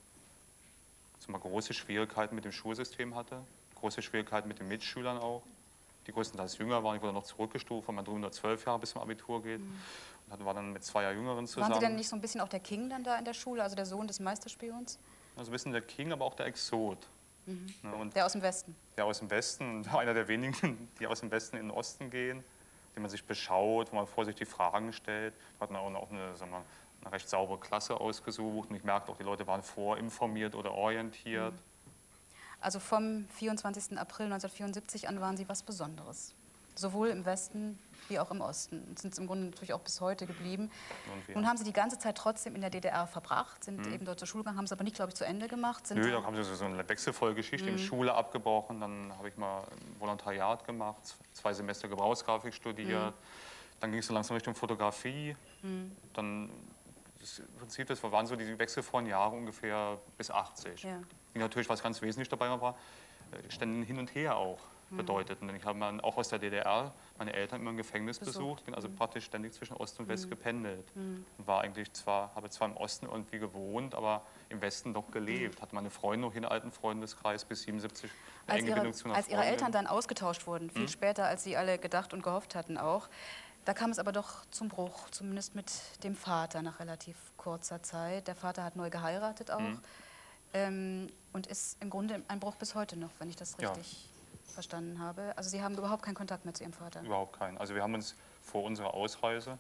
mal, große Schwierigkeiten mit dem Schulsystem hatte, große Schwierigkeiten mit den Mitschülern auch, die größtenteils jünger waren. Ich wurde noch zurückgestuft, weil man drüben nur 12 Jahre bis zum Abitur geht. Und war dann mit 2 Jahre Jüngeren zusammen. Waren Sie denn nicht so ein bisschen auch der King dann da in der Schule, also der Sohn des Meisterspions? Also ein bisschen der King, aber auch der Exot. Und der aus dem Westen? Der aus dem Westen, einer der wenigen, die aus dem Westen in den Osten gehen, die man sich beschaut, wo man vorsichtig Fragen stellt. Wir hatten auch eine, sagen wir, eine recht saubere Klasse ausgesucht und ich merkte auch, die Leute waren vorinformiert oder orientiert. Also vom 24. April 1974 an waren Sie was Besonderes? Sowohl im Westen wie auch im Osten. Und sind es im Grunde natürlich auch bis heute geblieben. Nun haben Sie die ganze Zeit trotzdem in der DDR verbracht, sind eben dort zur Schule gegangen, haben es aber nicht, glaube ich, zu Ende gemacht. Nö, da haben Sie so eine wechselvolle Geschichte, in Schule abgebrochen, dann habe ich mal ein Volontariat gemacht, 2 Semester Gebrauchsgrafik studiert, dann ging es so langsam Richtung Fotografie, dann im Prinzip, das waren so die wechselvollen Jahre ungefähr bis 80. Ja. Die natürlich, was ganz wesentlich dabei war, ständig hin und her auch bedeuteten. Denn ich habe dann auch aus der DDR meine Eltern immer im Gefängnis besucht, bin also praktisch ständig zwischen Ost und West gependelt. War eigentlich habe zwar im Osten irgendwie gewohnt, aber im Westen doch gelebt. Hatte meine Freunde noch in den alten Freundeskreis bis 77. Als Ihre Eltern dann ausgetauscht wurden, viel später, als Sie alle gedacht und gehofft hatten auch, da kam es aber doch zum Bruch, zumindest mit dem Vater nach relativ kurzer Zeit. Der Vater hat neu geheiratet auch und ist im Grunde ein Bruch bis heute noch, wenn ich das richtig verstanden habe. Also Sie haben überhaupt keinen Kontakt mehr zu Ihrem Vater? Überhaupt keinen. Also wir haben uns vor unserer Ausreise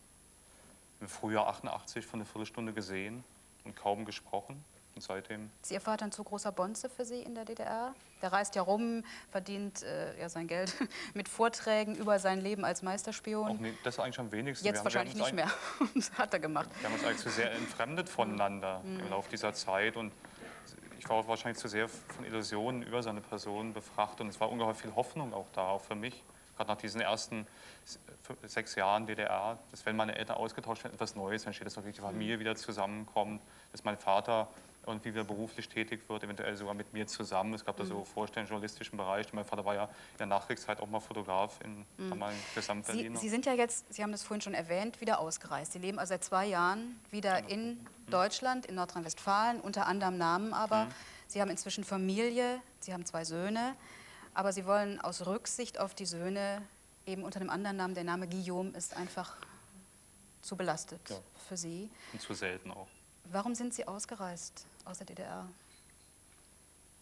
im Frühjahr 88 für eine Viertelstunde gesehen und kaum gesprochen. Und seitdem... Ist Ihr Vater ein zu großer Bonze für Sie in der DDR? Der reist ja rum, verdient sein Geld mit Vorträgen über sein Leben als Meisterspion. Auch nee, das ist eigentlich am wenigsten. Jetzt wahrscheinlich nicht mehr. Das hat er gemacht. Wir haben uns eigentlich zu sehr entfremdet voneinander im Laufe dieser Zeit. Und ich war auch wahrscheinlich zu sehr von Illusionen über seine Person befrachtet. Und es war ungeheuer viel Hoffnung auch da, auch für mich. Gerade nach diesen ersten 6 Jahren DDR, dass wenn meine Eltern ausgetauscht werden, etwas Neues entsteht, dass wirklich die Familie wieder zusammenkommt, dass mein Vater irgendwie wieder beruflich tätig wird, eventuell sogar mit mir zusammen. Es gab da so Vorstellungen im journalistischen Bereich. Mein Vater war ja in der Nachkriegszeit auch mal Fotograf in Gesamt-Berlin. Sie sind ja jetzt, Sie haben das vorhin schon erwähnt, wieder ausgereist. Sie leben also seit 2 Jahren wieder in Deutschland, in Nordrhein-Westfalen, unter anderem Namen aber. Sie haben inzwischen Familie, Sie haben 2 Söhne, aber Sie wollen aus Rücksicht auf die Söhne eben unter einem anderen Namen, der Name Guillaume ist einfach zu belastet für Sie. Und zu selten auch. Warum sind Sie ausgereist aus der DDR?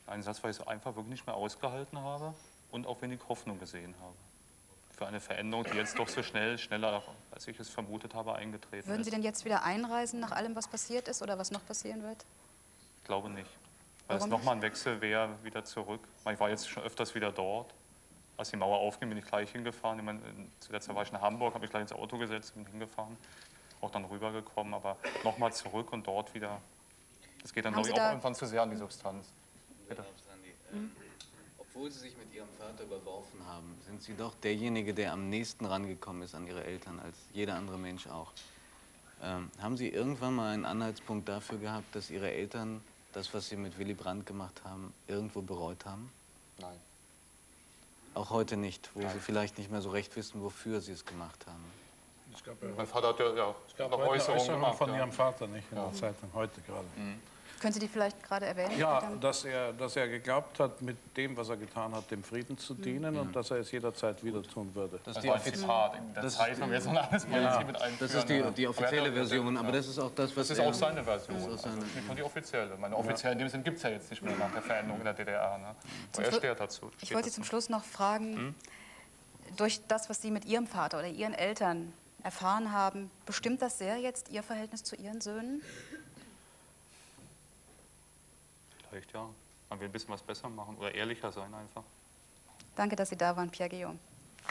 Ein Satz, weil ich es einfach wirklich nicht mehr ausgehalten habe und auch wenig Hoffnung gesehen habe. Für eine Veränderung, die jetzt doch so schneller, als ich es vermutet habe, eingetreten ist. Würden Sie denn jetzt wieder einreisen nach allem, was passiert ist oder was noch passieren wird? Ich glaube nicht. Weil es nochmal ein Wechsel wäre, wieder zurück. Ich war jetzt schon öfters wieder dort. Als die Mauer aufging, bin ich gleich hingefahren. Ich meine, zuletzt war ich in Hamburg, habe ich gleich ins Auto gesetzt und hingefahren. Auch dann rübergekommen, aber nochmal zurück und dort wieder. Das geht dann, glaube ich, auch irgendwann zu sehr an die Substanz. Bitte. Obwohl Sie sich mit Ihrem Vater überworfen haben, sind Sie doch derjenige, der am nächsten rangekommen ist an Ihre Eltern, als jeder andere Mensch auch. Haben Sie irgendwann mal einen Anhaltspunkt dafür gehabt, dass Ihre Eltern das, was Sie mit Willy Brandt gemacht haben, irgendwo bereut haben? Nein. Auch heute nicht, wo Sie vielleicht nicht mehr so recht wissen, wofür Sie es gemacht haben? Mein Vater hat ja noch Äußerungen gemacht. Von Ihrem Vater, nicht in der Zeitung, heute gerade. Können Sie die vielleicht gerade erwähnen? Ja, dass er geglaubt hat, mit dem, was er getan hat, dem Frieden zu dienen und dass er es jederzeit wieder tun würde. Das war ein Zitat in der Zeitung, jetzt noch alles mal mit einführen. Das ist die offizielle Version, aber das ist auch das, was das ist auch seine Version. Das ist nicht nur die offizielle. Meine offizielle in dem Sinn gibt es ja jetzt nicht mehr nach der Veränderung in der DDR. Ne? Aber er steht dazu. Ich wollte Sie zum Schluss noch fragen, durch das, was Sie mit Ihrem Vater oder Ihren Eltern erfahren haben, bestimmt das sehr jetzt Ihr Verhältnis zu Ihren Söhnen? Vielleicht ja. Man will ein bisschen was besser machen oder ehrlicher sein einfach. Danke, dass Sie da waren, Pierre Guillaume.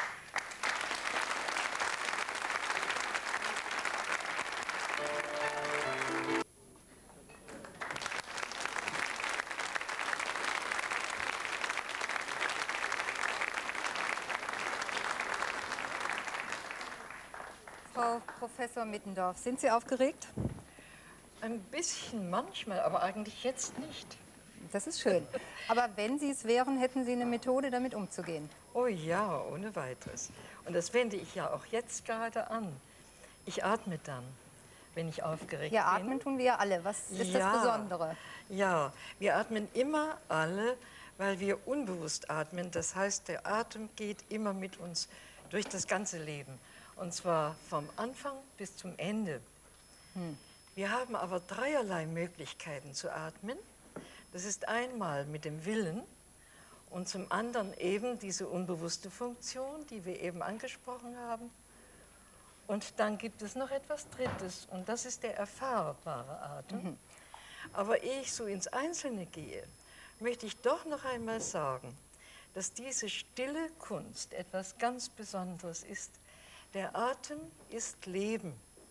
Frau Professor Mittendorf, sind Sie aufgeregt? Ein bisschen manchmal, aber eigentlich jetzt nicht. Das ist schön. Aber wenn Sie es wären, hätten Sie eine Methode, damit umzugehen? Oh ja, ohne weiteres. Und das wende ich ja auch jetzt gerade an. Ich atme dann, wenn ich aufgeregt bin. Ja, atmen tun wir ja alle. Was ist das Besondere? Ja, wir atmen immer alle, weil wir unbewusst atmen. Das heißt, der Atem geht immer mit uns durch das ganze Leben. Und zwar vom Anfang bis zum Ende. Wir haben aber dreierlei Möglichkeiten zu atmen. Das ist einmal mit dem Willen und zum anderen eben diese unbewusste Funktion, die wir eben angesprochen haben. Und dann gibt es noch etwas Drittes und das ist der erfahrbare Atem. Aber ehe ich so ins Einzelne gehe, möchte ich doch noch einmal sagen, dass diese stille Kunst etwas ganz Besonderes ist. Der Atem ist Leben.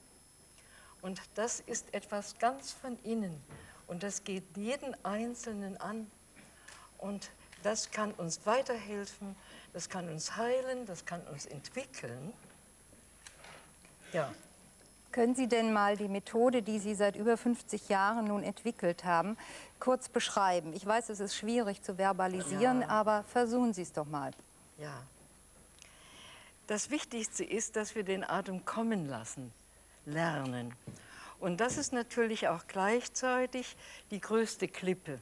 Und das ist etwas ganz von innen. Und das geht jeden Einzelnen an. Und das kann uns weiterhelfen, das kann uns heilen, das kann uns entwickeln. Ja. Können Sie denn mal die Methode, die Sie seit über 50 Jahren nun entwickelt haben, kurz beschreiben? Ich weiß, es ist schwierig zu verbalisieren, aber versuchen Sie es doch mal. Ja. Das Wichtigste ist, dass wir den Atem kommen lassen, lernen. Und das ist natürlich auch gleichzeitig die größte Klippe.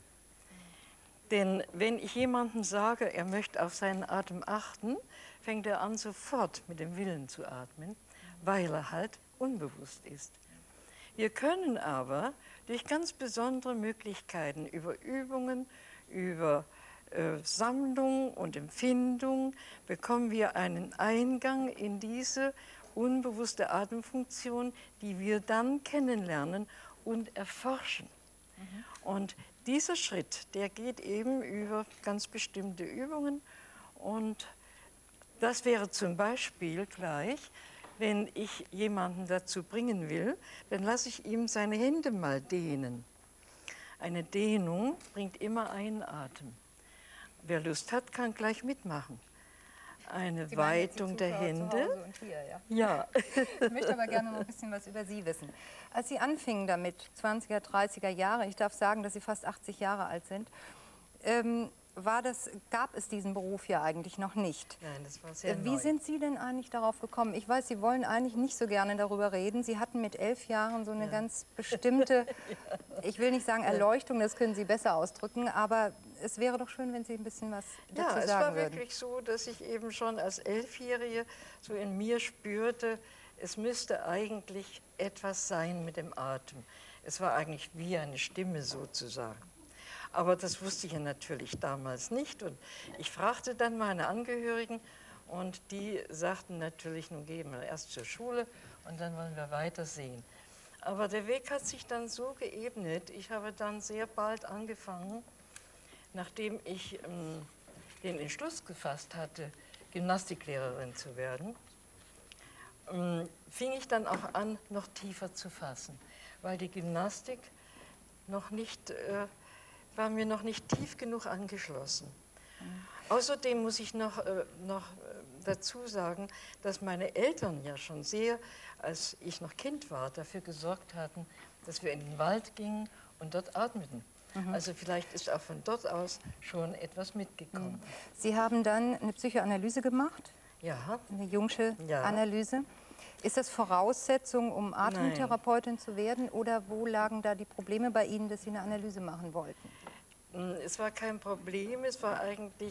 Denn wenn ich jemandem sage, er möchte auf seinen Atem achten, fängt er an, sofort mit dem Willen zu atmen, weil er halt unbewusst ist. Wir können aber durch ganz besondere Möglichkeiten über Übungen, über Sammlung und Empfindung, bekommen wir einen Eingang in diese unbewusste Atemfunktion, die wir dann kennenlernen und erforschen. Und dieser Schritt, der geht eben über ganz bestimmte Übungen. Und das wäre zum Beispiel gleich, wenn ich jemanden dazu bringen will, dann lasse ich ihm seine Hände mal dehnen. Eine Dehnung bringt immer einen Atem. Wer Lust hat, kann gleich mitmachen. Eine Weitung der Hände. Und hier, ja. Ich möchte aber gerne noch ein bisschen was über Sie wissen. Als Sie anfingen damit, 20er, 30er Jahre, ich darf sagen, dass Sie fast 80 Jahre alt sind, gab es diesen Beruf ja eigentlich noch nicht. Nein, das war sehr neu. Wie sind Sie denn eigentlich darauf gekommen? Ich weiß, Sie wollen eigentlich nicht so gerne darüber reden. Sie hatten mit 11 Jahren so eine ganz bestimmte, ich will nicht sagen Erleuchtung, das können Sie besser ausdrücken, aber es wäre doch schön, wenn Sie ein bisschen was dazu sagen würden. Ja, es war wirklich so, dass ich eben schon als 11-Jährige so in mir spürte, es müsste eigentlich etwas sein mit dem Atem. Es war eigentlich wie eine Stimme sozusagen. Aber das wusste ich ja natürlich damals nicht. Und ich fragte dann meine Angehörigen und die sagten natürlich, nun gehen wir erst zur Schule und dann wollen wir weitersehen. Aber der Weg hat sich dann so geebnet. Ich habe dann sehr bald angefangen, nachdem ich den Entschluss gefasst hatte, Gymnastiklehrerin zu werden, fing ich dann auch an, noch tiefer zu fassen, weil die Gymnastik noch nicht, war mir noch nicht tief genug angeschlossen. Außerdem muss ich noch dazu sagen, dass meine Eltern ja schon sehr, als ich noch Kind war, dafür gesorgt hatten, dass wir in den Wald gingen und dort atmeten. Also vielleicht ist auch von dort aus schon etwas mitgekommen. Sie haben dann eine Psychoanalyse gemacht? Ja. Eine Jungsche Analyse. Ist das Voraussetzung, um Atemtherapeutin zu werden, oder wo lagen da die Probleme bei Ihnen, dass Sie eine Analyse machen wollten? Es war kein Problem, es war eigentlich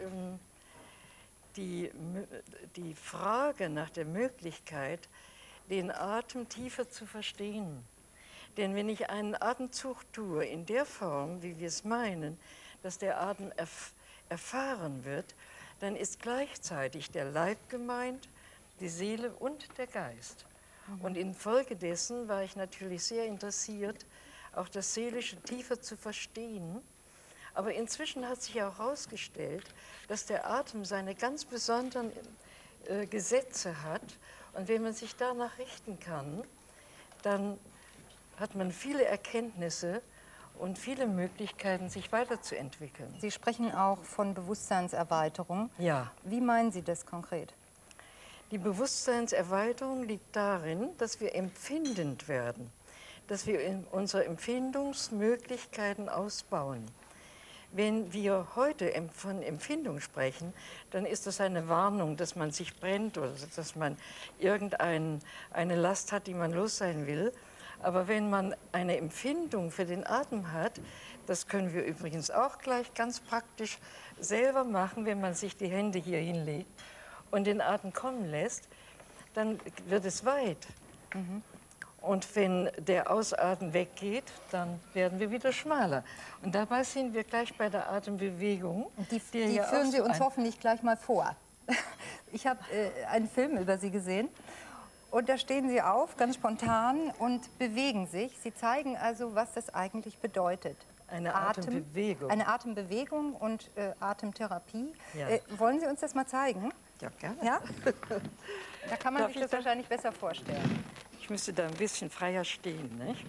die Frage nach der Möglichkeit, den Atem tiefer zu verstehen. Denn wenn ich einen Atemzug tue in der Form, wie wir es meinen, dass der Atem erfahren wird, dann ist gleichzeitig der Leib gemeint, die Seele und der Geist. Und infolgedessen war ich natürlich sehr interessiert, auch das Seelische tiefer zu verstehen. Aber inzwischen hat sich auch herausgestellt, dass der Atem seine ganz besonderen Gesetze hat. Und wenn man sich danach richten kann, dann hat man viele Erkenntnisse und viele Möglichkeiten, sich weiterzuentwickeln. Sie sprechen auch von Bewusstseinserweiterung. Ja. Wie meinen Sie das konkret? Die Bewusstseinserweiterung liegt darin, dass wir empfindend werden, dass wir unsere Empfindungsmöglichkeiten ausbauen. Wenn wir heute von Empfindung sprechen, dann ist das eine Warnung, dass man sich brennt oder dass man irgendeine Last hat, die man los sein will. Aber wenn man eine Empfindung für den Atem hat, das können wir übrigens auch gleich ganz praktisch selber machen, wenn man sich die Hände hier hinlegt und den Atem kommen lässt, dann wird es weit. Und wenn der Ausatmen weggeht, dann werden wir wieder schmaler. Und dabei sind wir gleich bei der Atembewegung. Die führen Sie uns hoffentlich gleich mal vor. Ich habe einen Film über Sie gesehen. Und da stehen Sie auf, ganz spontan, und bewegen sich. Sie zeigen also, was das eigentlich bedeutet. Eine Atembewegung. Eine Atembewegung und Atemtherapie. Ja. Wollen Sie uns das mal zeigen? Ja, gerne. Ja? Da kann man sich das wahrscheinlich besser vorstellen. Ich müsste da ein bisschen freier stehen, nicht?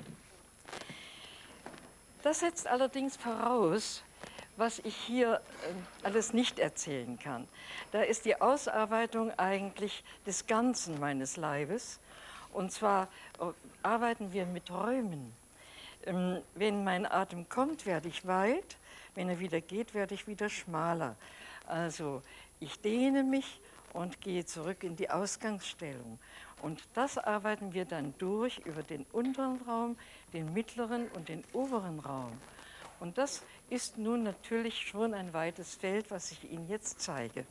Das setzt allerdings voraus, was ich hier alles nicht erzählen kann. Da ist die Ausarbeitung eigentlich des Ganzen meines Leibes. Und zwar arbeiten wir mit Räumen. Wenn mein Atem kommt, werde ich weit. Wenn er wieder geht, werde ich wieder schmaler. Also ich dehne mich und gehe zurück in die Ausgangsstellung. Und das arbeiten wir dann durch über den unteren Raum, den mittleren und den oberen Raum. Und das ist nun natürlich schon ein weites Feld, was ich Ihnen jetzt zeige.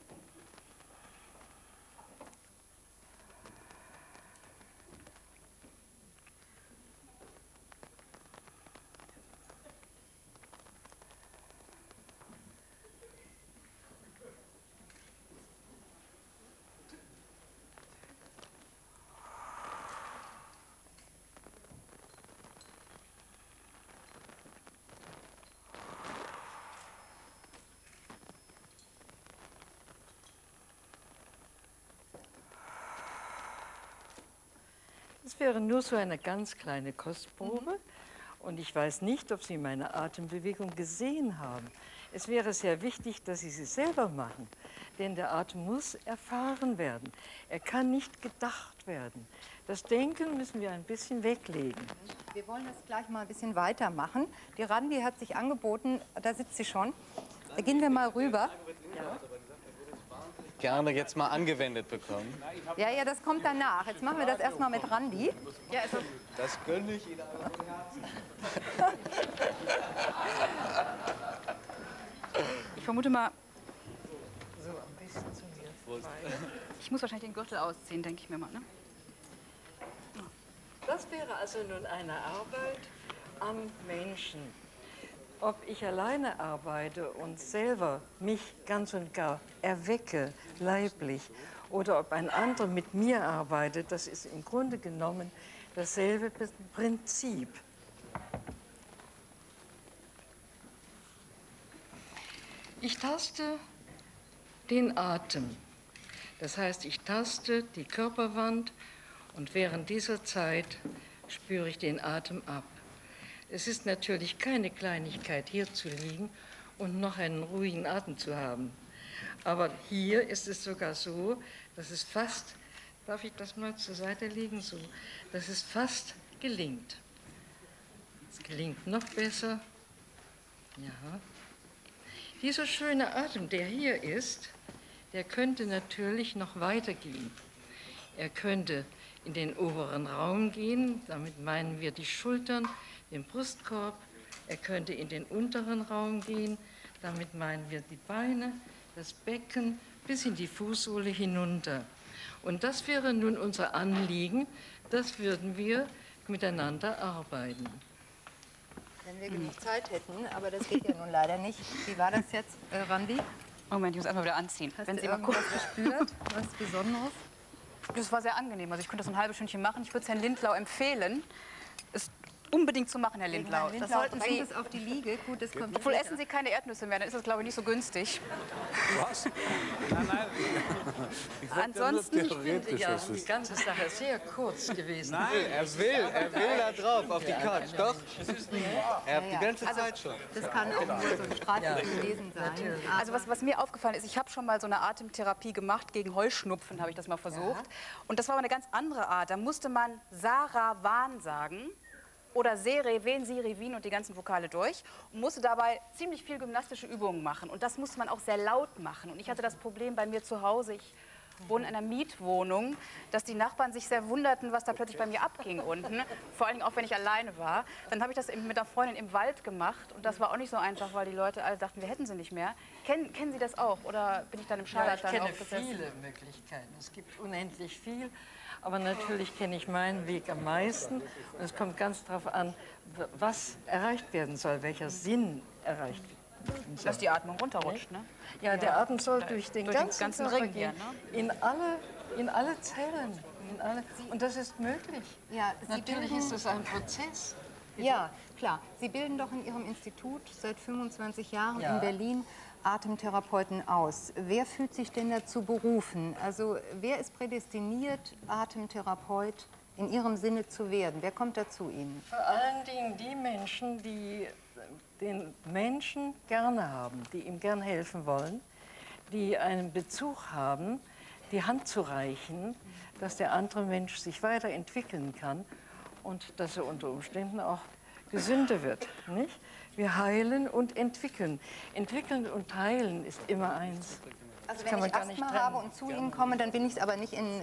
Das wäre nur so eine ganz kleine Kostprobe. Und ich weiß nicht, ob Sie meine Atembewegung gesehen haben. Es wäre sehr wichtig, dass Sie sie selber machen. Denn der Atem muss erfahren werden. Er kann nicht gedacht werden. Das Denken müssen wir ein bisschen weglegen. Wir wollen das gleich mal ein bisschen weitermachen. Die Randi hat sich angeboten, da sitzt sie schon. Da gehen wir mal rüber. Ja. Gerne jetzt mal angewendet bekommen. Ja, ja, das kommt danach. Jetzt machen wir das erstmal mit Randi. Ja, also das gönne ich Ihnen aber von Herzen. Ich vermute mal, So, ein bisschen zu mir. ich muss wahrscheinlich den Gürtel ausziehen, denke ich mir mal. Ne? Das wäre also nun eine Arbeit am Menschen. ob ich alleine arbeite und selber mich ganz und gar erwecke, leiblich, oder ob ein anderer mit mir arbeitet, das ist im Grunde genommen dasselbe Prinzip. Ich taste den Atem. Das heißt, ich taste die Körperwand und während dieser Zeit spüre ich den Atem ab. Es ist natürlich keine Kleinigkeit, hier zu liegen und noch einen ruhigen Atem zu haben. Aber hier ist es sogar so, dass es fast, darf ich das mal zur Seite legen, so, dass es fast gelingt. Es gelingt noch besser. Ja. Dieser schöne Atem, der hier ist, der könnte natürlich noch weitergehen. Er könnte in den oberen Raum gehen, damit meinen wir die Schultern, den Brustkorb. Er könnte in den unteren Raum gehen, damit meinen wir die Beine, das Becken bis in die Fußsohle hinunter. Und das wäre nun unser Anliegen, das würden wir miteinander arbeiten. Wenn wir genug Zeit hätten, aber das geht ja nun leider nicht. Wie war das jetzt, Randi? Moment, ich muss erstmal wieder anziehen. Hast Wenn du Sie mal irgendwas gespürt? Was Besonderes? Das war sehr angenehm. Also ich könnte das ein halbes Stündchen machen. Ich würde es Herrn Lindlau empfehlen, es unbedingt zu machen, Herr Lindlau. Das sollten Sie es auf die Liege. Gut, das kommt. Obwohl essen Sie keine Erdnüsse mehr, dann ist das, glaube ich, nicht so günstig. Was? Nein. Ansonsten, ich finde ja die ganze Sache sehr kurz gewesen. Nein, er will da drauf, auf die Couch, doch? Das ist nicht wahr. Er hat die ganze Zeit schon. Das kann auch nur so ein Streifen gewesen sein. Also was mir aufgefallen ist, ich habe schon mal so eine Atemtherapie gemacht, gegen Heuschnupfen habe ich das mal versucht. Und das war aber eine ganz andere Art. Da musste man Sarah Wahn sagen. Oder Sere, Ven, Siri, Wien und die ganzen Vokale durch und musste dabei ziemlich viel gymnastische Übungen machen. Und das musste man auch sehr laut machen. Und ich hatte das Problem bei mir zu Hause, ich wohne in einer Mietwohnung, dass die Nachbarn sich sehr wunderten, was da plötzlich bei mir abging unten. Vor allen Dingen auch, wenn ich alleine war. Dann habe ich das mit einer Freundin im Wald gemacht und das war auch nicht so einfach, weil die Leute alle dachten, wir hätten sie nicht mehr. Kennen Sie das auch oder bin ich dann im Scharlatan aufgesessen? Ich kenne viele Möglichkeiten. Es gibt unendlich viel. Aber natürlich kenne ich meinen Weg am meisten. Und es kommt ganz darauf an, was erreicht werden soll, welcher Sinn erreicht werden soll. Dass die Atmung runterrutscht, ne? Ja, der Atem soll durch den ganzen Körper Ring gehen, hier, ne? in alle Zellen. Und das ist möglich. Ja, natürlich ist das ein Prozess. Ja, klar. Sie bilden doch in Ihrem Institut seit 25 Jahren in Berlin Atemtherapeuten aus. Wer fühlt sich denn dazu berufen? Also wer ist prädestiniert, Atemtherapeut in Ihrem Sinne zu werden? Wer kommt da zu Ihnen? Vor allen Dingen die Menschen, die den Menschen gerne haben, die ihm gern helfen wollen, die einen Bezug haben, die Hand zu reichen, dass der andere Mensch sich weiterentwickeln kann und dass er unter Umständen auch gesünder wird. Nicht? Wir heilen und entwickeln. Entwickeln und heilen ist immer eins. Also wenn ich Asthma habe und zu Ihnen komme, dann bin ich aber nicht in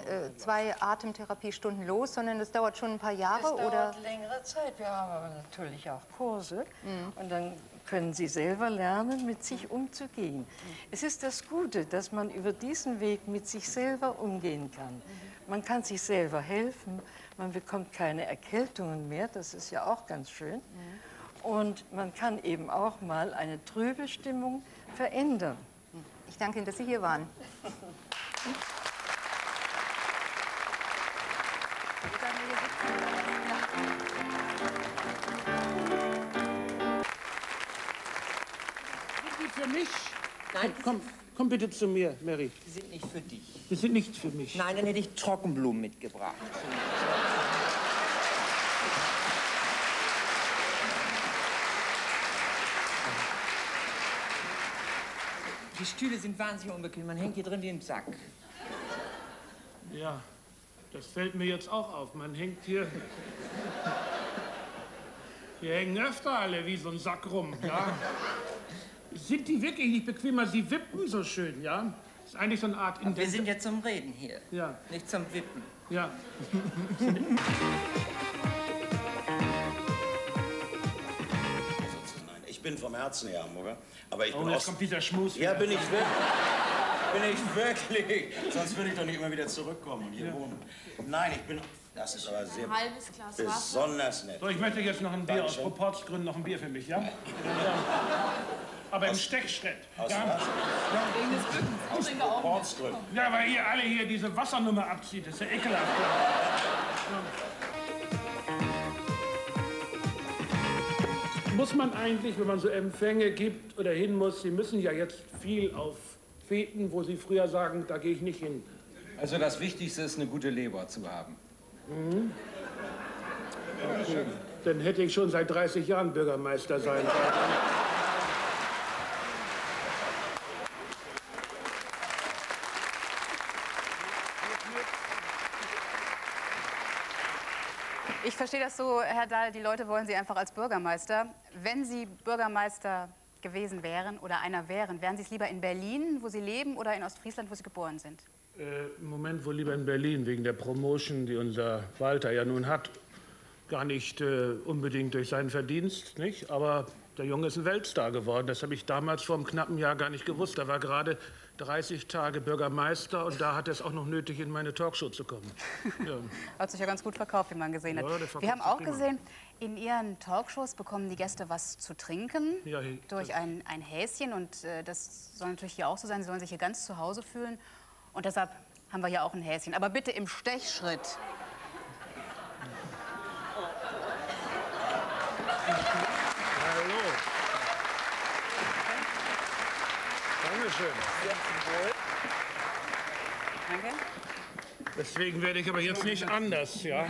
2 Atemtherapiestunden los, sondern das dauert schon ein paar Jahre? Es dauert längere Zeit. Wir haben aber natürlich auch Kurse. Und dann können Sie selber lernen, mit sich umzugehen. Es ist das Gute, dass man über diesen Weg mit sich selber umgehen kann. Man kann sich selber helfen, man bekommt keine Erkältungen mehr, das ist ja auch ganz schön. Und man kann eben auch mal eine trübe Stimmung verändern. Ich danke Ihnen, dass Sie hier waren. Sind die für mich? Nein. Komm bitte zu mir, Mary. Die sind nicht für dich. Die sind nicht für mich. Nein, dann hätte ich Trockenblumen mitgebracht. Die Stühle sind wahnsinnig unbequem. Man hängt hier drin wie im Sack. Ja, das fällt mir jetzt auch auf. Man hängt hier... Wir hängen öfter alle wie so ein Sack rum, ja? Sind die wirklich nicht bequemer? Sie wippen so schön, ja? Das ist eigentlich so eine Art... Wir sind ja zum Reden hier. Ja. Nicht zum Wippen. Ja. Ich bin vom Herzen her Hamburger, aber ich bin jetzt kommt dieser Schmus Ja, wieder. bin ich wirklich. Sonst würde ich doch nicht immer wieder zurückkommen und hier wohnen. Nein, ich bin... Das ist aber sehr Ein halbes Glas Wasser. besonders nett. So, ich möchte jetzt noch ein Bier, aus Dankeschön. Proportsgründen noch ein Bier für mich, ja? Aber im Stechschritt. Aus Ja? was? Wegen des Bückens. Ich trinke auch. Proportsgründen. Ja, weil ihr alle hier diese Wassernummer abzieht, das ist ja ekelhaft. Muss man eigentlich, wenn man so Empfänge gibt oder hin muss, Sie müssen ja jetzt viel auf Feten, wo Sie früher sagen, da gehe ich nicht hin. Also das Wichtigste ist, eine gute Leber zu haben. Mhm. Okay. Dann hätte ich schon seit 30 Jahren Bürgermeister sein können. Ich verstehe das so, Herr Dahl, die Leute wollen Sie einfach als Bürgermeister. Wenn Sie Bürgermeister gewesen wären oder einer wären, wären Sie es lieber in Berlin, wo Sie leben, oder in Ostfriesland, wo Sie geboren sind? Im Moment wohl lieber in Berlin, wegen der Promotion, die unser Walter ja nun hat. Gar nicht unbedingt durch seinen Verdienst, nicht? Aber der Junge ist ein Weltstar geworden. Das habe ich damals vor einem knappen Jahr gar nicht gewusst. Er war gerade 30 Tage Bürgermeister und da hat er es auch noch nötig, in meine Talkshow zu kommen. Ja. Hat sich ja ganz gut verkauft, wie man gesehen hat. Ja, Wir haben auch gesehen, in Ihren Talkshows bekommen die Gäste was zu trinken, ja, durch ein Häschen. Und das soll natürlich hier auch so sein. Sie sollen sich hier ganz zu Hause fühlen. Und deshalb haben wir hier auch ein Häschen. Aber bitte im Stechschritt. Hallo. Dankeschön. Danke. Deswegen werde ich aber jetzt nicht anders, ja?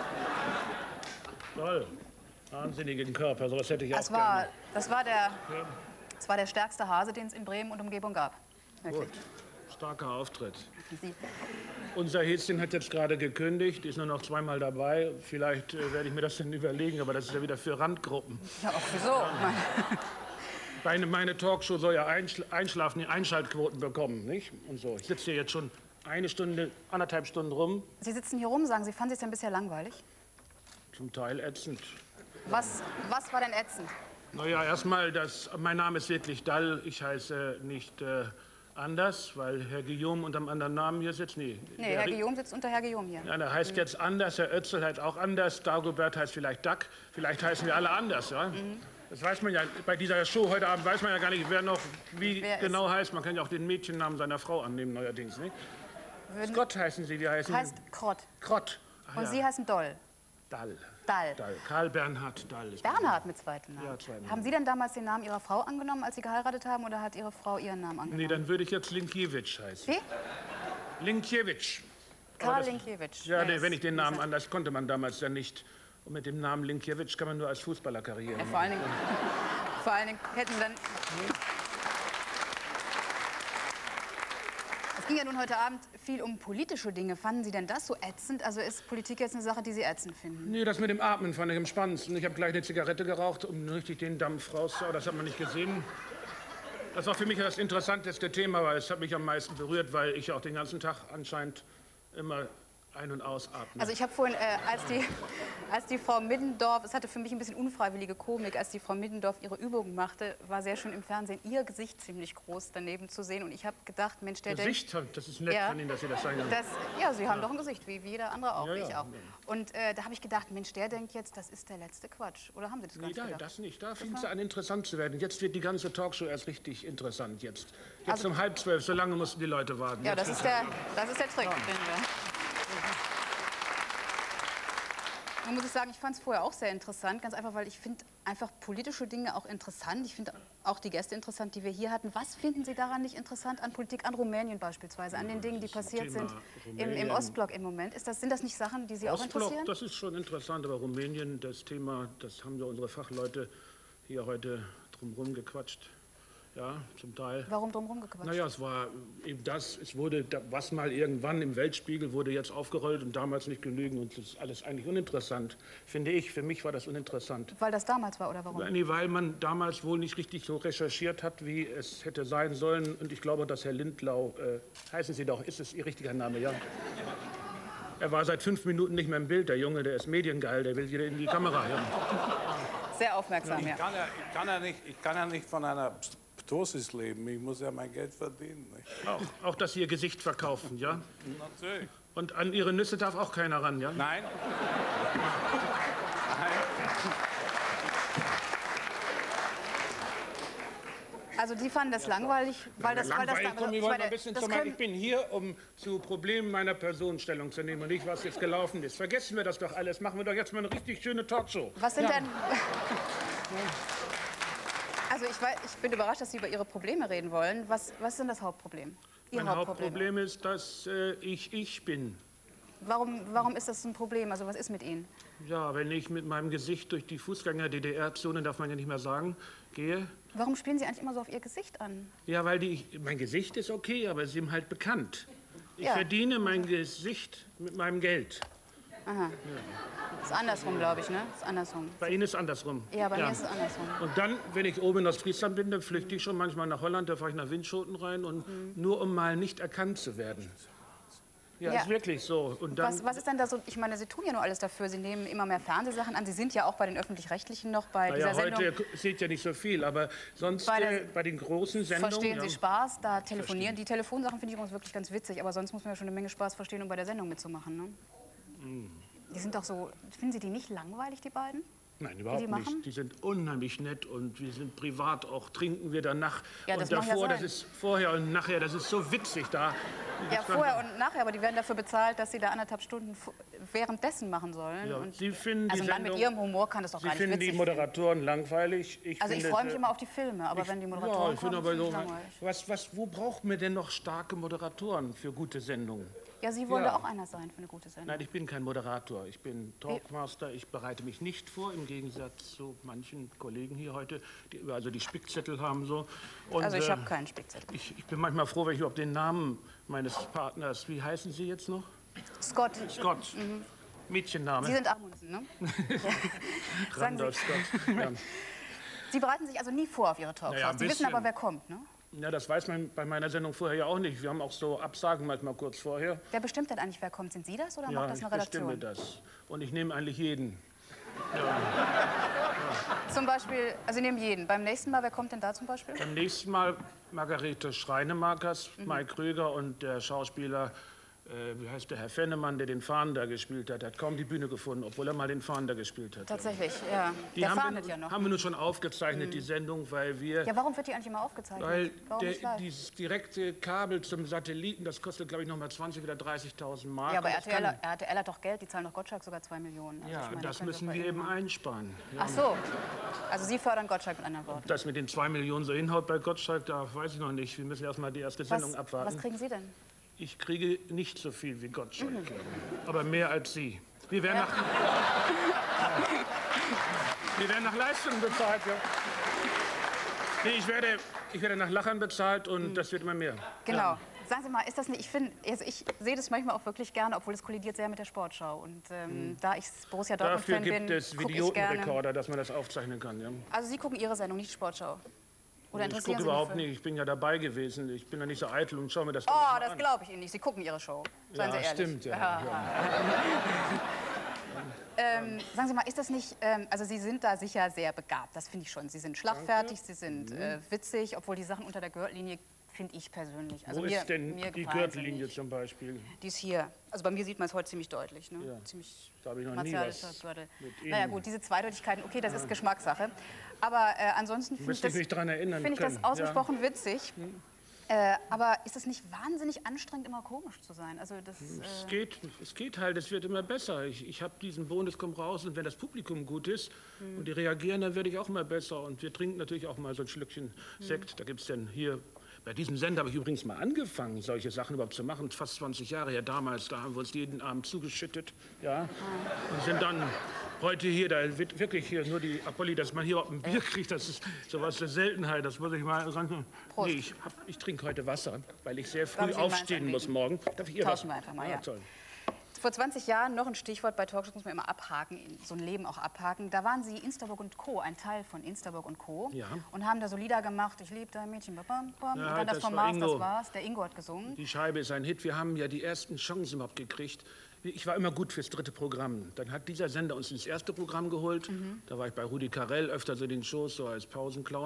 Toll. Wahnsinnigen Körper, sowas hätte ich auch gerne. Das war der stärkste Hase, den es in Bremen und Umgebung gab. Gut. Starker Auftritt. Unser Häschen hat jetzt gerade gekündigt, ist nur noch zweimal dabei. Vielleicht werde ich mir das dann überlegen, aber das ist ja wieder für Randgruppen. Ja, auch wieso? Meine Talkshow soll ja Einschaltquoten bekommen, nicht? Und so. Ich sitze hier jetzt schon 1 Stunde, 1,5 Stunden rum. Sie sitzen hier rum, sagen Sie, fanden Sie es denn bisher langweilig? Zum Teil ätzend. Was war denn ätzend? Naja, erstmal, mein Name ist wirklich Dall. Ich heiße nicht anders, weil Herr Guillaume unter einem anderen Namen hier sitzt. Nee, Herr Guillaume sitzt unter Herr Guillaume hier. Ja, der heißt jetzt anders, Herr Oetzel heißt auch anders, Dagobert heißt vielleicht Duck, vielleicht heißen wir alle anders, ja? Das weiß man ja, bei dieser Show heute Abend weiß man ja gar nicht, wer noch wer genau heißt. Man kann ja auch den Mädchennamen seiner Frau annehmen neuerdings, nicht? Scott heißen Sie, wie heißen Sie? Heißt Krott. Krott. Ach, und ja. Sie heißen Doll. Dall. Dall. Karl Bernhard Dall. Bernhard mit zweiten Namen. Ja, zweiten Namen. Haben Sie denn damals den Namen Ihrer Frau angenommen, als Sie geheiratet haben, oder hat Ihre Frau Ihren Namen angenommen? Nee, dann würde ich jetzt Linkiewicz heißen. Wie? Linkiewicz. Karl Linkiewicz. Ja, nee, wenn ich den Namen anders konnte man damals ja nicht. Und mit dem Namen Linkiewicz kann man nur als Fußballer Karriere machen. Vor allen Dingen hätten dann... Es ging ja nun heute Abend viel um politische Dinge. Fanden Sie denn das so ätzend? Also ist Politik jetzt eine Sache, die Sie ätzend finden? Nee, das mit dem Atmen fand ich am spannendsten. Ich habe gleich eine Zigarette geraucht, um richtig den Dampf raus... Das hat man nicht gesehen. Das war für mich das interessanteste Thema, weil es hat mich am meisten berührt, weil ich auch den ganzen Tag anscheinend immer ein- und ausatme. Also ich habe vorhin, als die Frau Middendorf, es hatte für mich ein bisschen unfreiwillige Komik, als die Frau Middendorf ihre Übungen machte, war sehr schön im Fernsehen ihr Gesicht ziemlich groß daneben zu sehen. Und ich habe gedacht, Mensch, der Gesicht, das ist nett von Ihnen, dass Sie das sagen. Ja, Sie haben doch ein Gesicht, wie jeder andere auch, ja, ich auch. Und da habe ich gedacht, Mensch, der denkt jetzt, das ist der letzte Quatsch. Oder haben Sie das gar nicht gedacht? Das nicht. Da fing es an, interessant zu werden. Jetzt wird die ganze Talkshow erst richtig interessant. Jetzt also, um 11:30, so lange mussten die Leute warten. Ja, das ist der Trick. Man muss sagen, ich fand es vorher auch sehr interessant, ganz einfach, weil ich finde einfach politische Dinge auch interessant. Ich finde auch die Gäste interessant, die wir hier hatten. Was finden Sie daran nicht interessant an Politik, an Rumänien beispielsweise, an den Dingen, die passiert sind im Ostblock im Moment? Sind das nicht Sachen, die Sie auch interessieren? Das ist schon interessant, aber Rumänien, das Thema, das haben ja unsere Fachleute hier heute drumherum gequatscht. Ja, zum Teil. Warum drumherum gequatscht? Naja, es war eben was mal irgendwann im Weltspiegel wurde jetzt aufgerollt und damals nicht genügend und das ist alles eigentlich uninteressant, finde ich. Für mich war das uninteressant. Weil das damals war oder warum? Nee, weil man damals wohl nicht richtig so recherchiert hat, wie es hätte sein sollen. Und ich glaube, dass Herr Lindlau, heißen Sie doch, ist es Ihr richtiger Name, ja? Er war seit 5 Minuten nicht mehr im Bild, der Junge, der ist mediengeil, der will wieder in die Kamera. Ja. Sehr aufmerksam, ja. Ich kann ja nicht von einer Ptosis leben. Ich muss ja mein Geld verdienen. Nicht? Auch, dass Sie Ihr Gesicht verkaufen, ja? Natürlich. Und an Ihre Nüsse darf auch keiner ran, ja? Nein. Also die fanden das langweilig, weil das... Komm, wir wollen mal ein bisschen ich bin hier, um zu Problemen meiner Person Stellung zu nehmen und nicht, was jetzt gelaufen ist. Vergessen wir das doch alles. Machen wir doch jetzt mal eine richtig schöne Talkshow. Was sind denn... Also ich bin überrascht, dass Sie über Ihre Probleme reden wollen. Was ist denn das Hauptproblem? Mein Hauptproblem ist, dass ich bin. Warum ist das ein Problem? Also was ist mit Ihnen? Ja, wenn ich mit meinem Gesicht durch die Fußgänger-DDR-Zone, darf man ja nicht mehr sagen, gehe. Warum spielen Sie eigentlich immer so auf Ihr Gesicht an? Ja, weil mein Gesicht ist okay, aber es ist ihm halt bekannt. Ich Ja. verdiene mein Gesicht mit meinem Geld. Aha. Ja. Ist andersrum, glaube ich, ne? Ist andersrum. Bei Ihnen ist es andersrum. Ja, bei mir ist es andersrum. Und dann, wenn ich oben in Ostfriesland bin, dann flüchte ich schon manchmal nach Holland, da fahre ich nach Winschoten rein, und nur um mal nicht erkannt zu werden. Ja, Ja. ist wirklich so. Und dann, Was ist denn da so? Ich meine, Sie tun ja nur alles dafür. Sie nehmen immer mehr Fernsehsachen an. Sie sind ja auch bei den Öffentlich-Rechtlichen noch bei dieser Sendung. Heute seht ihr nicht so viel, aber sonst bei den großen Sendungen... Verstehen Sie Spaß, da telefonieren. Die Telefonsachen finde ich übrigens wirklich ganz witzig, aber sonst muss man ja schon eine Menge Spaß verstehen, um bei der Sendung mitzumachen, ne? Die sind doch so... Finden Sie die nicht langweilig, die beiden? Nein, überhaupt nicht. Die sind unheimlich nett und wir sind privat auch, trinken wir danach. Ja, das und mag ja davor, sein. das ist vorher und nachher, das ist so witzig da. Ja, vorher und nachher, aber die werden dafür bezahlt, dass sie da 1,5 Stunden währenddessen machen sollen. Ja, und Sie finden also die ein Mann mit Sendung, Ihrem Humor kann das doch Sie gar nicht finden witzig die Moderatoren langweilig. Also ich freue mich immer auf die Filme, aber wenn die Moderatoren Ja, ich finde kommen, aber finde so, ich langweilig. wo braucht man denn noch starke Moderatoren für gute Sendungen? Ja, Sie wollen da auch einer sein für eine gute Sendung. Nein, ich bin kein Moderator. Ich bin Talkmaster. Ich bereite mich nicht vor, im Gegensatz zu manchen Kollegen hier heute, die also die Spickzettel haben. So. Und, Also ich habe keinen Spickzettel. Ich bin manchmal froh, wenn ich überhaupt den Namen meines Partners, wie heißen Sie jetzt noch? Scott. Scott. Mädchenname. Sie sind Amundsen, ne? Randolph Scott. Ja. Sie bereiten sich also nie vor auf Ihre Talkshows. Naja, ein Sie wissen aber, bisschen. wer kommt, ne? Ja, das weiß man bei meiner Sendung vorher ja auch nicht. Wir haben auch so Absagen manchmal kurz vorher. Wer bestimmt denn eigentlich, wer kommt? Sind Sie das oder Ja, macht das ich eine Redaktion? bestimme das. Und ich nehme eigentlich jeden. Zum Beispiel, also Sie nehmen jeden. Beim nächsten Mal, wer kommt denn da zum Beispiel? Beim nächsten Mal Margarete Schreinemakers, Mike Kröger und der Schauspieler, wie heißt der, Herr Fennemann, der den Fahnder gespielt hat. Er hat kaum die Bühne gefunden, obwohl er mal den Fahnder gespielt hat. Tatsächlich, ja. Der fahndet ja noch. Haben wir nur schon aufgezeichnet, die Sendung, weil wir... Ja, warum wird die eigentlich immer aufgezeichnet? Weil Warum nicht live? dieses direkte Kabel zum Satelliten, das kostet, glaube ich, noch mal 20.000 oder 30.000 Mark. Ja, aber Und das RTL hat doch Geld, die zahlen doch Gottschalk sogar 2 Millionen. Also ja, ich meine, das können müssen doch wir bei eben Ihnen- einsparen. Ja. Ach so. Also Sie fördern Gottschalk mit anderen Worten. Ob das mit den 2 Millionen so hinhaut bei Gottschalk, da weiß ich noch nicht. Wir müssen erst mal die erste Sendung abwarten. Was kriegen Sie denn? Ich kriege nicht so viel wie Gottschalk, aber mehr als Sie. Wir werden nach Leistung bezahlt. Ja. Nee, ich werde nach Lachern bezahlt und das wird immer mehr. Genau. Ja. Sagen Sie mal, ist das nicht, ich sehe das manchmal auch wirklich gerne, obwohl es kollidiert sehr mit der Sportschau. Und da ich Borussia Dafür Dortmund-Fan bin, gibt es gucke ich gerne. Videorekorder, dass man das aufzeichnen kann. Ja. Also Sie gucken Ihre Sendung, nicht die Sportschau? Oder Ich interessieren gucke Sie überhaupt sich für- nicht, ich bin ja dabei gewesen. Ich bin ja nicht so eitel und schaue mir das Oh, mal das an. glaube ich Ihnen nicht. Sie gucken Ihre Show. Seien Sie Ja, ehrlich. stimmt. Ja. Sagen Sie mal, ist das nicht, also Sie sind da sicher sehr begabt, das finde ich schon. Sie sind schlagfertig, Sie sind witzig, obwohl die Sachen unter der Gürtellinie, finde ich persönlich. Also Wo mir, ist denn mir die gefallen sie Gürtellinie nicht. zum Beispiel? Die ist hier. Also bei mir sieht man es heute ziemlich deutlich. Ne? Ja. Ziemlich Da habe ich noch nie martialischer was Gürtel. mit Ihnen. Naja gut, diese Zweideutigkeiten, okay, das ist Geschmackssache. Aber ansonsten finde ich Müsste ich mich daran erinnern find ich das können. ausgesprochen witzig. Aber ist es nicht wahnsinnig anstrengend, immer komisch zu sein? Also das, Es geht halt, es wird immer besser. Ich habe diesen Bonus, komm raus, und wenn das Publikum gut ist und die reagieren, dann werde ich auch immer besser. Und wir trinken natürlich auch mal so ein Schlückchen Sekt. Da gibt es dann hier, bei diesem Sender habe ich übrigens mal angefangen, solche Sachen überhaupt zu machen. Fast 20 Jahre her damals, da haben wir uns jeden Abend zugeschüttet. Ja? Und sind dann heute hier, da wird wirklich hier nur die Apolli, dass man hier überhaupt ein Bier kriegt, das ist sowas der Seltenheit. Das muss ich mal sagen. Nee, ich trinke heute Wasser, weil ich sehr früh Darf ich Ihnen meins aufstehen muss morgen. Darf ich Ihr Tauschen Wasser? wir einfach mal, Ja, ja. toll. Vor 20 Jahren, noch ein Stichwort bei Talkshows, muss man immer abhaken, so ein Leben auch abhaken. Da waren Sie Instaburg und Co., ein Teil von Instaburg und Co. Ja. Und haben da so Lieder gemacht, ich liebe dein Mädchen, bam, bam, bam. Ja, und dann das das von war Mars, das Ingo. war's. Der Ingo hat gesungen. Die Scheibe ist ein Hit. Wir haben ja die ersten Chancen überhaupt gekriegt. Ich war immer gut fürs dritte Programm. Dann hat dieser Sender uns ins erste Programm geholt. Da war ich bei Rudi Carrell öfter so in den Shows, so als Pausenclown.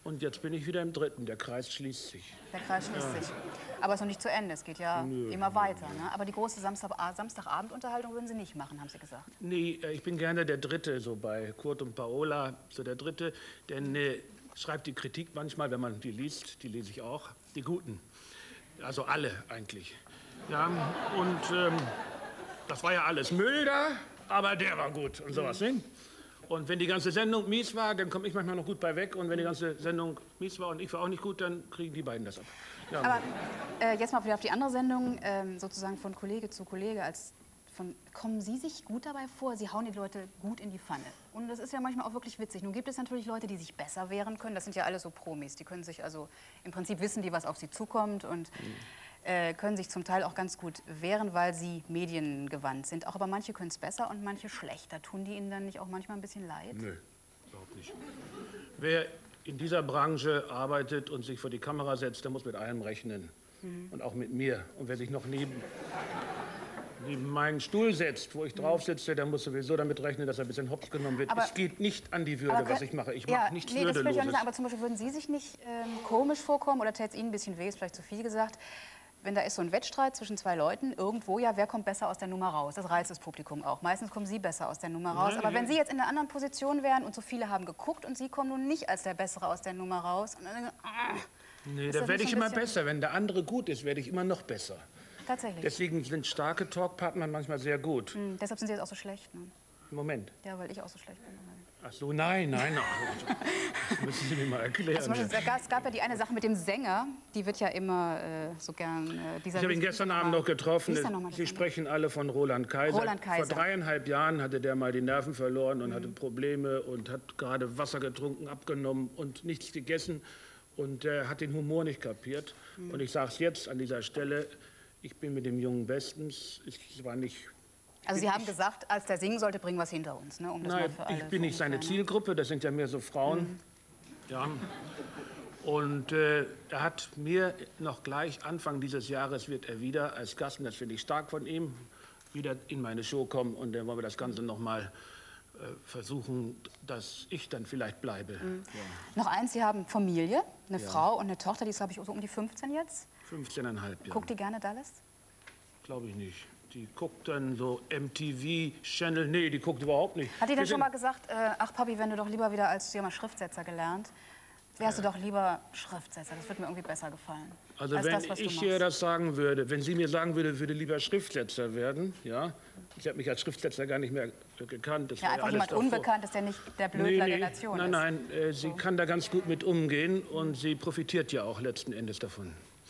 Und jetzt bin ich wieder im dritten. Der Kreis schließt sich. Der Kreis schließt sich. Aber es ist noch nicht zu Ende. Es geht ja immer weiter. Ne? Aber die große Samstagabendunterhaltung würden Sie nicht machen, haben Sie gesagt. Nee, ich bin gerne der Dritte, so bei Kurt und Paola, so der Dritte. Denn schreibt die Kritik manchmal, wenn man die liest, die lese ich auch, die Guten. Also alle eigentlich. Ja, und das war ja alles Müll da, aber der war gut und sowas. Ne? Und wenn die ganze Sendung mies war, dann komme ich manchmal noch gut bei weg. Und wenn die ganze Sendung mies war und ich war auch nicht gut, dann kriegen die beiden das ab. Ja. Aber jetzt mal wieder auf die andere Sendung, sozusagen von Kollege zu Kollege. Kommen Sie sich gut dabei vor? Sie hauen die Leute gut in die Pfanne. Und das ist ja manchmal auch wirklich witzig. Nun gibt es natürlich Leute, die sich besser wehren können. Das sind ja alle so Promis. Die können sich also, im Prinzip wissen die, was auf sie zukommt. Und können sich zum Teil auch ganz gut wehren, weil sie mediengewandt sind. Auch aber manche können es besser und manche schlechter. Tun die Ihnen dann nicht auch manchmal ein bisschen leid? Nö, überhaupt nicht. Wer in dieser Branche arbeitet und sich vor die Kamera setzt, der muss mit allem rechnen. Und auch mit mir. Und wer sich noch neben meinen Stuhl setzt, wo ich drauf sitze, der muss sowieso damit rechnen, dass er ein bisschen hops genommen wird. Es geht nicht an die Würde, was ich mache. Ich mache nichts Würdeloses. Das will ich auch nicht sagen, aber zum Beispiel würden Sie sich nicht komisch vorkommen oder täte es Ihnen ein bisschen weh, ist vielleicht zu viel gesagt, wenn da ist so ein Wettstreit zwischen zwei Leuten, irgendwo, ja, wer kommt besser aus der Nummer raus? Das reizt das Publikum auch. Meistens kommen Sie besser aus der Nummer raus. Nein, aber wenn Sie jetzt in einer anderen Position wären und so viele haben geguckt und Sie kommen nun nicht als der Bessere aus der Nummer raus. Und dann, nee, da werde ich immer besser. Wenn der andere gut ist, werde ich immer noch besser. Tatsächlich. Deswegen sind starke Talkpartner manchmal sehr gut. Deshalb sind Sie jetzt auch so schlecht, ne? Im Moment. Ja, weil ich auch so schlecht bin. Ach so, nein. Das müssen Sie mir mal erklären. Also, es gab ja die eine Sache mit dem Sänger, die wird ja immer so gern... ich habe ihn gestern Abend noch getroffen. Sie sprechen alle von Roland Kaiser. Roland Kaiser. Vor 3,5 Jahren hatte der mal die Nerven verloren und hatte Probleme und hat gerade Wasser getrunken, abgenommen und nichts gegessen. Und er hat den Humor nicht kapiert. Und ich sage es jetzt an dieser Stelle, ich bin mit dem Jungen bestens. Ich war nicht... Also Sie haben gesagt, als der singen sollte, bringen wir es hinter uns, ne? Um das Nein, mal für alle ich bin nicht seine Zielgruppe, das sind ja mehr so Frauen. Ja. Und er hat mir noch gleich Anfang dieses Jahres wird er wieder als Gast, und das finde ich stark von ihm, wieder in meine Show kommen. Und dann wollen wir das Ganze noch mal versuchen, dass ich dann vielleicht bleibe. Ja. Noch eins, Sie haben Familie, eine Frau und eine Tochter, die ist, glaube ich, so um die 15 jetzt. 15,5 Jahre. Guckt die gerne Dallas? Glaube ich nicht. Die guckt dann so MTV-Channel. Nee, die guckt überhaupt nicht. Hat die denn schon mal gesagt, ach Papi, wenn du doch lieber wieder, als du ja mal Schriftsetzer gelernt, wärst du doch lieber Schriftsetzer. Das wird mir irgendwie besser gefallen. Also wenn ich ihr das sagen würde, wenn sie mir sagen würde, würde lieber Schriftsetzer werden, ja. Ich habe mich als Schriftsetzer gar nicht mehr gekannt. Das ja, einfach jemand Unbekanntes, der nicht der Blödler der Nation ist. Nein, sie kann da ganz gut mit umgehen und sie profitiert ja auch letzten Endes davon.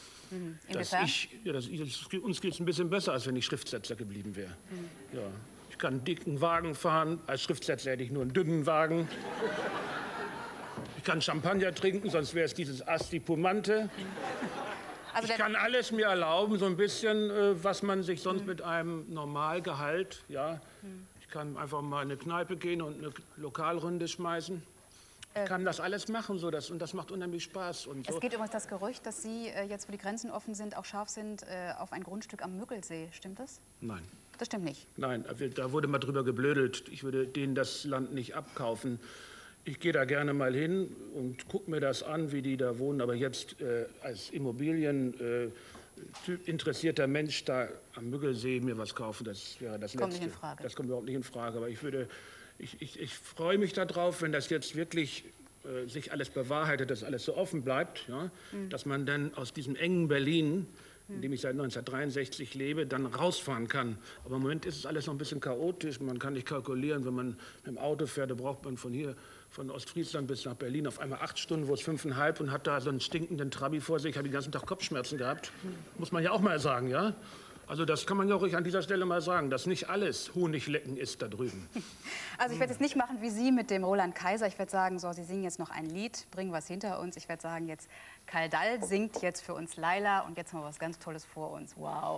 Uns geht es ein bisschen besser, als wenn ich Schriftsetzer geblieben wäre. Ja, ich kann einen dicken Wagen fahren. Als Schriftsetzer hätte ich nur einen dünnen Wagen. Ich kann Champagner trinken, sonst wäre es dieses Asti Pumante. Also ich kann alles mir erlauben, so ein bisschen, was man sich sonst mit einem Normalgehalt, ja. Ich kann einfach mal in eine Kneipe gehen und eine Lokalrunde schmeißen. Ich kann das alles machen, und das macht unheimlich Spaß. Und so. Es geht übrigens das Gerücht, dass Sie jetzt, wo die Grenzen offen sind, auch scharf sind auf ein Grundstück am Müggelsee. Stimmt das? Nein. Das stimmt nicht? Nein, da wurde mal drüber geblödelt. Ich würde denen das Land nicht abkaufen. Ich gehe da gerne mal hin und gucke mir das an, wie die da wohnen. Aber jetzt als interessierter Mensch da am Müggelsee mir was kaufen, das wäre das Letzte. Kommt nicht in Frage. Das kommt überhaupt nicht in Frage. Aber ich freue mich darauf, wenn das jetzt wirklich sich alles bewahrheitet, dass alles so offen bleibt, ja, dass man dann aus diesem engen Berlin, in dem ich seit 1963 lebe, dann rausfahren kann. Aber im Moment ist es alles noch ein bisschen chaotisch. Man kann nicht kalkulieren, wenn man mit dem Auto fährt, da braucht man von Ostfriesland bis nach Berlin auf einmal 8 Stunden, wo es 5,5 und hat da so einen stinkenden Trabi vor sich. Ich habe den ganzen Tag Kopfschmerzen gehabt. Muss man ja auch mal sagen, ja? Also das kann man ja auch ruhig an dieser Stelle mal sagen, dass nicht alles Honiglecken ist da drüben. Also ich werde jetzt nicht machen wie Sie mit dem Roland Kaiser. Ich werde sagen, so, Sie singen jetzt noch ein Lied, bringen was hinter uns. Ich werde sagen, jetzt Karl Dall singt jetzt für uns Laila und jetzt haben wir was ganz Tolles vor uns. Wow.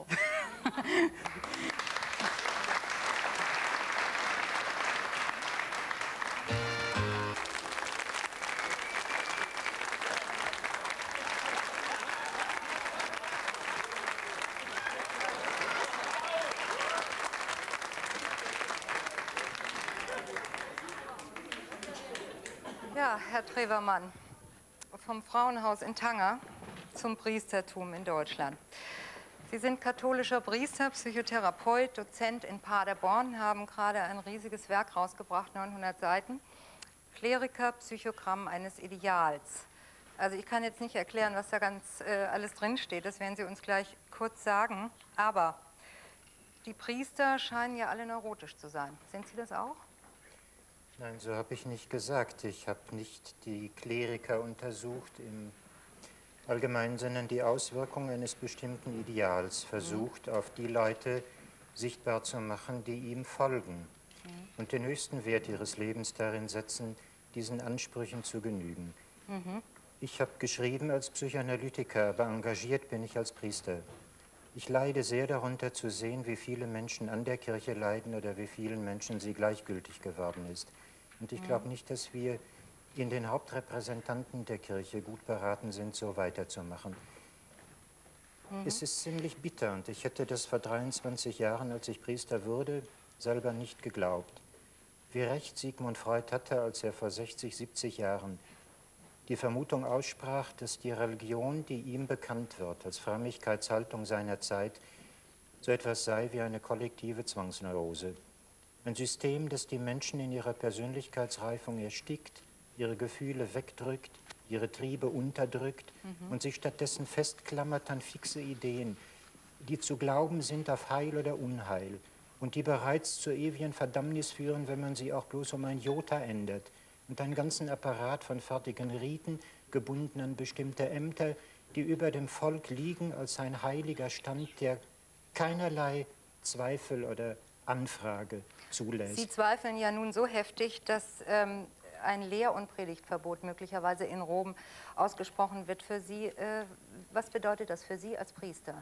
Ja, Herr Trevermann, vom Frauenhaus in Tanger zum Priestertum in Deutschland. Sie sind katholischer Priester, Psychotherapeut, Dozent in Paderborn, haben gerade ein riesiges Werk rausgebracht, 900 Seiten. Kleriker, Psychogramm eines Ideals. Also ich kann jetzt nicht erklären, was da ganz alles drinsteht, das werden Sie uns gleich kurz sagen. Aber die Priester scheinen ja alle neurotisch zu sein. Sind Sie das auch? Nein, so habe ich nicht gesagt. Ich habe nicht die Kleriker untersucht im Allgemeinen, sondern die Auswirkungen eines bestimmten Ideals versucht, auf die Leute sichtbar zu machen, die ihm folgen und den höchsten Wert ihres Lebens darin setzen, diesen Ansprüchen zu genügen. Ich habe geschrieben als Psychoanalytiker, aber engagiert bin ich als Priester. Ich leide sehr darunter zu sehen, wie viele Menschen an der Kirche leiden oder wie vielen Menschen sie gleichgültig geworden ist. Und ich glaube nicht, dass wir in den Hauptrepräsentanten der Kirche gut beraten sind, so weiterzumachen. Es ist ziemlich bitter und ich hätte das vor 23 Jahren, als ich Priester wurde, selber nicht geglaubt. Wie recht Sigmund Freud hatte, als er vor 60, 70 Jahren die Vermutung aussprach, dass die Religion, die ihm bekannt wird, als Frömmigkeitshaltung seiner Zeit, so etwas sei wie eine kollektive Zwangsneurose. Ein System, das die Menschen in ihrer Persönlichkeitsreifung erstickt, ihre Gefühle wegdrückt, ihre Triebe unterdrückt und sich stattdessen festklammert an fixe Ideen, die zu glauben sind auf Heil oder Unheil und die bereits zur ewigen Verdammnis führen, wenn man sie auch bloß um ein Jota ändert. Und einen ganzen Apparat von fertigen Riten, gebunden an bestimmte Ämter, die über dem Volk liegen als ein heiliger Stand, der keinerlei Zweifel oder Anfrage zulässt. Sie zweifeln ja nun so heftig, dass ein Lehr- und Predigtverbot möglicherweise in Rom ausgesprochen wird für Sie. Was bedeutet das für Sie als Priester?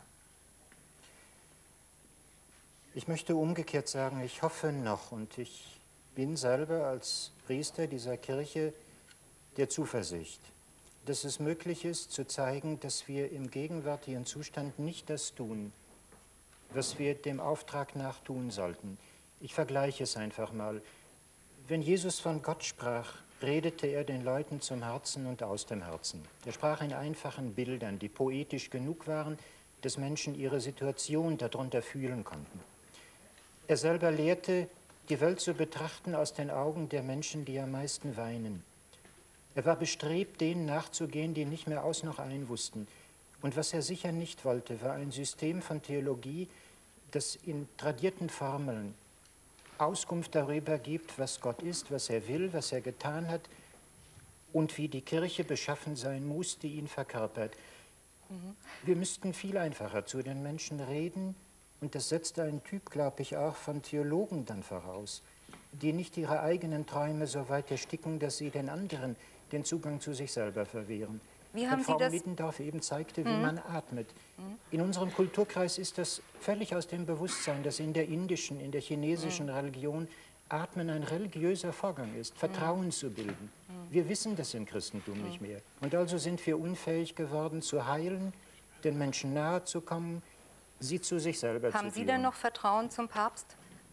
Ich möchte umgekehrt sagen, ich hoffe noch und ich bin selber als Priester dieser Kirche der Zuversicht, dass es möglich ist, zu zeigen, dass wir im gegenwärtigen Zustand nicht das tun, was wir dem Auftrag nach tun sollten. Ich vergleiche es einfach mal. Wenn Jesus von Gott sprach, redete er den Leuten zum Herzen und aus dem Herzen. Er sprach in einfachen Bildern, die poetisch genug waren, dass Menschen ihre Situation darunter fühlen konnten. Er selber lehrte, die Welt zu betrachten aus den Augen der Menschen, die am meisten weinen. Er war bestrebt, denen nachzugehen, die nicht mehr aus noch ein wussten. Und was er sicher nicht wollte, war ein System von Theologie, das in tradierten Formeln Auskunft darüber gibt, was Gott ist, was er will, was er getan hat und wie die Kirche beschaffen sein muss, die ihn verkörpert. Wir müssten viel einfacher zu den Menschen reden und das setzt einen Typ, glaube ich, auch von Theologen dann voraus, die nicht ihre eigenen Träume so weit ersticken, dass sie den anderen den Zugang zu sich selber verwehren. Wie haben Frau Sie das? Middendorf eben zeigte, wie man atmet. In unserem Kulturkreis ist das völlig aus dem Bewusstsein, dass in der indischen, in der chinesischen Religion Atmen ein religiöser Vorgang ist, Vertrauen zu bilden. Wir wissen das im Christentum nicht mehr. Und also sind wir unfähig geworden, zu heilen, den Menschen nahe zu kommen, sie zu sich selber zu führen. Haben Sie denn noch Vertrauen zum Papst?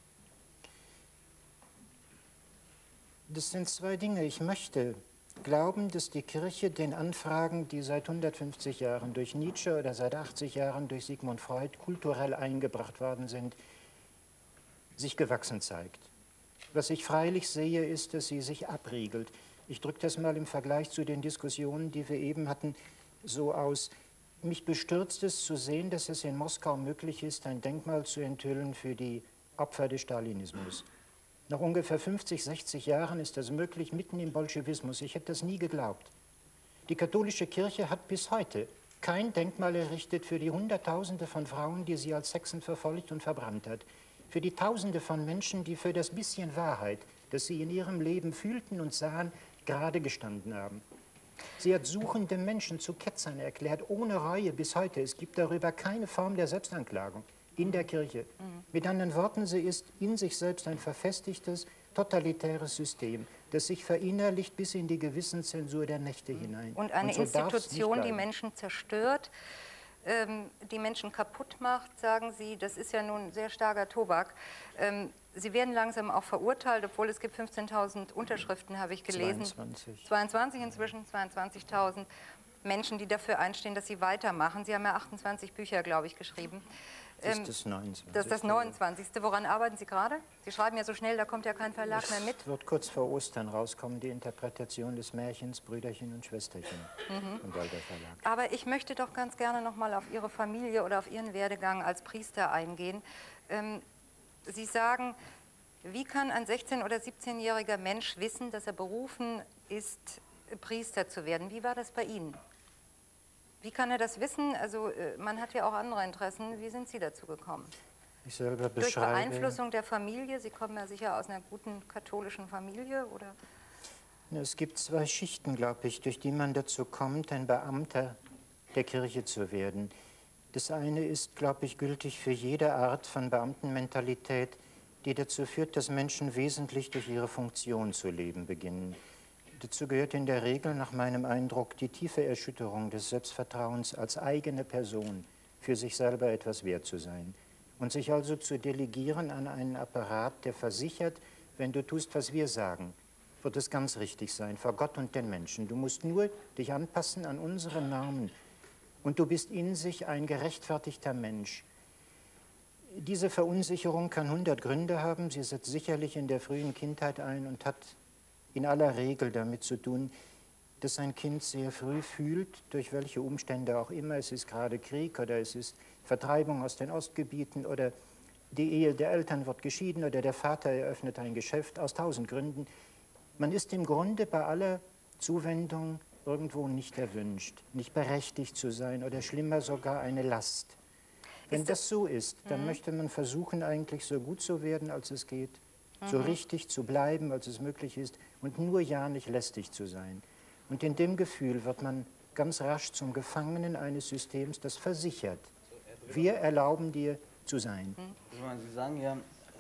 Das sind zwei Dinge. Ich möchte glauben, dass die Kirche den Anfragen, die seit 150 Jahren durch Nietzsche oder seit 80 Jahren durch Sigmund Freud kulturell eingebracht worden sind, sich gewachsen zeigt. Was ich freilich sehe, ist, dass sie sich abriegelt. Ich drücke das mal im Vergleich zu den Diskussionen, die wir eben hatten, so aus. Mich bestürzt es zu sehen, dass es in Moskau möglich ist, ein Denkmal zu enthüllen für die Opfer des Stalinismus. Nach ungefähr 50, 60 Jahren ist das möglich, mitten im Bolschewismus. Ich hätte das nie geglaubt. Die katholische Kirche hat bis heute kein Denkmal errichtet für die Hunderttausende von Frauen, die sie als Hexen verfolgt und verbrannt hat. Für die Tausende von Menschen, die für das bisschen Wahrheit, das sie in ihrem Leben fühlten und sahen, gerade gestanden haben. Sie hat suchende Menschen zu Ketzern erklärt, ohne Reue bis heute. Es gibt darüber keine Form der Selbstanklagung in der Kirche. Mit anderen Worten, sie ist in sich selbst ein verfestigtes, totalitäres System, das sich verinnerlicht bis in die Gewissenszensur der Nächte hinein. Und eine Institution, die Menschen zerstört, die Menschen kaputt macht, sagen Sie, das ist ja nun sehr starker Tobak. Sie werden langsam auch verurteilt, obwohl es gibt 15.000 Unterschriften, habe ich gelesen. 22 inzwischen, 22.000 Menschen, die dafür einstehen, dass Sie weitermachen. Sie haben ja 28 Bücher, glaube ich, geschrieben. Das ist das 29. Das ist das 29. Woran arbeiten Sie gerade? Sie schreiben ja so schnell, da kommt ja kein Verlag mehr mit. Es wird kurz vor Ostern rauskommen, die Interpretation des Märchens Brüderchen und Schwesterchen im Walter Verlag. Aber ich möchte doch ganz gerne noch mal auf Ihre Familie oder auf Ihren Werdegang als Priester eingehen. Sie sagen, wie kann ein 16- oder 17-jähriger Mensch wissen, dass er berufen ist, Priester zu werden? Wie war das bei Ihnen? Wie kann er das wissen? Also man hat ja auch andere Interessen. Wie sind Sie dazu gekommen? Ich selber beschreibe... Durch Beeinflussung der Familie? Sie kommen ja sicher aus einer guten katholischen Familie, oder? Es gibt zwei Schichten, glaube ich, durch die man dazu kommt, ein Beamter der Kirche zu werden. Das eine ist, glaube ich, gültig für jede Art von Beamtenmentalität, die dazu führt, dass Menschen wesentlich durch ihre Funktion zu leben beginnen. Dazu gehört in der Regel, nach meinem Eindruck, die tiefe Erschütterung des Selbstvertrauens, als eigene Person für sich selber etwas wert zu sein. Und sich also zu delegieren an einen Apparat, der versichert, wenn du tust, was wir sagen, wird es ganz richtig sein, vor Gott und den Menschen. Du musst nur dich anpassen an unsere Normen. Und du bist in sich ein gerechtfertigter Mensch. Diese Verunsicherung kann 100 Gründe haben. Sie setzt sicherlich in der frühen Kindheit ein und hat in aller Regel damit zu tun, dass ein Kind sehr früh fühlt, durch welche Umstände auch immer, es ist gerade Krieg oder es ist Vertreibung aus den Ostgebieten oder die Ehe der Eltern wird geschieden oder der Vater eröffnet ein Geschäft, aus 1000 Gründen. Man ist im Grunde bei aller Zuwendung irgendwo nicht erwünscht, nicht berechtigt zu sein oder schlimmer sogar eine Last. Wenn das so ist, dann möchte man versuchen, eigentlich so gut zu werden, als es geht, so richtig zu bleiben, als es möglich ist und nur ja nicht lästig zu sein. Und in dem Gefühl wird man ganz rasch zum Gefangenen eines Systems, das versichert, wir erlauben dir zu sein. Sie sagen ja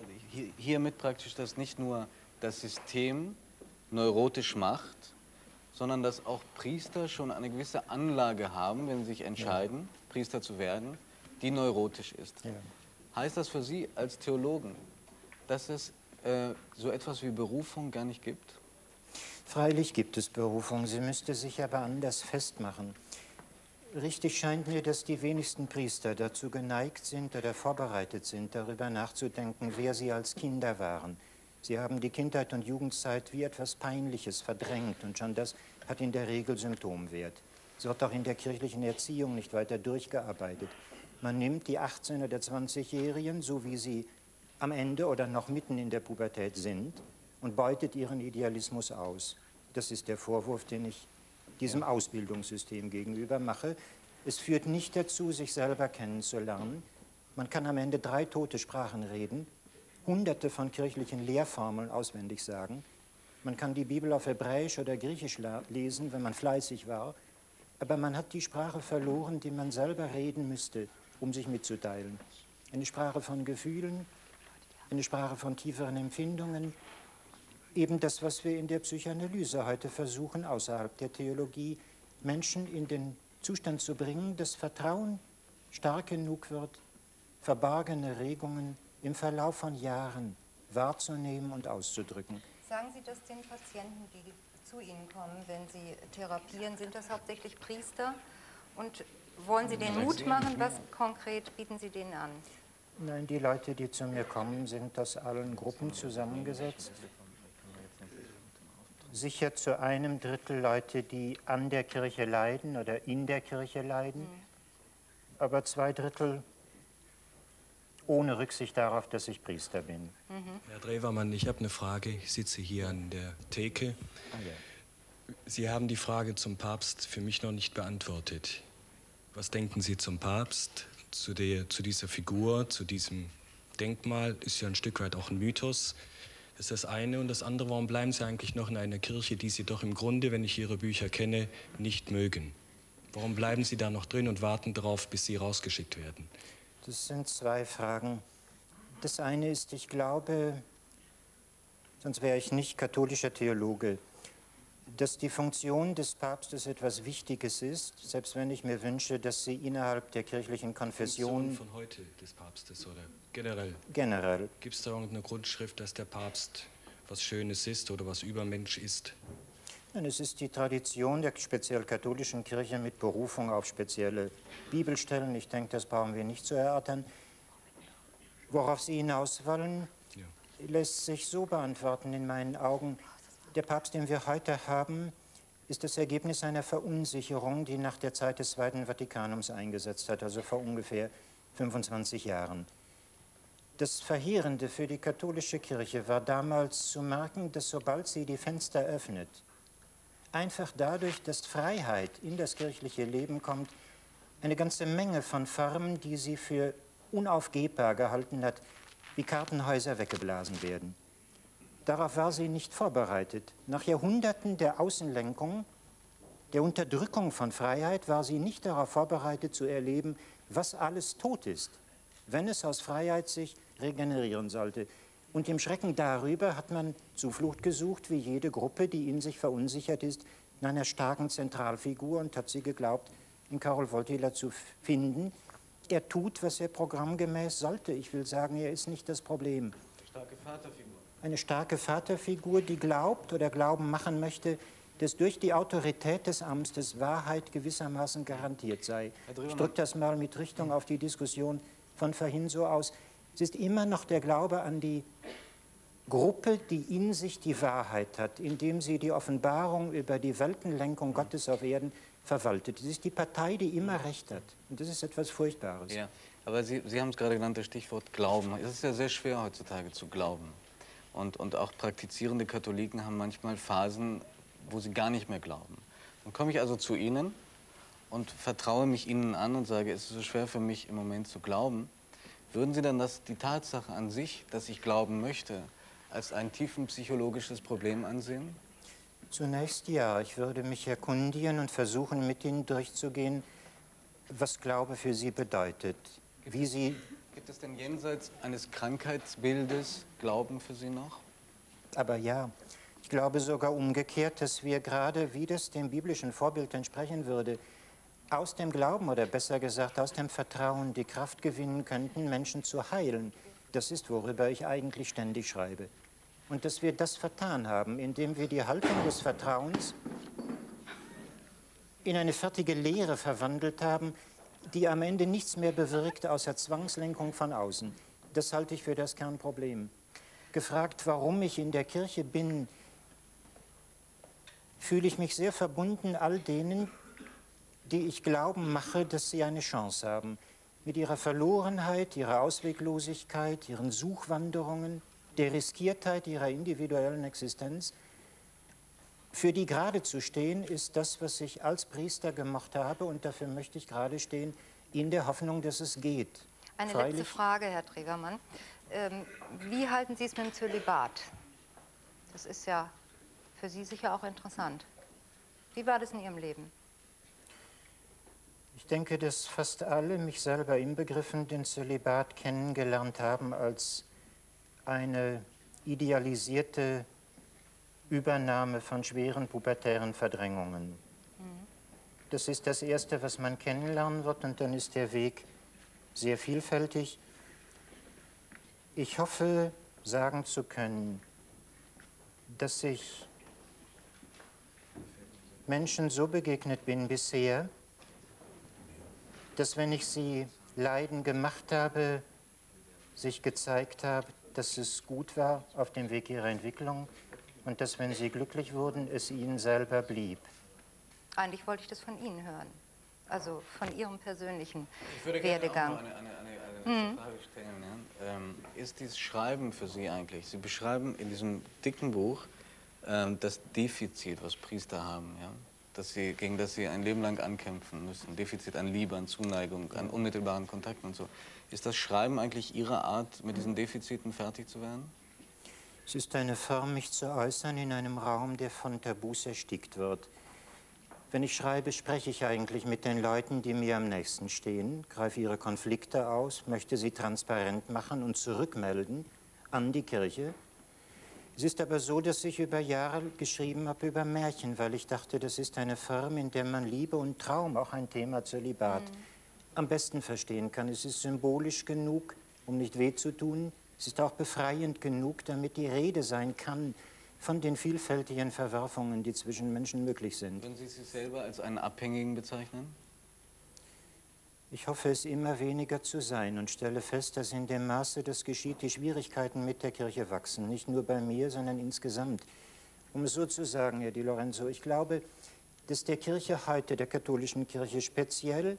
hiermit praktisch, dass nicht nur das System neurotisch macht, sondern dass auch Priester schon eine gewisse Anlage haben, wenn sie sich entscheiden, Priester zu werden, die neurotisch ist. Ja. Heißt das für Sie als Theologen, dass es so etwas wie Berufung gar nicht gibt? Freilich gibt es Berufung, sie müsste sich aber anders festmachen. Richtig scheint mir, dass die wenigsten Priester dazu geneigt sind oder vorbereitet sind, darüber nachzudenken, wer sie als Kinder waren. Sie haben die Kindheit und Jugendzeit wie etwas Peinliches verdrängt und schon das hat in der Regel Symptomwert. Es wird auch in der kirchlichen Erziehung nicht weiter durchgearbeitet. Man nimmt die 18- oder 20-Jährigen, so wie sie am Ende oder noch mitten in der Pubertät sind, und beutet ihren Idealismus aus. Das ist der Vorwurf, den ich diesem Ausbildungssystem gegenüber mache. Es führt nicht dazu, sich selber kennenzulernen. Man kann am Ende 3 tote Sprachen reden, Hunderte von kirchlichen Lehrformeln auswendig sagen. Man kann die Bibel auf Hebräisch oder Griechisch lesen, wenn man fleißig war. Aber man hat die Sprache verloren, die man selber reden müsste, um sich mitzuteilen. Eine Sprache von Gefühlen, eine Sprache von tieferen Empfindungen. Eben das, was wir in der Psychoanalyse heute versuchen, außerhalb der Theologie, Menschen in den Zustand zu bringen, dass Vertrauen stark genug wird, verborgene Regungen im Verlauf von Jahren wahrzunehmen und auszudrücken. Sagen Sie das den Patienten, die zu Ihnen kommen, wenn Sie therapieren? Sind das hauptsächlich Priester? Und wollen Sie denen Mut machen? Was konkret bieten Sie denen an? Nein, die Leute, die zu mir kommen, sind aus allen Gruppen zusammengesetzt. Sicher zu 1/3 Leute, die an der Kirche leiden oder in der Kirche leiden, aber 2/3 ohne Rücksicht darauf, dass ich Priester bin. Herr Drewermann, ich habe eine Frage. Ich sitze hier an der Theke. Sie haben die Frage zum Papst für mich noch nicht beantwortet. Was denken Sie zum Papst, zu dieser Figur, zu diesem Denkmal? Ist ja ein Stück weit auch ein Mythos. Das ist das eine. Und das andere, warum bleiben Sie eigentlich noch in einer Kirche, die Sie doch im Grunde, wenn ich Ihre Bücher kenne, nicht mögen? Warum bleiben Sie da noch drin und warten darauf, bis Sie rausgeschickt werden? Das sind 2 Fragen. Das eine ist, ich glaube, sonst wäre ich nicht katholischer Theologe, dass die Funktion des Papstes etwas Wichtiges ist, selbst wenn ich mir wünsche, dass sie innerhalb der kirchlichen Konfession... Von heute des Papstes oder generell? Generell. Gibt es da irgendeine Grundschrift, dass der Papst was Schönes ist oder was Übermensch ist? Nein, es ist die Tradition der speziell katholischen Kirche mit Berufung auf spezielle Bibelstellen. Ich denke, das brauchen wir nicht zu erörtern. Worauf Sie hinaus wollen, lässt sich so beantworten in meinen Augen. Der Papst, den wir heute haben, ist das Ergebnis einer Verunsicherung, die nach der Zeit des Zweiten Vatikanums eingesetzt hat, also vor ungefähr 25 Jahren. Das Verheerende für die katholische Kirche war damals zu merken, dass sobald sie die Fenster öffnet, einfach dadurch, dass Freiheit in das kirchliche Leben kommt, eine ganze Menge von Formen, die sie für unaufgebbar gehalten hat, wie Kartenhäuser weggeblasen werden. Darauf war sie nicht vorbereitet. Nach Jahrhunderten der Außenlenkung, der Unterdrückung von Freiheit, war sie nicht darauf vorbereitet zu erleben, was alles tot ist, wenn es aus Freiheit sich regenerieren sollte. Und im Schrecken darüber hat man Zuflucht gesucht, wie jede Gruppe, die in sich verunsichert ist, in einer starken Zentralfigur und hat sie geglaubt, in Karol Wojtyła zu finden. Er tut, was er programmgemäß sollte. Ich will sagen, er ist nicht das Problem. Starke Vaterfigur. Eine starke Vaterfigur, die glaubt oder Glauben machen möchte, dass durch die Autorität des Amtes Wahrheit gewissermaßen garantiert sei. Ich drücke das mal mit Richtung auf die Diskussion von vorhin so aus. Es ist immer noch der Glaube an die Gruppe, die in sich die Wahrheit hat, indem sie die Offenbarung über die Weltenlenkung Gottes auf Erden verwaltet. Es ist die Partei, die immer Recht hat. Und das ist etwas Furchtbares. Ja, aber Sie haben es gerade genannt, das Stichwort Glauben. Es ist ja sehr schwer heutzutage zu glauben. Und auch praktizierende Katholiken haben manchmal Phasen, wo sie gar nicht mehr glauben. Dann komme ich also zu Ihnen und vertraue mich Ihnen an und sage, es ist so schwer für mich im Moment zu glauben. Würden Sie dann die Tatsache an sich, dass ich glauben möchte, als ein tiefenpsychologisches Problem ansehen? Zunächst ja. Ich würde mich erkundigen und versuchen, mit Ihnen durchzugehen, was Glaube für Sie bedeutet. Gibt es denn jenseits eines Krankheitsbildes Glauben für Sie noch? Aber ja, ich glaube sogar umgekehrt, dass wir gerade, wie das dem biblischen Vorbild entsprechen würde, aus dem Glauben oder besser gesagt aus dem Vertrauen die Kraft gewinnen könnten, Menschen zu heilen. Das ist, worüber ich eigentlich ständig schreibe. Und dass wir das vertan haben, indem wir die Haltung des Vertrauens in eine fertige Lehre verwandelt haben, die am Ende nichts mehr bewirkt, außer Zwangslenkung von außen. Das halte ich für das Kernproblem. Gefragt, warum ich in der Kirche bin, fühle ich mich sehr verbunden all denen, die ich glauben mache, dass sie eine Chance haben. Mit ihrer Verlorenheit, ihrer Ausweglosigkeit, ihren Suchwanderungen, der Riskiertheit ihrer individuellen Existenz. Für die gerade zu stehen, ist das, was ich als Priester gemacht habe, und dafür möchte ich gerade stehen, in der Hoffnung, dass es geht. Eine letzte Frage, Herr Drewermann. Wie halten Sie es mit dem Zölibat? Das ist ja für Sie sicher auch interessant. Wie war das in Ihrem Leben? Ich denke, dass fast alle, mich selber inbegriffen, den Zölibat kennengelernt haben als eine idealisierte Übernahme von schweren pubertären Verdrängungen. Das ist das Erste, was man kennenlernen wird, und dann ist der Weg sehr vielfältig. Ich hoffe, sagen zu können, dass ich Menschen so begegnet bin bisher, dass, wenn ich sie leiden gemacht habe, sich gezeigt habe, dass es gut war auf dem Weg ihrer Entwicklung, und dass, wenn sie glücklich wurden, es ihnen selber blieb. Eigentlich wollte ich das von Ihnen hören, also von Ihrem persönlichen Ich würde Werdegang. gerne auch eine Frage stellen. Ja? Ist dieses Schreiben für Sie eigentlich, Sie beschreiben in diesem dicken Buch das Defizit, was Priester haben, ja? Gegen das sie ein Leben lang ankämpfen müssen, Defizit an Liebe, an Zuneigung, an unmittelbaren Kontakten und so. Ist das Schreiben eigentlich Ihre Art, mit diesen Defiziten fertig zu werden? Es ist eine Form, mich zu äußern in einem Raum, der von Tabus erstickt wird. Wenn ich schreibe, spreche ich eigentlich mit den Leuten, die mir am nächsten stehen, greife ihre Konflikte aus, möchte sie transparent machen und zurückmelden an die Kirche. Es ist aber so, dass ich über Jahre geschrieben habe über Märchen, weil ich dachte, das ist eine Form, in der man Liebe und Traum, auch ein Thema Zölibat, am besten verstehen kann. Es ist symbolisch genug, um nicht weh zu tun. Es ist auch befreiend genug, damit die Rede sein kann von den vielfältigen Verwerfungen, die zwischen Menschen möglich sind. Würden Sie sich selber als einen Abhängigen bezeichnen? Ich hoffe, es immer weniger zu sein und stelle fest, dass in dem Maße, das geschieht, die Schwierigkeiten mit der Kirche wachsen. Nicht nur bei mir, sondern insgesamt. Um es so zu sagen, Herr Di Lorenzo, ich glaube, dass der Kirche heute, der katholischen Kirche speziell,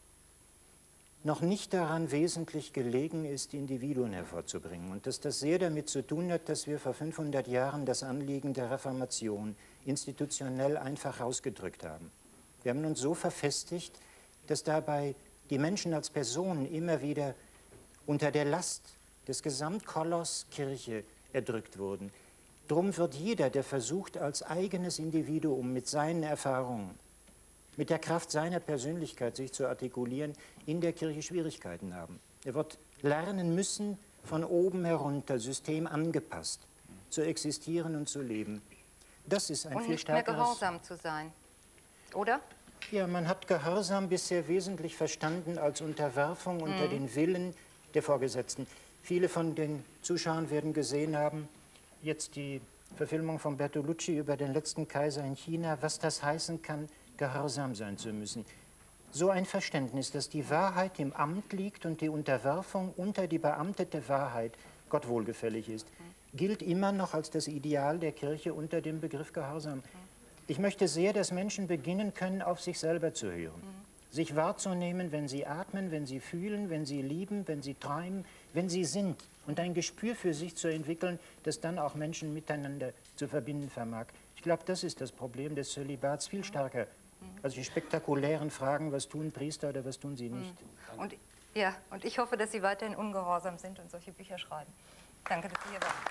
noch nicht daran wesentlich gelegen ist, Individuen hervorzubringen. Und dass das sehr damit zu tun hat, dass wir vor 500 Jahren das Anliegen der Reformation institutionell einfach ausgedrückt haben. Wir haben uns so verfestigt, dass dabei die Menschen als Personen immer wieder unter der Last des Gesamtkoloss Kirche erdrückt wurden. Drum wird jeder, der versucht, als eigenes Individuum mit seinen Erfahrungen, mit der Kraft seiner Persönlichkeit sich zu artikulieren, in der Kirche Schwierigkeiten haben. Er wird lernen müssen, von oben herunter, systemangepasst, zu existieren und zu leben. Das ist ein und viel nicht mehr stärkeres... gehorsam zu sein, oder? Ja, man hat Gehorsam bisher wesentlich verstanden als Unterwerfung unter den Willen der Vorgesetzten. Viele von den Zuschauern werden gesehen haben, jetzt die Verfilmung von Bertolucci über den letzten Kaiser in China, was das heißen kann, gehorsam sein zu müssen. So ein Verständnis, dass die Wahrheit im Amt liegt und die Unterwerfung unter die beamtete Wahrheit Gott wohlgefällig ist, gilt immer noch als das Ideal der Kirche unter dem Begriff Gehorsam. Ich möchte sehr, dass Menschen beginnen können, auf sich selber zu hören. Sich wahrzunehmen, wenn sie atmen, wenn sie fühlen, wenn sie lieben, wenn sie träumen, wenn sie sind. Und ein Gespür für sich zu entwickeln, das dann auch Menschen miteinander zu verbinden vermag. Ich glaube, das ist das Problem des Zölibats viel stärker. Also die spektakulären Fragen, was tun Priester oder was tun sie nicht. Und, ja, und ich hoffe, dass Sie weiterhin ungehorsam sind und solche Bücher schreiben. Danke, dass Sie hier waren.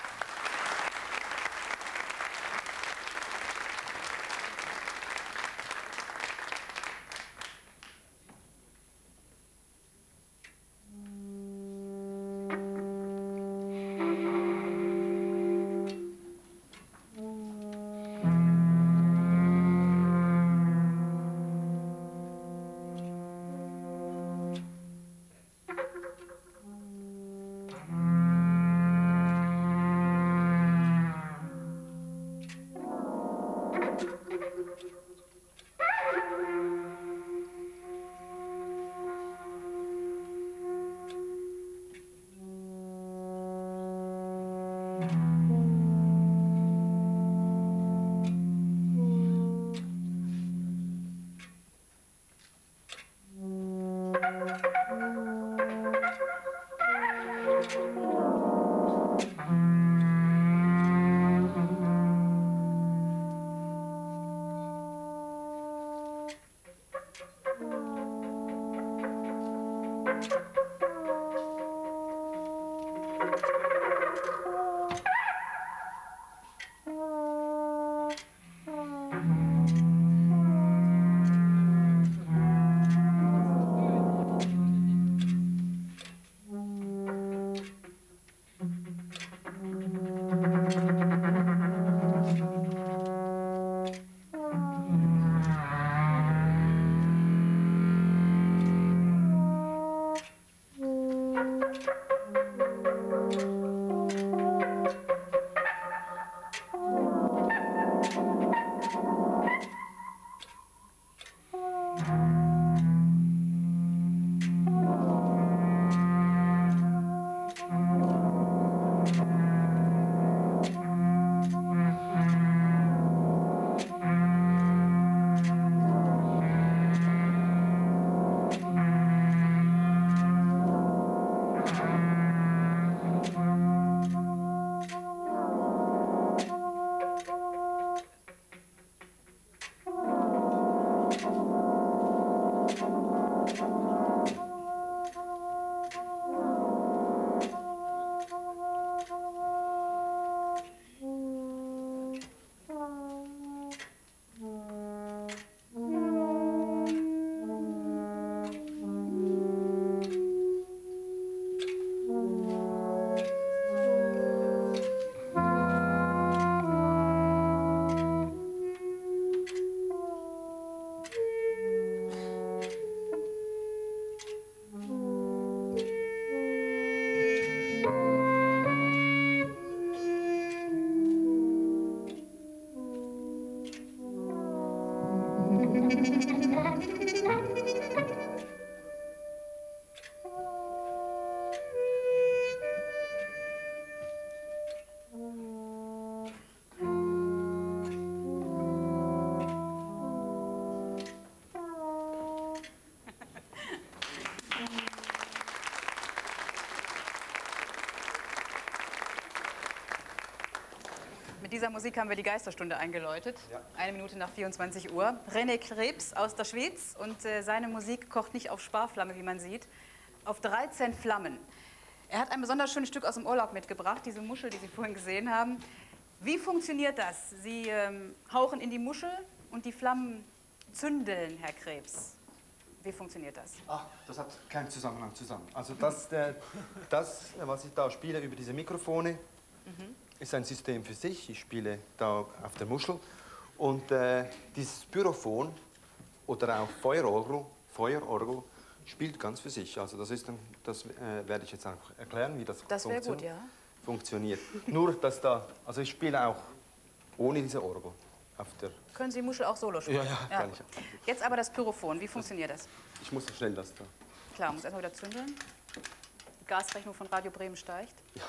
Mit dieser Musik haben wir die Geisterstunde eingeläutet. Ja. 1 Minute nach 24 Uhr. René Krebs aus der Schweiz und seine Musik kocht nicht auf Sparflamme, wie man sieht, auf 13 Flammen. Er hat ein besonders schönes Stück aus dem Urlaub mitgebracht, diese Muschel, die Sie vorhin gesehen haben. Wie funktioniert das? Sie hauchen in die Muschel und die Flammen zündeln, Herr Krebs. Wie funktioniert das? Ach, das hat keinen Zusammenhang zusammen. Also das, was ich da spiele über diese Mikrofone, ist ein System für sich. Ich spiele da auf der Muschel. Und dieses Pyrophon oder auch Feuerorgel spielt ganz für sich. Also das ist dann, das werde ich jetzt einfach erklären, wie das funktioniert. Nur, dass da, also ich spiele auch ohne diese Orgel. Können Sie Muschel auch solo spielen? Ja, kann ich. Jetzt aber das Pyrophon, wie funktioniert das? Ich muss schnell das da. Klar, muss erstmal wieder zündeln. Die Gasrechnung von Radio Bremen steigt.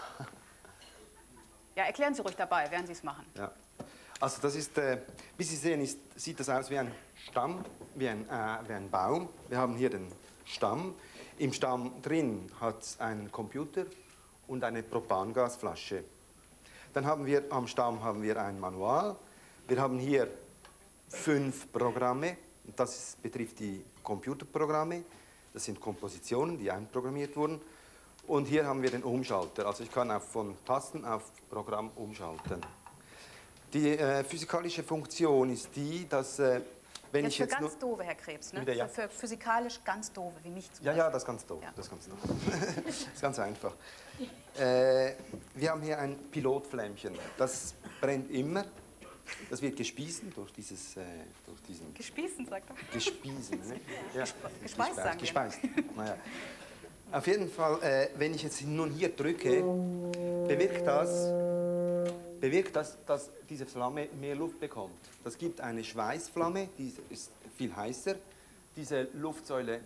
Ja, erklären Sie ruhig dabei, während Sie es machen. Ja. Also das ist, wie Sie sehen, sieht das aus wie ein Stamm, wie ein Baum. Wir haben hier den Stamm. Im Stamm drin hat es einen Computer und eine Propangasflasche. Dann haben wir am Stamm ein Manual. Wir haben hier 5 Programme. Das betrifft die Computerprogramme. Das sind Kompositionen, die einprogrammiert wurden. Und hier haben wir den Umschalter. Also ich kann von Tasten auf Programm umschalten. Die physikalische Funktion ist die, dass wenn jetzt ich jetzt für ganz doofe, Herr Krebs, ne? Wieder, ja. Für physikalisch ganz doofe, wie mich zum Beispiel. Ja, das ist ganz doof. Ja. Das ist ganz doof. Das ist ganz einfach. Wir haben hier ein Pilotflämmchen. Das brennt immer. Das wird gespiesen durch diesen... Gespiesen, sagt er. Gespiesen, ne? Ja. Gespeist, sagen wir. Gespeist. Naja. Auf jeden Fall, wenn ich jetzt nun hier drücke, bewirkt das, dass diese Flamme mehr Luft bekommt. Das gibt eine Schweißflamme, die ist viel heißer. Diese Luftsäule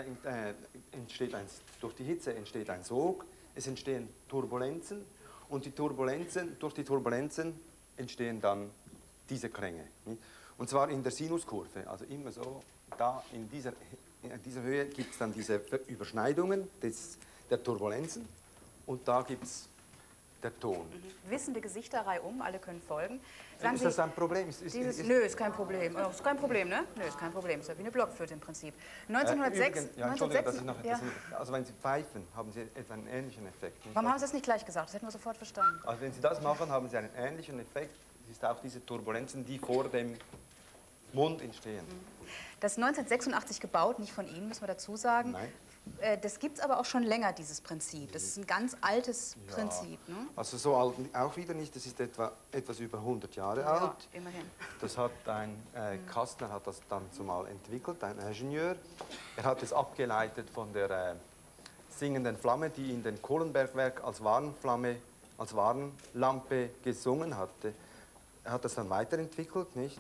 durch die Hitze entsteht ein Sog, es entstehen Turbulenzen und durch die Turbulenzen entstehen dann diese Klänge. Und zwar in der Sinuskurve, also immer so, da in dieser Höhe gibt es dann diese Überschneidungen der Turbulenzen und da gibt es der Ton. Wissende Gesichter reihum, alle können folgen. Ist das ein Problem? Nö, ist kein Problem. Ist kein Problem, ne? Nö, ist kein Problem. Ist ja wie eine Blockflöte im Prinzip. 1906... Also wenn Sie pfeifen, haben Sie etwa einen ähnlichen Effekt. Warum haben Sie das nicht gleich gesagt? Das hätten wir sofort verstanden. Also wenn Sie das machen, haben Sie einen ähnlichen Effekt. Es ist auch diese Turbulenzen, die vor dem Mund entstehen. Das ist 1986 gebaut, nicht von Ihnen, müssen wir dazu sagen. Nein. Das gibt es aber auch schon länger, dieses Prinzip. Das ist ein ganz altes Prinzip. Ne? Also so alt auch wieder nicht, das ist etwas über 100 Jahre alt. Immerhin. Das hat Kastner hat das dann zumal entwickelt, ein Ingenieur. Er hat es abgeleitet von der singenden Flamme, die in den Kohlenbergwerk als Warnflamme, als Warnlampe gesungen hatte. Er hat das dann weiterentwickelt, nicht?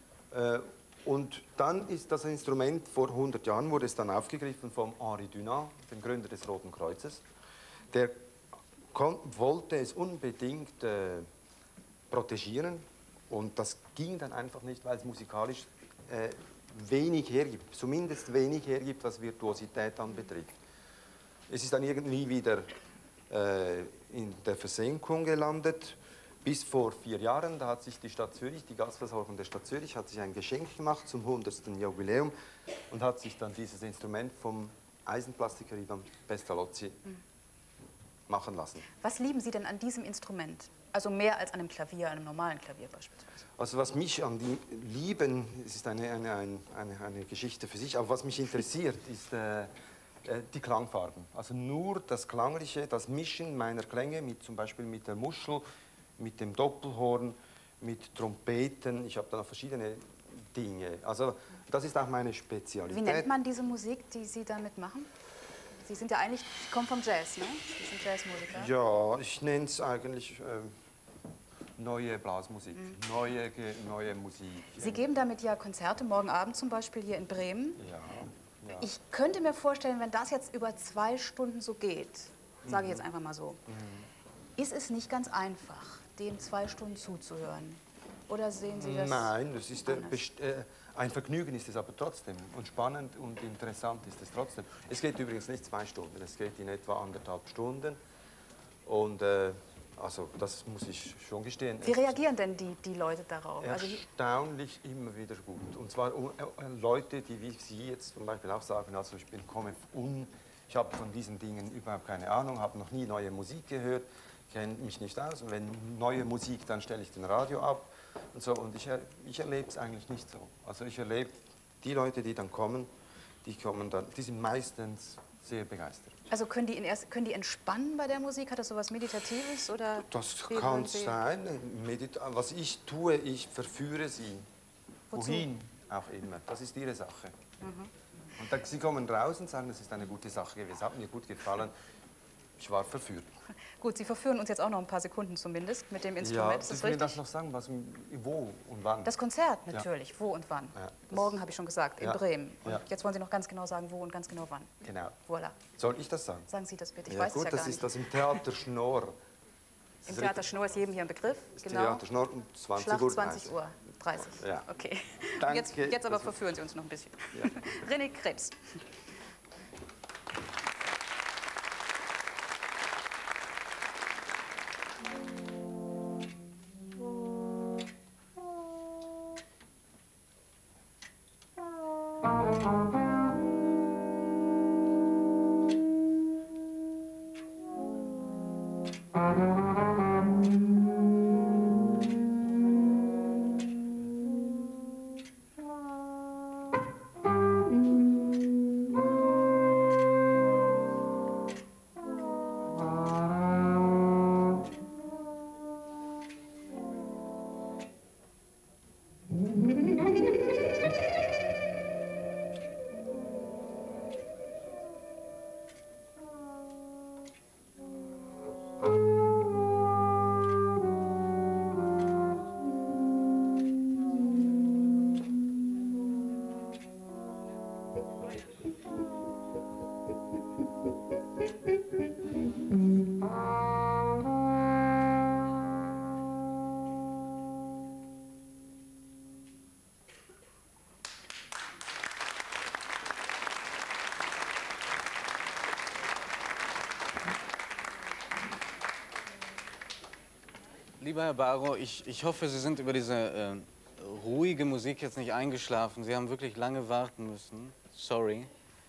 Und dann ist das Instrument, vor 100 Jahren wurde es dann aufgegriffen vom Henri Dunant, dem Gründer des Roten Kreuzes. Der wollte es unbedingt protegieren und das ging dann einfach nicht, weil es musikalisch wenig hergibt, zumindest wenig hergibt, was Virtuosität anbetrifft. Es ist dann irgendwie wieder in der Versenkung gelandet. Bis vor 4 Jahren, da hat sich die Stadt Zürich, die Gasversorgung der Stadt Zürich, hat sich ein Geschenk gemacht zum 100. Jubiläum und hat sich dann dieses Instrument vom Eisenplastiker Ivan Pestalozzi machen lassen. Was lieben Sie denn an diesem Instrument? Also mehr als an einem Klavier, einem normalen Klavier beispielsweise? Also was mich an dem Lieben, es ist eine Geschichte für sich, aber was mich interessiert, ist die Klangfarben. Also nur das Klangliche, das Mischen meiner Klänge, zum Beispiel mit der Muschel, mit dem Doppelhorn, mit Trompeten. Ich habe da noch verschiedene Dinge. Also das ist auch meine Spezialität. Wie nennt man diese Musik, die Sie damit machen? Sie sind ja eigentlich, Sie kommen vom Jazz, ne? Sie sind Jazzmusiker. Ja, ich nenne es eigentlich neue Blasmusik, neue Musik. Sie geben damit ja Konzerte, morgen Abend zum Beispiel hier in Bremen. Ja. Ich könnte mir vorstellen, wenn das jetzt über 2 Stunden so geht, sage ich jetzt einfach mal so, ist es nicht ganz einfach, den 2 Stunden zuzuhören. Oder sehen Sie das? Nein, das ist ein Vergnügen ist es aber trotzdem. Und spannend und interessant ist es trotzdem. Es geht übrigens nicht 2 Stunden, es geht in etwa 1,5 Stunden. Und Also das muss ich schon gestehen. Wie reagieren denn die Leute darauf? Erstaunlich immer wieder gut. Und zwar Leute, die wie Sie jetzt zum Beispiel auch sagen, also ich habe von diesen Dingen überhaupt keine Ahnung, habe noch nie neue Musik gehört, kenne mich nicht aus. Und wenn neue Musik, dann stelle ich den Radio ab und so. Und ich erlebe es eigentlich nicht so. Also ich erlebe die Leute, die dann kommen, die sind meistens sehr begeistert. Also können die entspannen bei der Musik? Hat das so was Meditatives? Oder das kann sein. Was ich tue, ich verführe sie. Wozu? Wohin auch immer. Das ist ihre Sache. Und dann, sie kommen raus und sagen, das ist eine gute Sache gewesen. Es hat mir gut gefallen. Ich war verführt. Gut, Sie verführen uns jetzt auch noch ein paar Sekunden zumindest mit dem Instrument. Ja, ist das will richtig? das noch sagen, wo und wann? Das Konzert natürlich, wo und wann. Ja, morgen habe ich schon gesagt, in Bremen. Und ja. jetzt wollen Sie noch ganz genau sagen, wo und ganz genau wann. Genau. Voilà. Soll ich das sagen? Sagen Sie das bitte, ich ja, weiß gut, es ja gar das ist nicht. das im Theater Schnorr. Im Theater Schnorr ist jedem hier ein Begriff. Genau. Theater Schnorr um 20 Schlag Uhr. 20 Uhr 30. Ja. Okay. Danke, jetzt aber verführen Sie uns noch ein bisschen. Ja. René Krebs. Lieber Herr Barrow, ich hoffe, Sie sind über diese ruhige Musik jetzt nicht eingeschlafen. Sie haben wirklich lange warten müssen. Sorry.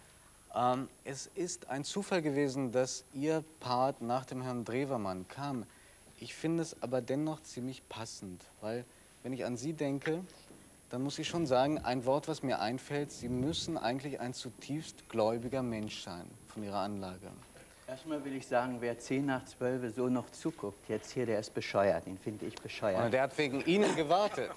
Es ist ein Zufall gewesen, dass Ihr Part nach dem Herrn Drewermann kam. Ich finde es aber dennoch ziemlich passend, weil, wenn ich an Sie denke, dann muss ich schon sagen, ein Wort, was mir einfällt, Sie müssen eigentlich ein zutiefst gläubiger Mensch sein, von Ihrer Anlage. Erstmal will ich sagen, wer 10 nach 12 so noch zuguckt, jetzt hier, der ist bescheuert. Den finde ich bescheuert. Und der hat wegen Ihnen gewartet.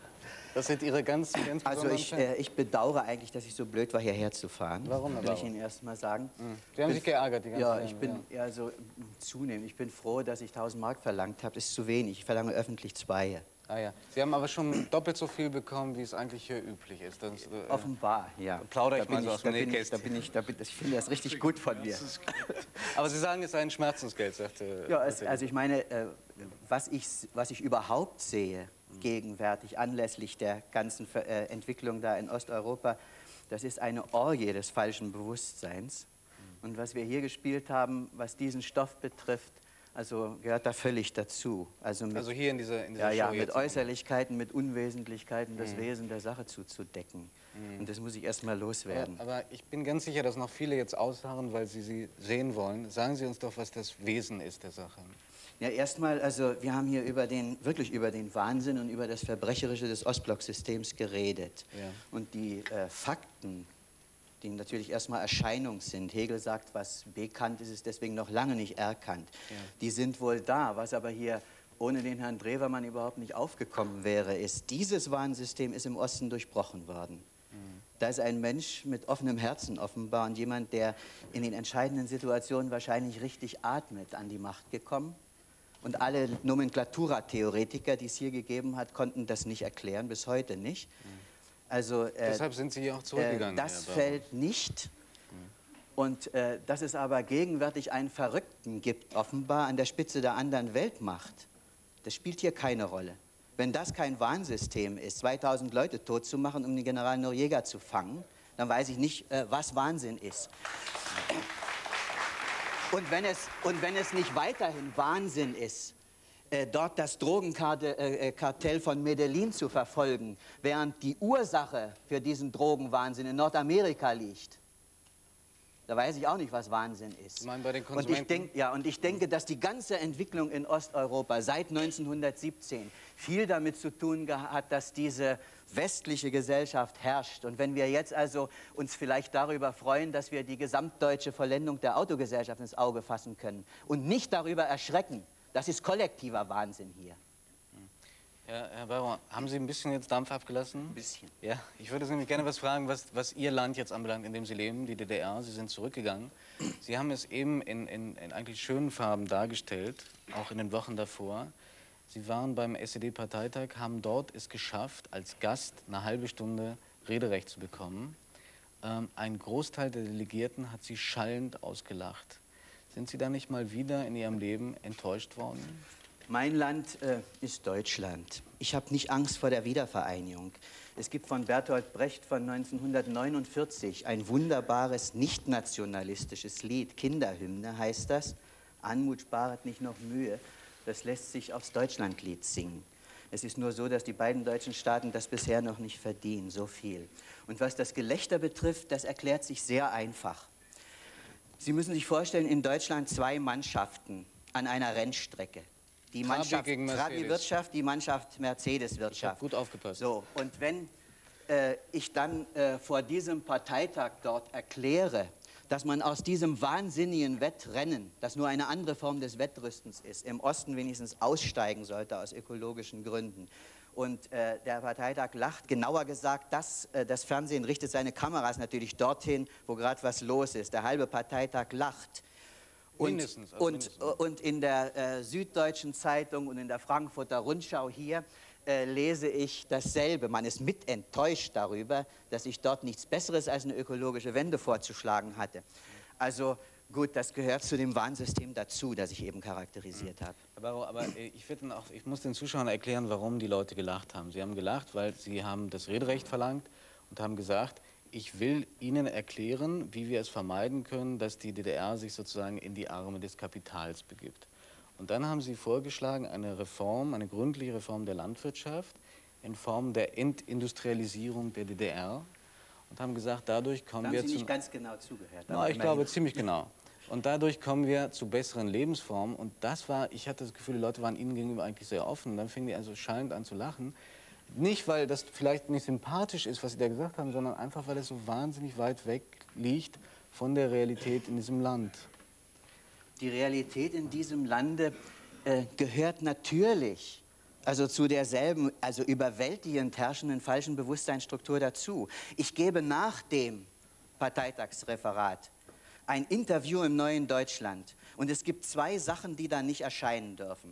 Das sind Ihre ganz Also ich bedauere eigentlich, dass ich so blöd war, hierher zu fahren. Warum will ich Ihnen erst mal sagen. Sie haben sich geärgert die ganze Zeit. Ja, ich bin also zunehmend. Ich bin froh, dass ich 1000 Mark verlangt habe. Das ist zu wenig. Ich verlange öffentlich 2. Ah ja. Sie haben aber schon doppelt so viel bekommen, wie es eigentlich hier üblich ist. Das, offenbar, ja. Plaudere ich mal so aus dem Nähkästchen. Ich finde das richtig gut von mir. Aber Sie sagen, es sei ein Schmerzensgeld, sagte... Ja, also ich meine, was ich überhaupt sehe, gegenwärtig, anlässlich der ganzen Entwicklung da in Osteuropa, das ist eine Orgie des falschen Bewusstseins. Und was wir hier gespielt haben, was diesen Stoff betrifft, also gehört da völlig dazu. Also hier in dieser Show mit Äußerlichkeiten, mit Unwesentlichkeiten das Wesen der Sache zuzudecken. Und das muss ich erst mal loswerden. Aber ich bin ganz sicher, dass noch viele jetzt ausharren, weil sie sehen wollen. Sagen Sie uns doch, was das Wesen ist der Sache. Ja, erstmal, also wir haben hier wirklich über den Wahnsinn und über das Verbrecherische des Ostblocksystems geredet. Ja. Und die Fakten, die natürlich erstmal Erscheinung sind. Hegel sagt, was bekannt ist, ist deswegen noch lange nicht erkannt. Ja. Die sind wohl da. Was aber hier ohne den Herrn Drewermann überhaupt nicht aufgekommen wäre, ist, dieses Warnsystem ist im Osten durchbrochen worden. Da ist ein Mensch mit offenem Herzen offenbar und jemand, der in den entscheidenden Situationen wahrscheinlich richtig atmet, an die Macht gekommen. Und alle Nomenklatura-Theoretiker, die es hier gegeben hat, konnten das nicht erklären, bis heute nicht. Also, deshalb sind Sie hier auch zurückgegangen. Das fällt nicht. Und dass es aber gegenwärtig einen Verrückten gibt, offenbar an der Spitze der anderen Weltmacht, das spielt hier keine Rolle. Wenn das kein Warnsystem ist, 2000 Leute tot zu machen, um den General Noriega zu fangen, dann weiß ich nicht, was Wahnsinn ist. Und wenn es nicht weiterhin Wahnsinn ist, dort das Drogenkartell von Medellin zu verfolgen, während die Ursache für diesen Drogenwahnsinn in Nordamerika liegt. Da weiß ich auch nicht, was Wahnsinn ist. Sie meinen bei den Konsumenten? Und ich denke, dass die ganze Entwicklung in Osteuropa seit 1917 viel damit zu tun hat, dass diese westliche Gesellschaft herrscht. Und wenn wir jetzt also uns vielleicht darüber freuen, dass wir die gesamtdeutsche Vollendung der Autogesellschaft ins Auge fassen können und nicht darüber erschrecken, das ist kollektiver Wahnsinn hier. Ja, Herr Bauer, haben Sie ein bisschen jetzt Dampf abgelassen? Ein bisschen. Ja, ich würde Sie nämlich gerne was fragen, was Ihr Land jetzt anbelangt, in dem Sie leben, die DDR. Sie sind zurückgegangen. Sie haben es eben in eigentlich schönen Farben dargestellt, auch in den Wochen davor. Sie waren beim SED-Parteitag, haben dort es geschafft, als Gast eine halbe Stunde Rederecht zu bekommen. Ein Großteil der Delegierten hat Sie schallend ausgelacht. Sind Sie da nicht mal wieder in Ihrem Leben enttäuscht worden? Mein Land ist Deutschland. Ich habe nicht Angst vor der Wiedervereinigung. Es gibt von Bertolt Brecht von 1949 ein wunderbares nicht-nationalistisches Lied, Kinderhymne heißt das. Anmut sparet nicht noch Mühe. Das lässt sich aufs Deutschlandlied singen. Es ist nur so, dass die beiden deutschen Staaten das bisher noch nicht verdienen, so viel. Und was das Gelächter betrifft, das erklärt sich sehr einfach. Sie müssen sich vorstellen, in Deutschland 2 Mannschaften an einer Rennstrecke. Die Mannschaft Trabi-Wirtschaft, die Mannschaft Mercedes-Wirtschaft. Gut aufgepasst. So, und wenn ich dann vor diesem Parteitag dort erkläre, dass man aus diesem wahnsinnigen Wettrennen, das nur eine andere Form des Wettrüstens ist, im Osten wenigstens aussteigen sollte aus ökologischen Gründen. Und der Parteitag lacht, genauer gesagt, das Fernsehen richtet seine Kameras natürlich dorthin, wo gerade was los ist. Der halbe Parteitag lacht. Und in der Süddeutschen Zeitung und in der Frankfurter Rundschau hier lese ich dasselbe. Man ist mit enttäuscht darüber, dass ich dort nichts Besseres als eine ökologische Wende vorzuschlagen hatte. Also gut, das gehört zu dem Warnsystem dazu, das ich eben charakterisiert habe. Aber ich muss den Zuschauern erklären, warum die Leute gelacht haben. Sie haben gelacht, weil sie haben das Rederecht verlangt und haben gesagt, ich will Ihnen erklären, wie wir es vermeiden können, dass die DDR sich sozusagen in die Arme des Kapitals begibt. Und dann haben Sie vorgeschlagen, eine Reform, eine gründliche Reform der Landwirtschaft in Form der Entindustrialisierung der DDR und haben gesagt, dadurch kommen wir zu... Da haben Sie nicht ganz genau zugehört. Na, ich glaube ziemlich genau. Und dadurch kommen wir zu besseren Lebensformen. Und das war, ich hatte das Gefühl, die Leute waren Ihnen gegenüber eigentlich sehr offen. Und dann fingen die also schallend an zu lachen. Nicht, weil das vielleicht nicht sympathisch ist, was Sie da gesagt haben, sondern einfach, weil es so wahnsinnig weit weg liegt von der Realität in diesem Land. Die Realität in diesem Lande gehört natürlich also zu derselben, also überwältigend herrschenden falschen Bewusstseinsstruktur dazu. Ich gebe nach dem Parteitagsreferat ein Interview im Neuen Deutschland und es gibt 2 Sachen, die da nicht erscheinen dürfen.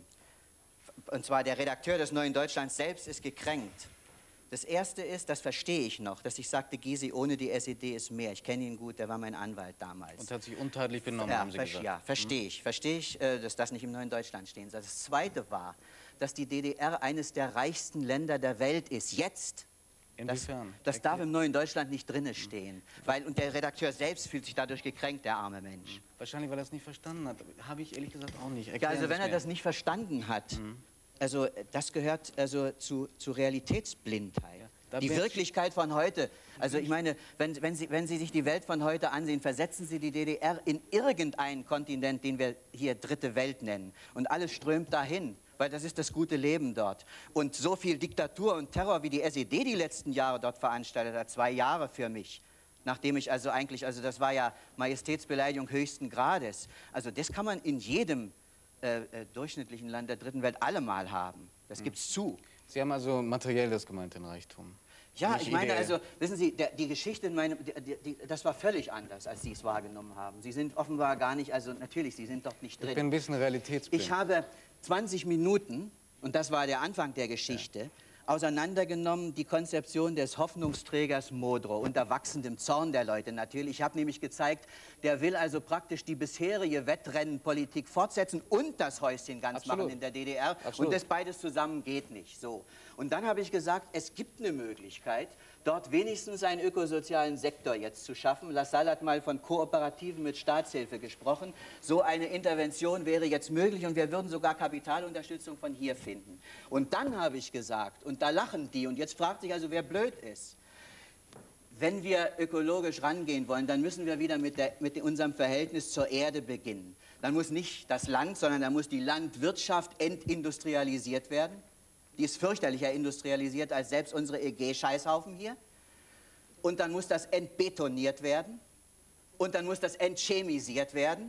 Und zwar der Redakteur des Neuen Deutschlands selbst ist gekränkt. Das Erste ist, das verstehe ich noch, dass ich sagte, Gysi, ohne die SED ist mehr. Ich kenne ihn gut, der war mein Anwalt damals. Und hat sich untadelig benommen, ja, haben Sie gesagt. Ja, verstehe ich, dass das nicht im Neuen Deutschland stehen soll. Das Zweite war, dass die DDR eines der reichsten Länder der Welt ist. Jetzt. Inwiefern? Das darf im Neuen Deutschland nicht drinne stehen. Und der Redakteur selbst fühlt sich dadurch gekränkt, der arme Mensch. Wahrscheinlich, weil er es nicht verstanden hat. Habe ich ehrlich gesagt auch nicht. Ja, also wenn er das nicht verstanden hat, also das gehört also zu Realitätsblindheit. Ja, die Wirklichkeit von heute, also ich meine, wenn Sie sich die Welt von heute ansehen, versetzen Sie die DDR in irgendeinen Kontinent, den wir hier Dritte Welt nennen. Und alles strömt dahin, weil das ist das gute Leben dort. Und so viel Diktatur und Terror, wie die SED die letzten Jahre dort veranstaltet hat, 2 Jahre für mich. Nachdem ich also eigentlich, also das war ja Majestätsbeleidigung höchsten Grades. Also das kann man in jedem durchschnittlichen Land der Dritten Welt allemal haben. Das gibt's zu. Sie haben also materiell das gemeint, den Reichtum. Ja, ich meine, also, wissen Sie, die Geschichte in meinem, das war völlig anders, als Sie es wahrgenommen haben. Sie sind offenbar gar nicht, also natürlich, Sie sind dort nicht drin. Ich bin ein bisschen realitätsblind. Ich habe 20 Minuten, und das war der Anfang der Geschichte, auseinandergenommen, die Konzeption des Hoffnungsträgers Modrow, unter wachsendem Zorn der Leute natürlich. Ich habe nämlich gezeigt, der will also praktisch die bisherige Wettrennenpolitik fortsetzen und das Häuschen ganz machen in der DDR. Und das beides zusammen geht nicht. So. Und dann habe ich gesagt, es gibt eine Möglichkeit, dort wenigstens einen ökosozialen Sektor jetzt zu schaffen. Lassalle hat mal von Kooperativen mit Staatshilfe gesprochen. So eine Intervention wäre jetzt möglich und wir würden sogar Kapitalunterstützung von hier finden. Und dann habe ich gesagt, und da lachen die, und jetzt fragt sich also, wer blöd ist. Wenn wir ökologisch rangehen wollen, dann müssen wir wieder mit unserem Verhältnis zur Erde beginnen. Dann muss nicht das Land, sondern dann muss die Landwirtschaft entindustrialisiert werden. Die ist fürchterlicher industrialisiert als selbst unsere EG-Scheißhaufen hier. Und dann muss das entbetoniert werden. Und dann muss das entchemisiert werden.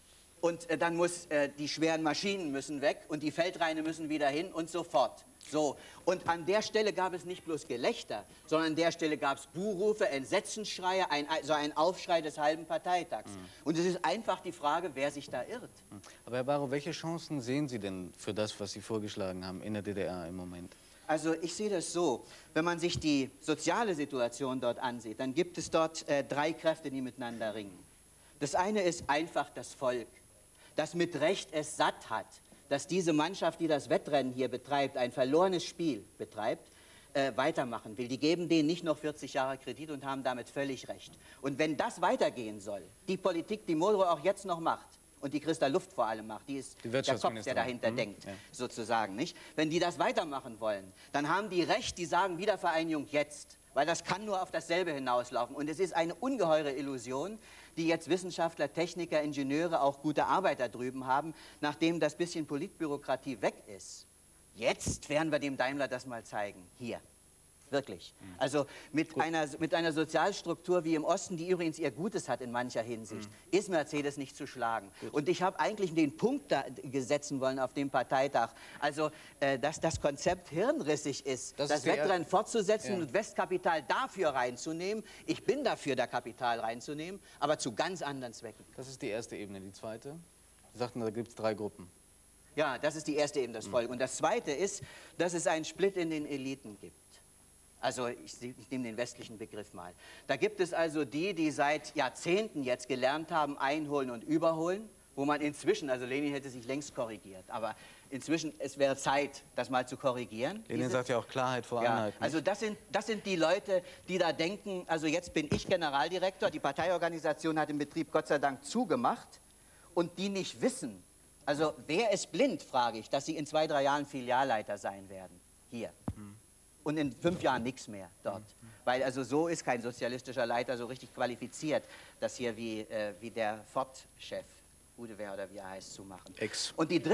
Und dann muss die schweren Maschinen müssen weg und die Feldreine müssen wieder hin und so fort. So. Und an der Stelle gab es nicht bloß Gelächter, sondern an der Stelle gab es Buhrufe, Entsetzensschreie, so ein Aufschrei des halben Parteitags. Und es ist einfach die Frage, wer sich da irrt. Aber Herr Barrow, welche Chancen sehen Sie denn für das, was Sie vorgeschlagen haben in der DDR im Moment? Also ich sehe das so, wenn man sich die soziale Situation dort ansieht, dann gibt es dort drei Kräfte, die miteinander ringen. Das eine ist einfach das Volk, das mit Recht es satt hat, dass diese Mannschaft, die das Wettrennen hier betreibt, ein verlorenes Spiel betreibt, weitermachen will. Die geben denen nicht noch 40 Jahre Kredit und haben damit völlig recht. Und wenn das weitergehen soll, die Politik, die Modrow auch jetzt noch macht, und die Christa Luft vor allem macht, die ist der Kopf, der dahinter denkt, sozusagen, nicht? Wenn die das weitermachen wollen, dann haben die Recht, die sagen Wiedervereinigung jetzt, weil das kann nur auf dasselbe hinauslaufen. Und es ist eine ungeheure Illusion, die jetzt Wissenschaftler, Techniker, Ingenieure, auch gute Arbeiter drüben haben, nachdem das bisschen Politbürokratie weg ist. Jetzt werden wir dem Daimler das mal zeigen, hier. Wirklich. Also mit einer Sozialstruktur wie im Osten, die übrigens ihr Gutes hat in mancher Hinsicht, ist Mercedes nicht zu schlagen. Und ich habe eigentlich den Punkt da setzen wollen auf dem Parteitag, also dass das Konzept hirnrissig ist, das Wettrennen fortzusetzen und Westkapital dafür reinzunehmen. Ich bin dafür, da Kapital reinzunehmen, aber zu ganz anderen Zwecken. Das ist die erste Ebene. Die zweite? Sie sagten, da gibt es 3 Gruppen. Ja, das ist die erste Ebene, das Volk. Und das zweite ist, dass es einen Split in den Eliten gibt. Also ich nehme den westlichen Begriff mal. Da gibt es also die, die seit Jahrzehnten jetzt gelernt haben, einholen und überholen, wo man inzwischen, also Lenin hätte sich längst korrigiert, aber inzwischen, es wäre Zeit, das mal zu korrigieren. Lenin sagt ja auch Klarheit vor Einheit. Also das sind die Leute, die da denken, also jetzt bin ich Generaldirektor, die Parteiorganisation hat den Betrieb Gott sei Dank zugemacht und die nicht wissen, also wer ist blind, frage ich, dass sie in 2, 3 Jahren Filialleiter sein werden, hier. Und in 5 Jahren nichts mehr dort. Weil also so ist kein sozialistischer Leiter so richtig qualifiziert, das hier wie der Ford-Chef, Udewer oder wie er heißt, zu machen. Und die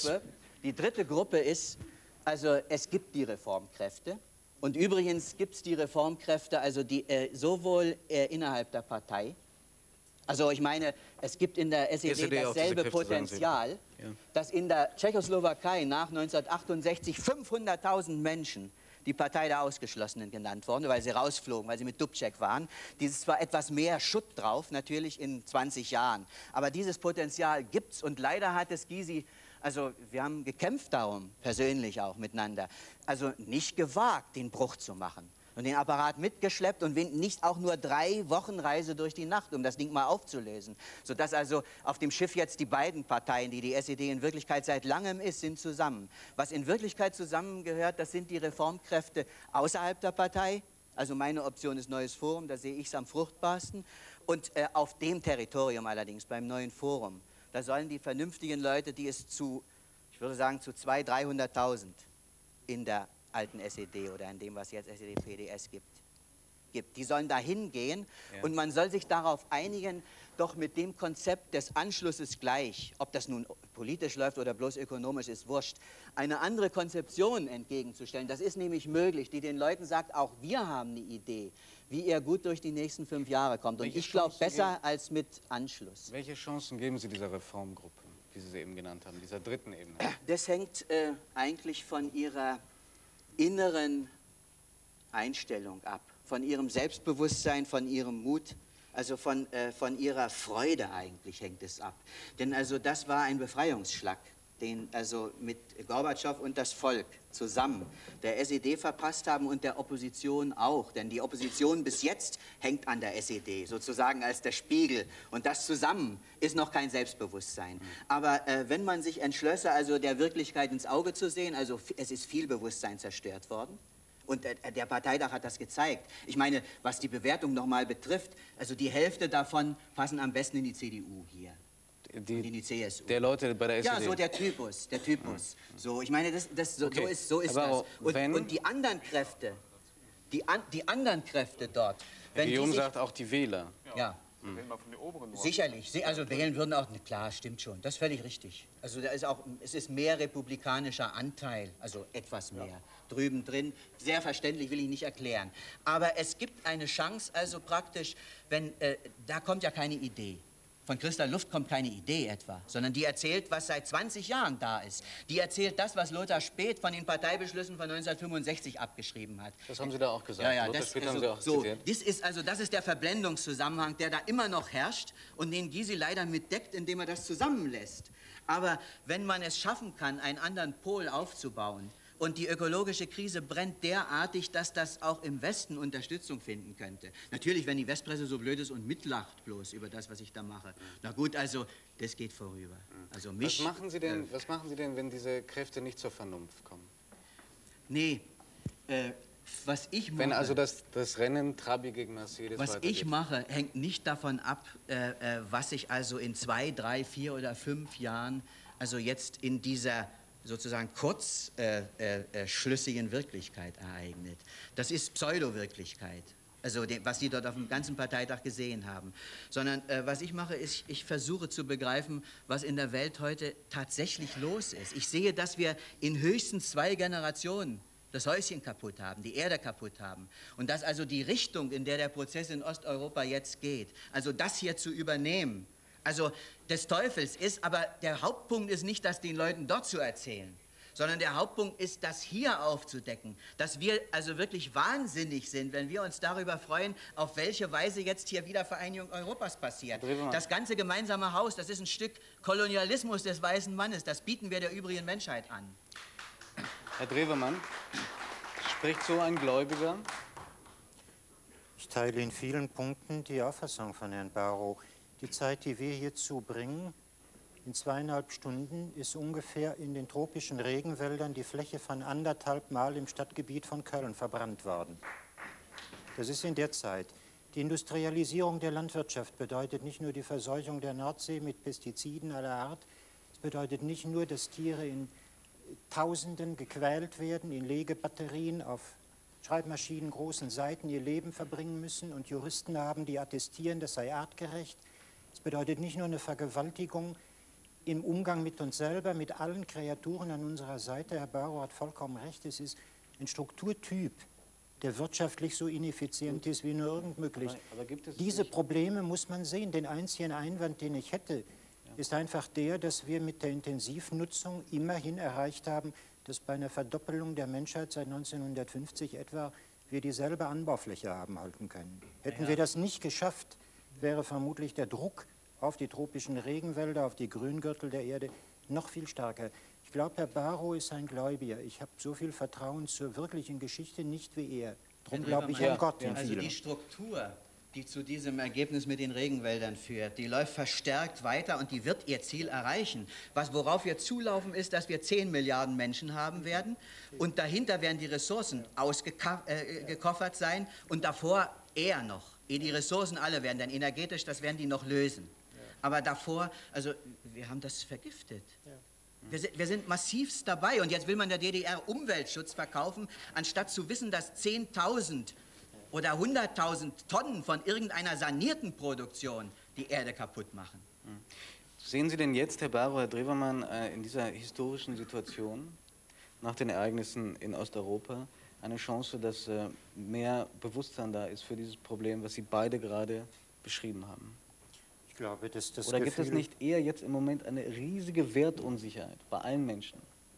dritte Gruppe ist, also es gibt die Reformkräfte. Und übrigens gibt es die Reformkräfte, also die sowohl innerhalb der Partei, also ich meine, es gibt in der SED dasselbe Potenzial, dass in der Tschechoslowakei nach 1968 500.000 Menschen die Partei der Ausgeschlossenen genannt worden, weil sie rausflogen, weil sie mit Dubček waren. Dieses zwar etwas mehr Schutt drauf, natürlich in 20 Jahren, aber dieses Potenzial gibt es und leider hat es Gysi, also wir haben gekämpft darum, persönlich auch miteinander, also nicht gewagt, den Bruch zu machen. Und den Apparat mitgeschleppt und nicht auch nur 3 Wochen Reise durch die Nacht, um das Ding mal aufzulösen. Sodass also auf dem Schiff jetzt die beiden Parteien, die die SED in Wirklichkeit seit langem ist, sind zusammen. Was in Wirklichkeit zusammengehört, das sind die Reformkräfte außerhalb der Partei. Also meine Option ist Neues Forum, da sehe ich es am fruchtbarsten. Und auf dem Territorium allerdings, beim Neuen Forum, da sollen die vernünftigen Leute, die es ich würde sagen, zu 200.000, 300.000 in der alten SED oder in dem, was jetzt SED-PDS gibt. Die sollen da hingehen und man soll sich darauf einigen, doch mit dem Konzept des Anschlusses gleich, ob das nun politisch läuft oder bloß ökonomisch, ist wurscht, eine andere Konzeption entgegenzustellen. Das ist nämlich möglich, die den Leuten sagt, auch wir haben eine Idee, wie ihr gut durch die nächsten 5 Jahre kommt. Und ich glaube, besser als mit Anschluss. Welche Chancen geben Sie dieser Reformgruppe, die Sie eben genannt haben, dieser dritten Ebene? Das hängt eigentlich von ihrer inneren Einstellung ab, von ihrem Selbstbewusstsein, von ihrem Mut, also von ihrer Freude eigentlich hängt es ab. Denn also das war ein Befreiungsschlag, also mit Gorbatschow und das Volk zusammen der SED verpasst haben und der Opposition auch. Denn die Opposition bis jetzt hängt an der SED, sozusagen als der Spiegel. Und das zusammen ist noch kein Selbstbewusstsein. Aber wenn man sich entschlösse, also der Wirklichkeit ins Auge zu sehen, also es ist viel Bewusstsein zerstört worden. Und der Parteitag hat das gezeigt. Ich meine, was die Bewertung nochmal betrifft, also die Hälfte davon passen am besten in die CDU hier. In die CSU. Der Leute bei der SED? Ja, so der Typus. So, ich meine, so ist das. Und die anderen Kräfte, die anderen Kräfte dort. Herr Guillaume sagt auch die Wähler. Ja. Sicherlich, also wählen würden auch, klar, stimmt schon, das ist völlig richtig. Also da ist auch, es ist mehr republikanischer Anteil, also etwas mehr, drüben drin, sehr verständlich, will ich nicht erklären. Aber es gibt eine Chance, also praktisch, wenn, da kommt ja keine Idee. Von Christa Luft kommt keine Idee etwa, sondern die erzählt, was seit 20 Jahren da ist. Die erzählt das, was Lothar Späth von den Parteibeschlüssen von 1965 abgeschrieben hat. Das haben Sie da auch gesagt. Ja, Lothar Späth haben Sie auch zitiert. Das ist der Verblendungszusammenhang, der da immer noch herrscht und den Gysi leider mitdeckt, indem er das zusammenlässt. Aber wenn man es schaffen kann, einen anderen Pol aufzubauen, und die ökologische Krise brennt derartig, dass das auch im Westen Unterstützung finden könnte. Natürlich, wenn die Westpresse so blöd ist und mitlacht bloß über das, was ich da mache. Na gut, also, das geht vorüber. Also mich, was machen Sie denn, wenn diese Kräfte nicht zur Vernunft kommen? Nee, was ich mache... Wenn also das Rennen Trabi gegen Mercedes was weitergeht. ich mache, hängt nicht davon ab, was sich also in 2, 3, 4 oder 5 Jahren, also jetzt in dieser sozusagen kurzschlüssigen Wirklichkeit ereignet. Das ist Pseudo-Wirklichkeit, also was Sie dort auf dem ganzen Parteitag gesehen haben. Sondern was ich mache, ist, ich versuche zu begreifen, was in der Welt heute tatsächlich los ist. Ich sehe, dass wir in höchstens 2 Generationen das Häuschen kaputt haben, die Erde kaputt haben. Und dass also die Richtung, in der der Prozess in Osteuropa jetzt geht, also das hier zu übernehmen, also des Teufels ist, aber der Hauptpunkt ist nicht, das den Leuten dort zu erzählen, sondern der Hauptpunkt ist, das hier aufzudecken, dass wir also wirklich wahnsinnig sind, wenn wir uns darüber freuen, auf welche Weise jetzt hier Wiedervereinigung Europas passiert. Das ganze gemeinsame Haus, das ist ein Stück Kolonialismus des weißen Mannes, das bieten wir der übrigen Menschheit an. Herr Drewermann, spricht so ein Gläubiger? Ich teile in vielen Punkten die Auffassung von Herrn Barrow. Die Zeit, die wir hier zubringen, in 2,5 Stunden, ist ungefähr in den tropischen Regenwäldern die Fläche von 1,5 Mal im Stadtgebiet von Köln verbrannt worden. Das ist in der Zeit. Die Industrialisierung der Landwirtschaft bedeutet nicht nur die Verseuchung der Nordsee mit Pestiziden aller Art, es bedeutet nicht nur, dass Tiere in Tausenden gequält werden, in Legebatterien auf Schreibmaschinen großen Seiten ihr Leben verbringen müssen und Juristen haben, die attestieren, das sei artgerecht. Es bedeutet nicht nur eine Vergewaltigung im Umgang mit uns selber, mit allen Kreaturen an unserer Seite. Herr Barrow hat vollkommen recht, es ist ein Strukturtyp, der wirtschaftlich so ineffizient ist wie nur irgend möglich. Aber gibt es diese Probleme muss man sehen. Den einzigen Einwand, den ich hätte, ist einfach der, dass wir mit der Intensivnutzung immerhin erreicht haben, dass bei einer Verdoppelung der Menschheit seit 1950 etwa wir dieselbe Anbaufläche haben halten können. Hätten wir das nicht geschafft, wäre vermutlich der Druck auf die tropischen Regenwälder, auf die Grüngürtel der Erde noch viel stärker. Ich glaube, Herr Barrow ist ein Gläubiger. Ich habe so viel Vertrauen zur wirklichen Geschichte nicht wie er. Darum glaube ich an Gott in Also vielem. die Struktur, die zu diesem Ergebnis mit den Regenwäldern führt, die läuft verstärkt weiter und die wird ihr Ziel erreichen. Worauf wir zulaufen, ist, dass wir 10 Milliarden Menschen haben werden und dahinter werden die Ressourcen ausgekoffert sein und davor eher noch. Ehe die Ressourcen alle werden, denn energetisch, das werden die noch lösen. Aber davor, also wir haben das vergiftet. Wir sind massivst dabei und jetzt will man der DDR Umweltschutz verkaufen, anstatt zu wissen, dass 10.000 oder 100.000 Tonnen von irgendeiner sanierten Produktion die Erde kaputt machen. Sehen Sie denn jetzt, Herr Barrow, Herr Drewermann, in dieser historischen Situation nach den Ereignissen in Osteuropa eine Chance, dass mehr Bewusstsein da ist für dieses Problem, was Sie beide gerade beschrieben haben? Ich glaube, dass das Oder gibt es nicht eher jetzt im Moment eine riesige Wertunsicherheit bei allen Menschen?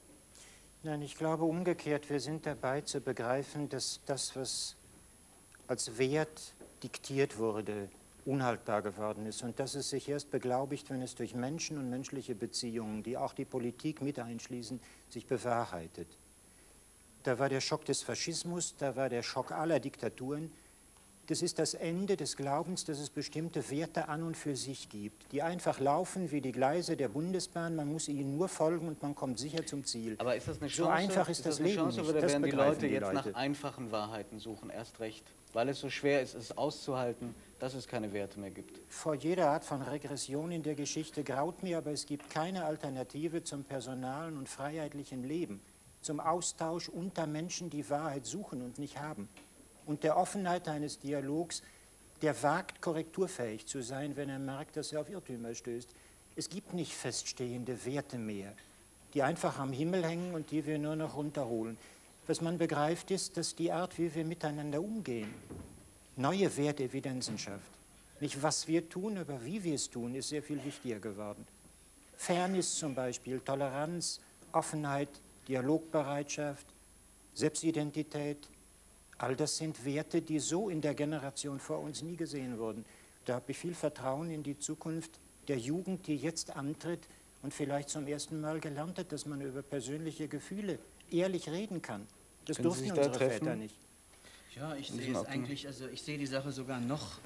Nein, ich glaube umgekehrt. Wir sind dabei zu begreifen, dass das, was als Wert diktiert wurde, unhaltbar geworden ist und dass es sich erst beglaubigt, wenn es durch Menschen und menschliche Beziehungen, die auch die Politik mit einschließen, sich bewahrheitet. Da war der Schock des Faschismus, da war der Schock aller Diktaturen. Das ist das Ende des Glaubens, dass es bestimmte Werte an und für sich gibt, die einfach laufen wie die Gleise der Bundesbahn. Man muss ihnen nur folgen und man kommt sicher zum Ziel. Aber ist das eine Chance? So einfach ist das Leben nicht. Oder Das werden die begreifen Leute die jetzt Leute. nach einfachen Wahrheiten suchen, erst recht? Weil es so schwer ist, es auszuhalten, dass es keine Werte mehr gibt. Vor jeder Art von Regression in der Geschichte graut mir, aber es gibt keine Alternative zum personalen und freiheitlichen Leben, zum Austausch unter Menschen, die Wahrheit suchen und nicht haben. Und der Offenheit eines Dialogs, der wagt, korrekturfähig zu sein, wenn er merkt, dass er auf Irrtümer stößt. Es gibt nicht feststehende Werte mehr, die einfach am Himmel hängen und die wir nur noch runterholen. Was man begreift, ist, dass die Art, wie wir miteinander umgehen, neue Werteevidenzen schafft. Nicht was wir tun, aber wie wir es tun, ist sehr viel wichtiger geworden. Fairness zum Beispiel, Toleranz, Offenheit, Dialogbereitschaft, Selbstidentität, all das sind Werte, die so in der Generation vor uns nie gesehen wurden. Da habe ich viel Vertrauen in die Zukunft der Jugend, die jetzt antritt und vielleicht zum ersten Mal gelernt hat, dass man über persönliche Gefühle ehrlich reden kann. Das durften unsere Väter nicht. Ja, ich sehe es eigentlich, also ich sehe die Sache sogar noch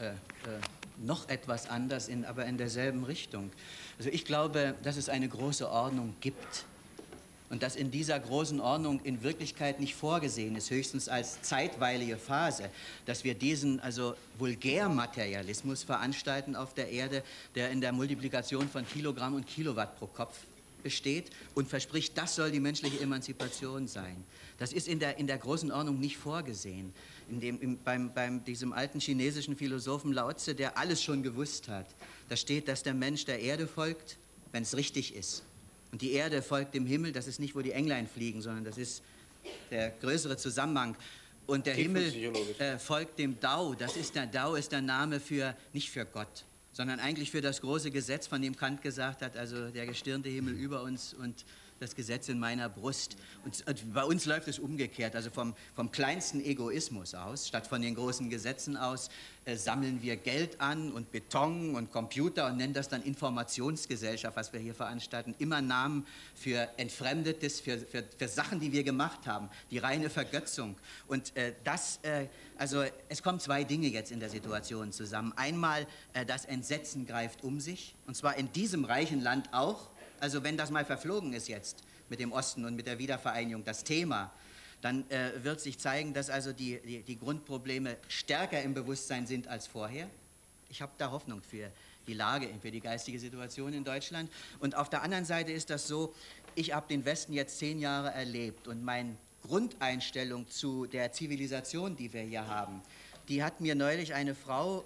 etwas anders, aber in derselben Richtung. Also ich glaube, dass es eine große Ordnung gibt. Und dass in dieser großen Ordnung in Wirklichkeit nicht vorgesehen ist, höchstens als zeitweilige Phase, dass wir diesen Vulgärmaterialismus veranstalten auf der Erde, der in der Multiplikation von Kilogramm und Kilowatt pro Kopf besteht und verspricht, das soll die menschliche Emanzipation sein. Das ist in der großen Ordnung nicht vorgesehen. Bei diesem alten chinesischen Philosophen Lao Tse, der alles schon gewusst hat, da steht, dass der Mensch der Erde folgt, wenn es richtig ist. Und die Erde folgt dem Himmel, das ist nicht, wo die Englein fliegen, sondern das ist der größere Zusammenhang. Und der Himmel folgt dem Dao. Der Dao ist der Name nicht für Gott, sondern eigentlich für das große Gesetz, von dem Kant gesagt hat, also der gestirnte Himmel über uns und das Gesetz in meiner Brust. Und bei uns läuft es umgekehrt, also vom kleinsten Egoismus aus, statt von den großen Gesetzen aus, sammeln wir Geld an und Beton und Computer und nennen das dann Informationsgesellschaft, was wir hier veranstalten. Immer Namen für Entfremdetes, für Sachen, die wir gemacht haben, die reine Vergötzung. Und also es kommen zwei Dinge jetzt in der Situation zusammen. Einmal, das Entsetzen greift um sich, und zwar in diesem reichen Land auch. Also wenn das mal verflogen ist jetzt mit dem Osten und mit der Wiedervereinigung, das Thema, dann wird sich zeigen, dass also die Grundprobleme stärker im Bewusstsein sind als vorher. Ich habe da Hoffnung für die Lage, für die geistige Situation in Deutschland. Und auf der anderen Seite ist das so, ich habe den Westen jetzt 10 Jahre erlebt und meine Grundeinstellung zu der Zivilisation, die wir hier haben, die hat mir neulich eine Frau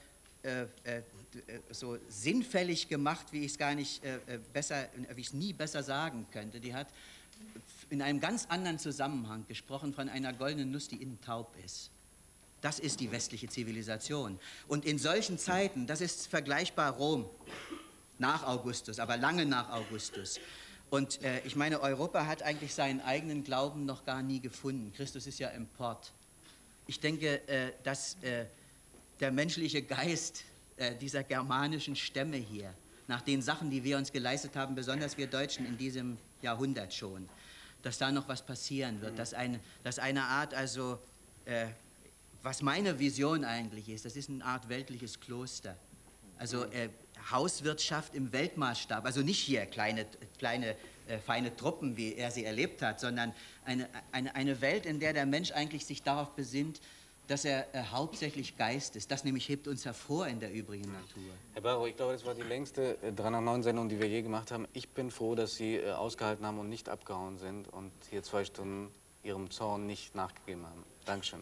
so sinnfällig gemacht, wie ich es gar nicht wie ich es nie besser sagen könnte. Die hat in einem ganz anderen Zusammenhang gesprochen von einer goldenen Nuss, die innen taub ist. Das ist die westliche Zivilisation. Und in solchen Zeiten, das ist vergleichbar Rom, nach Augustus, aber lange nach Augustus. Und ich meine, Europa hat eigentlich seinen eigenen Glauben noch gar nie gefunden. Christus ist ja Import. Ich denke, dass der menschliche Geist dieser germanischen Stämme hier, nach den Sachen, die wir uns geleistet haben, besonders wir Deutschen in diesem Jahrhundert schon, dass da noch was passieren wird, dass eine Art, also, was meine Vision eigentlich ist, das ist eine Art weltliches Kloster. Also Hauswirtschaft im Weltmaßstab, also nicht hier kleine feine Truppen, wie er sie erlebt hat, sondern eine Welt, in der der Mensch eigentlich sich darauf besinnt, dass er hauptsächlich Geist ist. Das nämlich hebt uns hervor in der übrigen Natur. Herr Barrow, ich glaube, das war die längste 3 nach 9 Sendung, die wir je gemacht haben. Ich bin froh, dass Sie ausgehalten haben und nicht abgehauen sind und hier 2 Stunden Ihrem Zorn nicht nachgegeben haben. Dankeschön.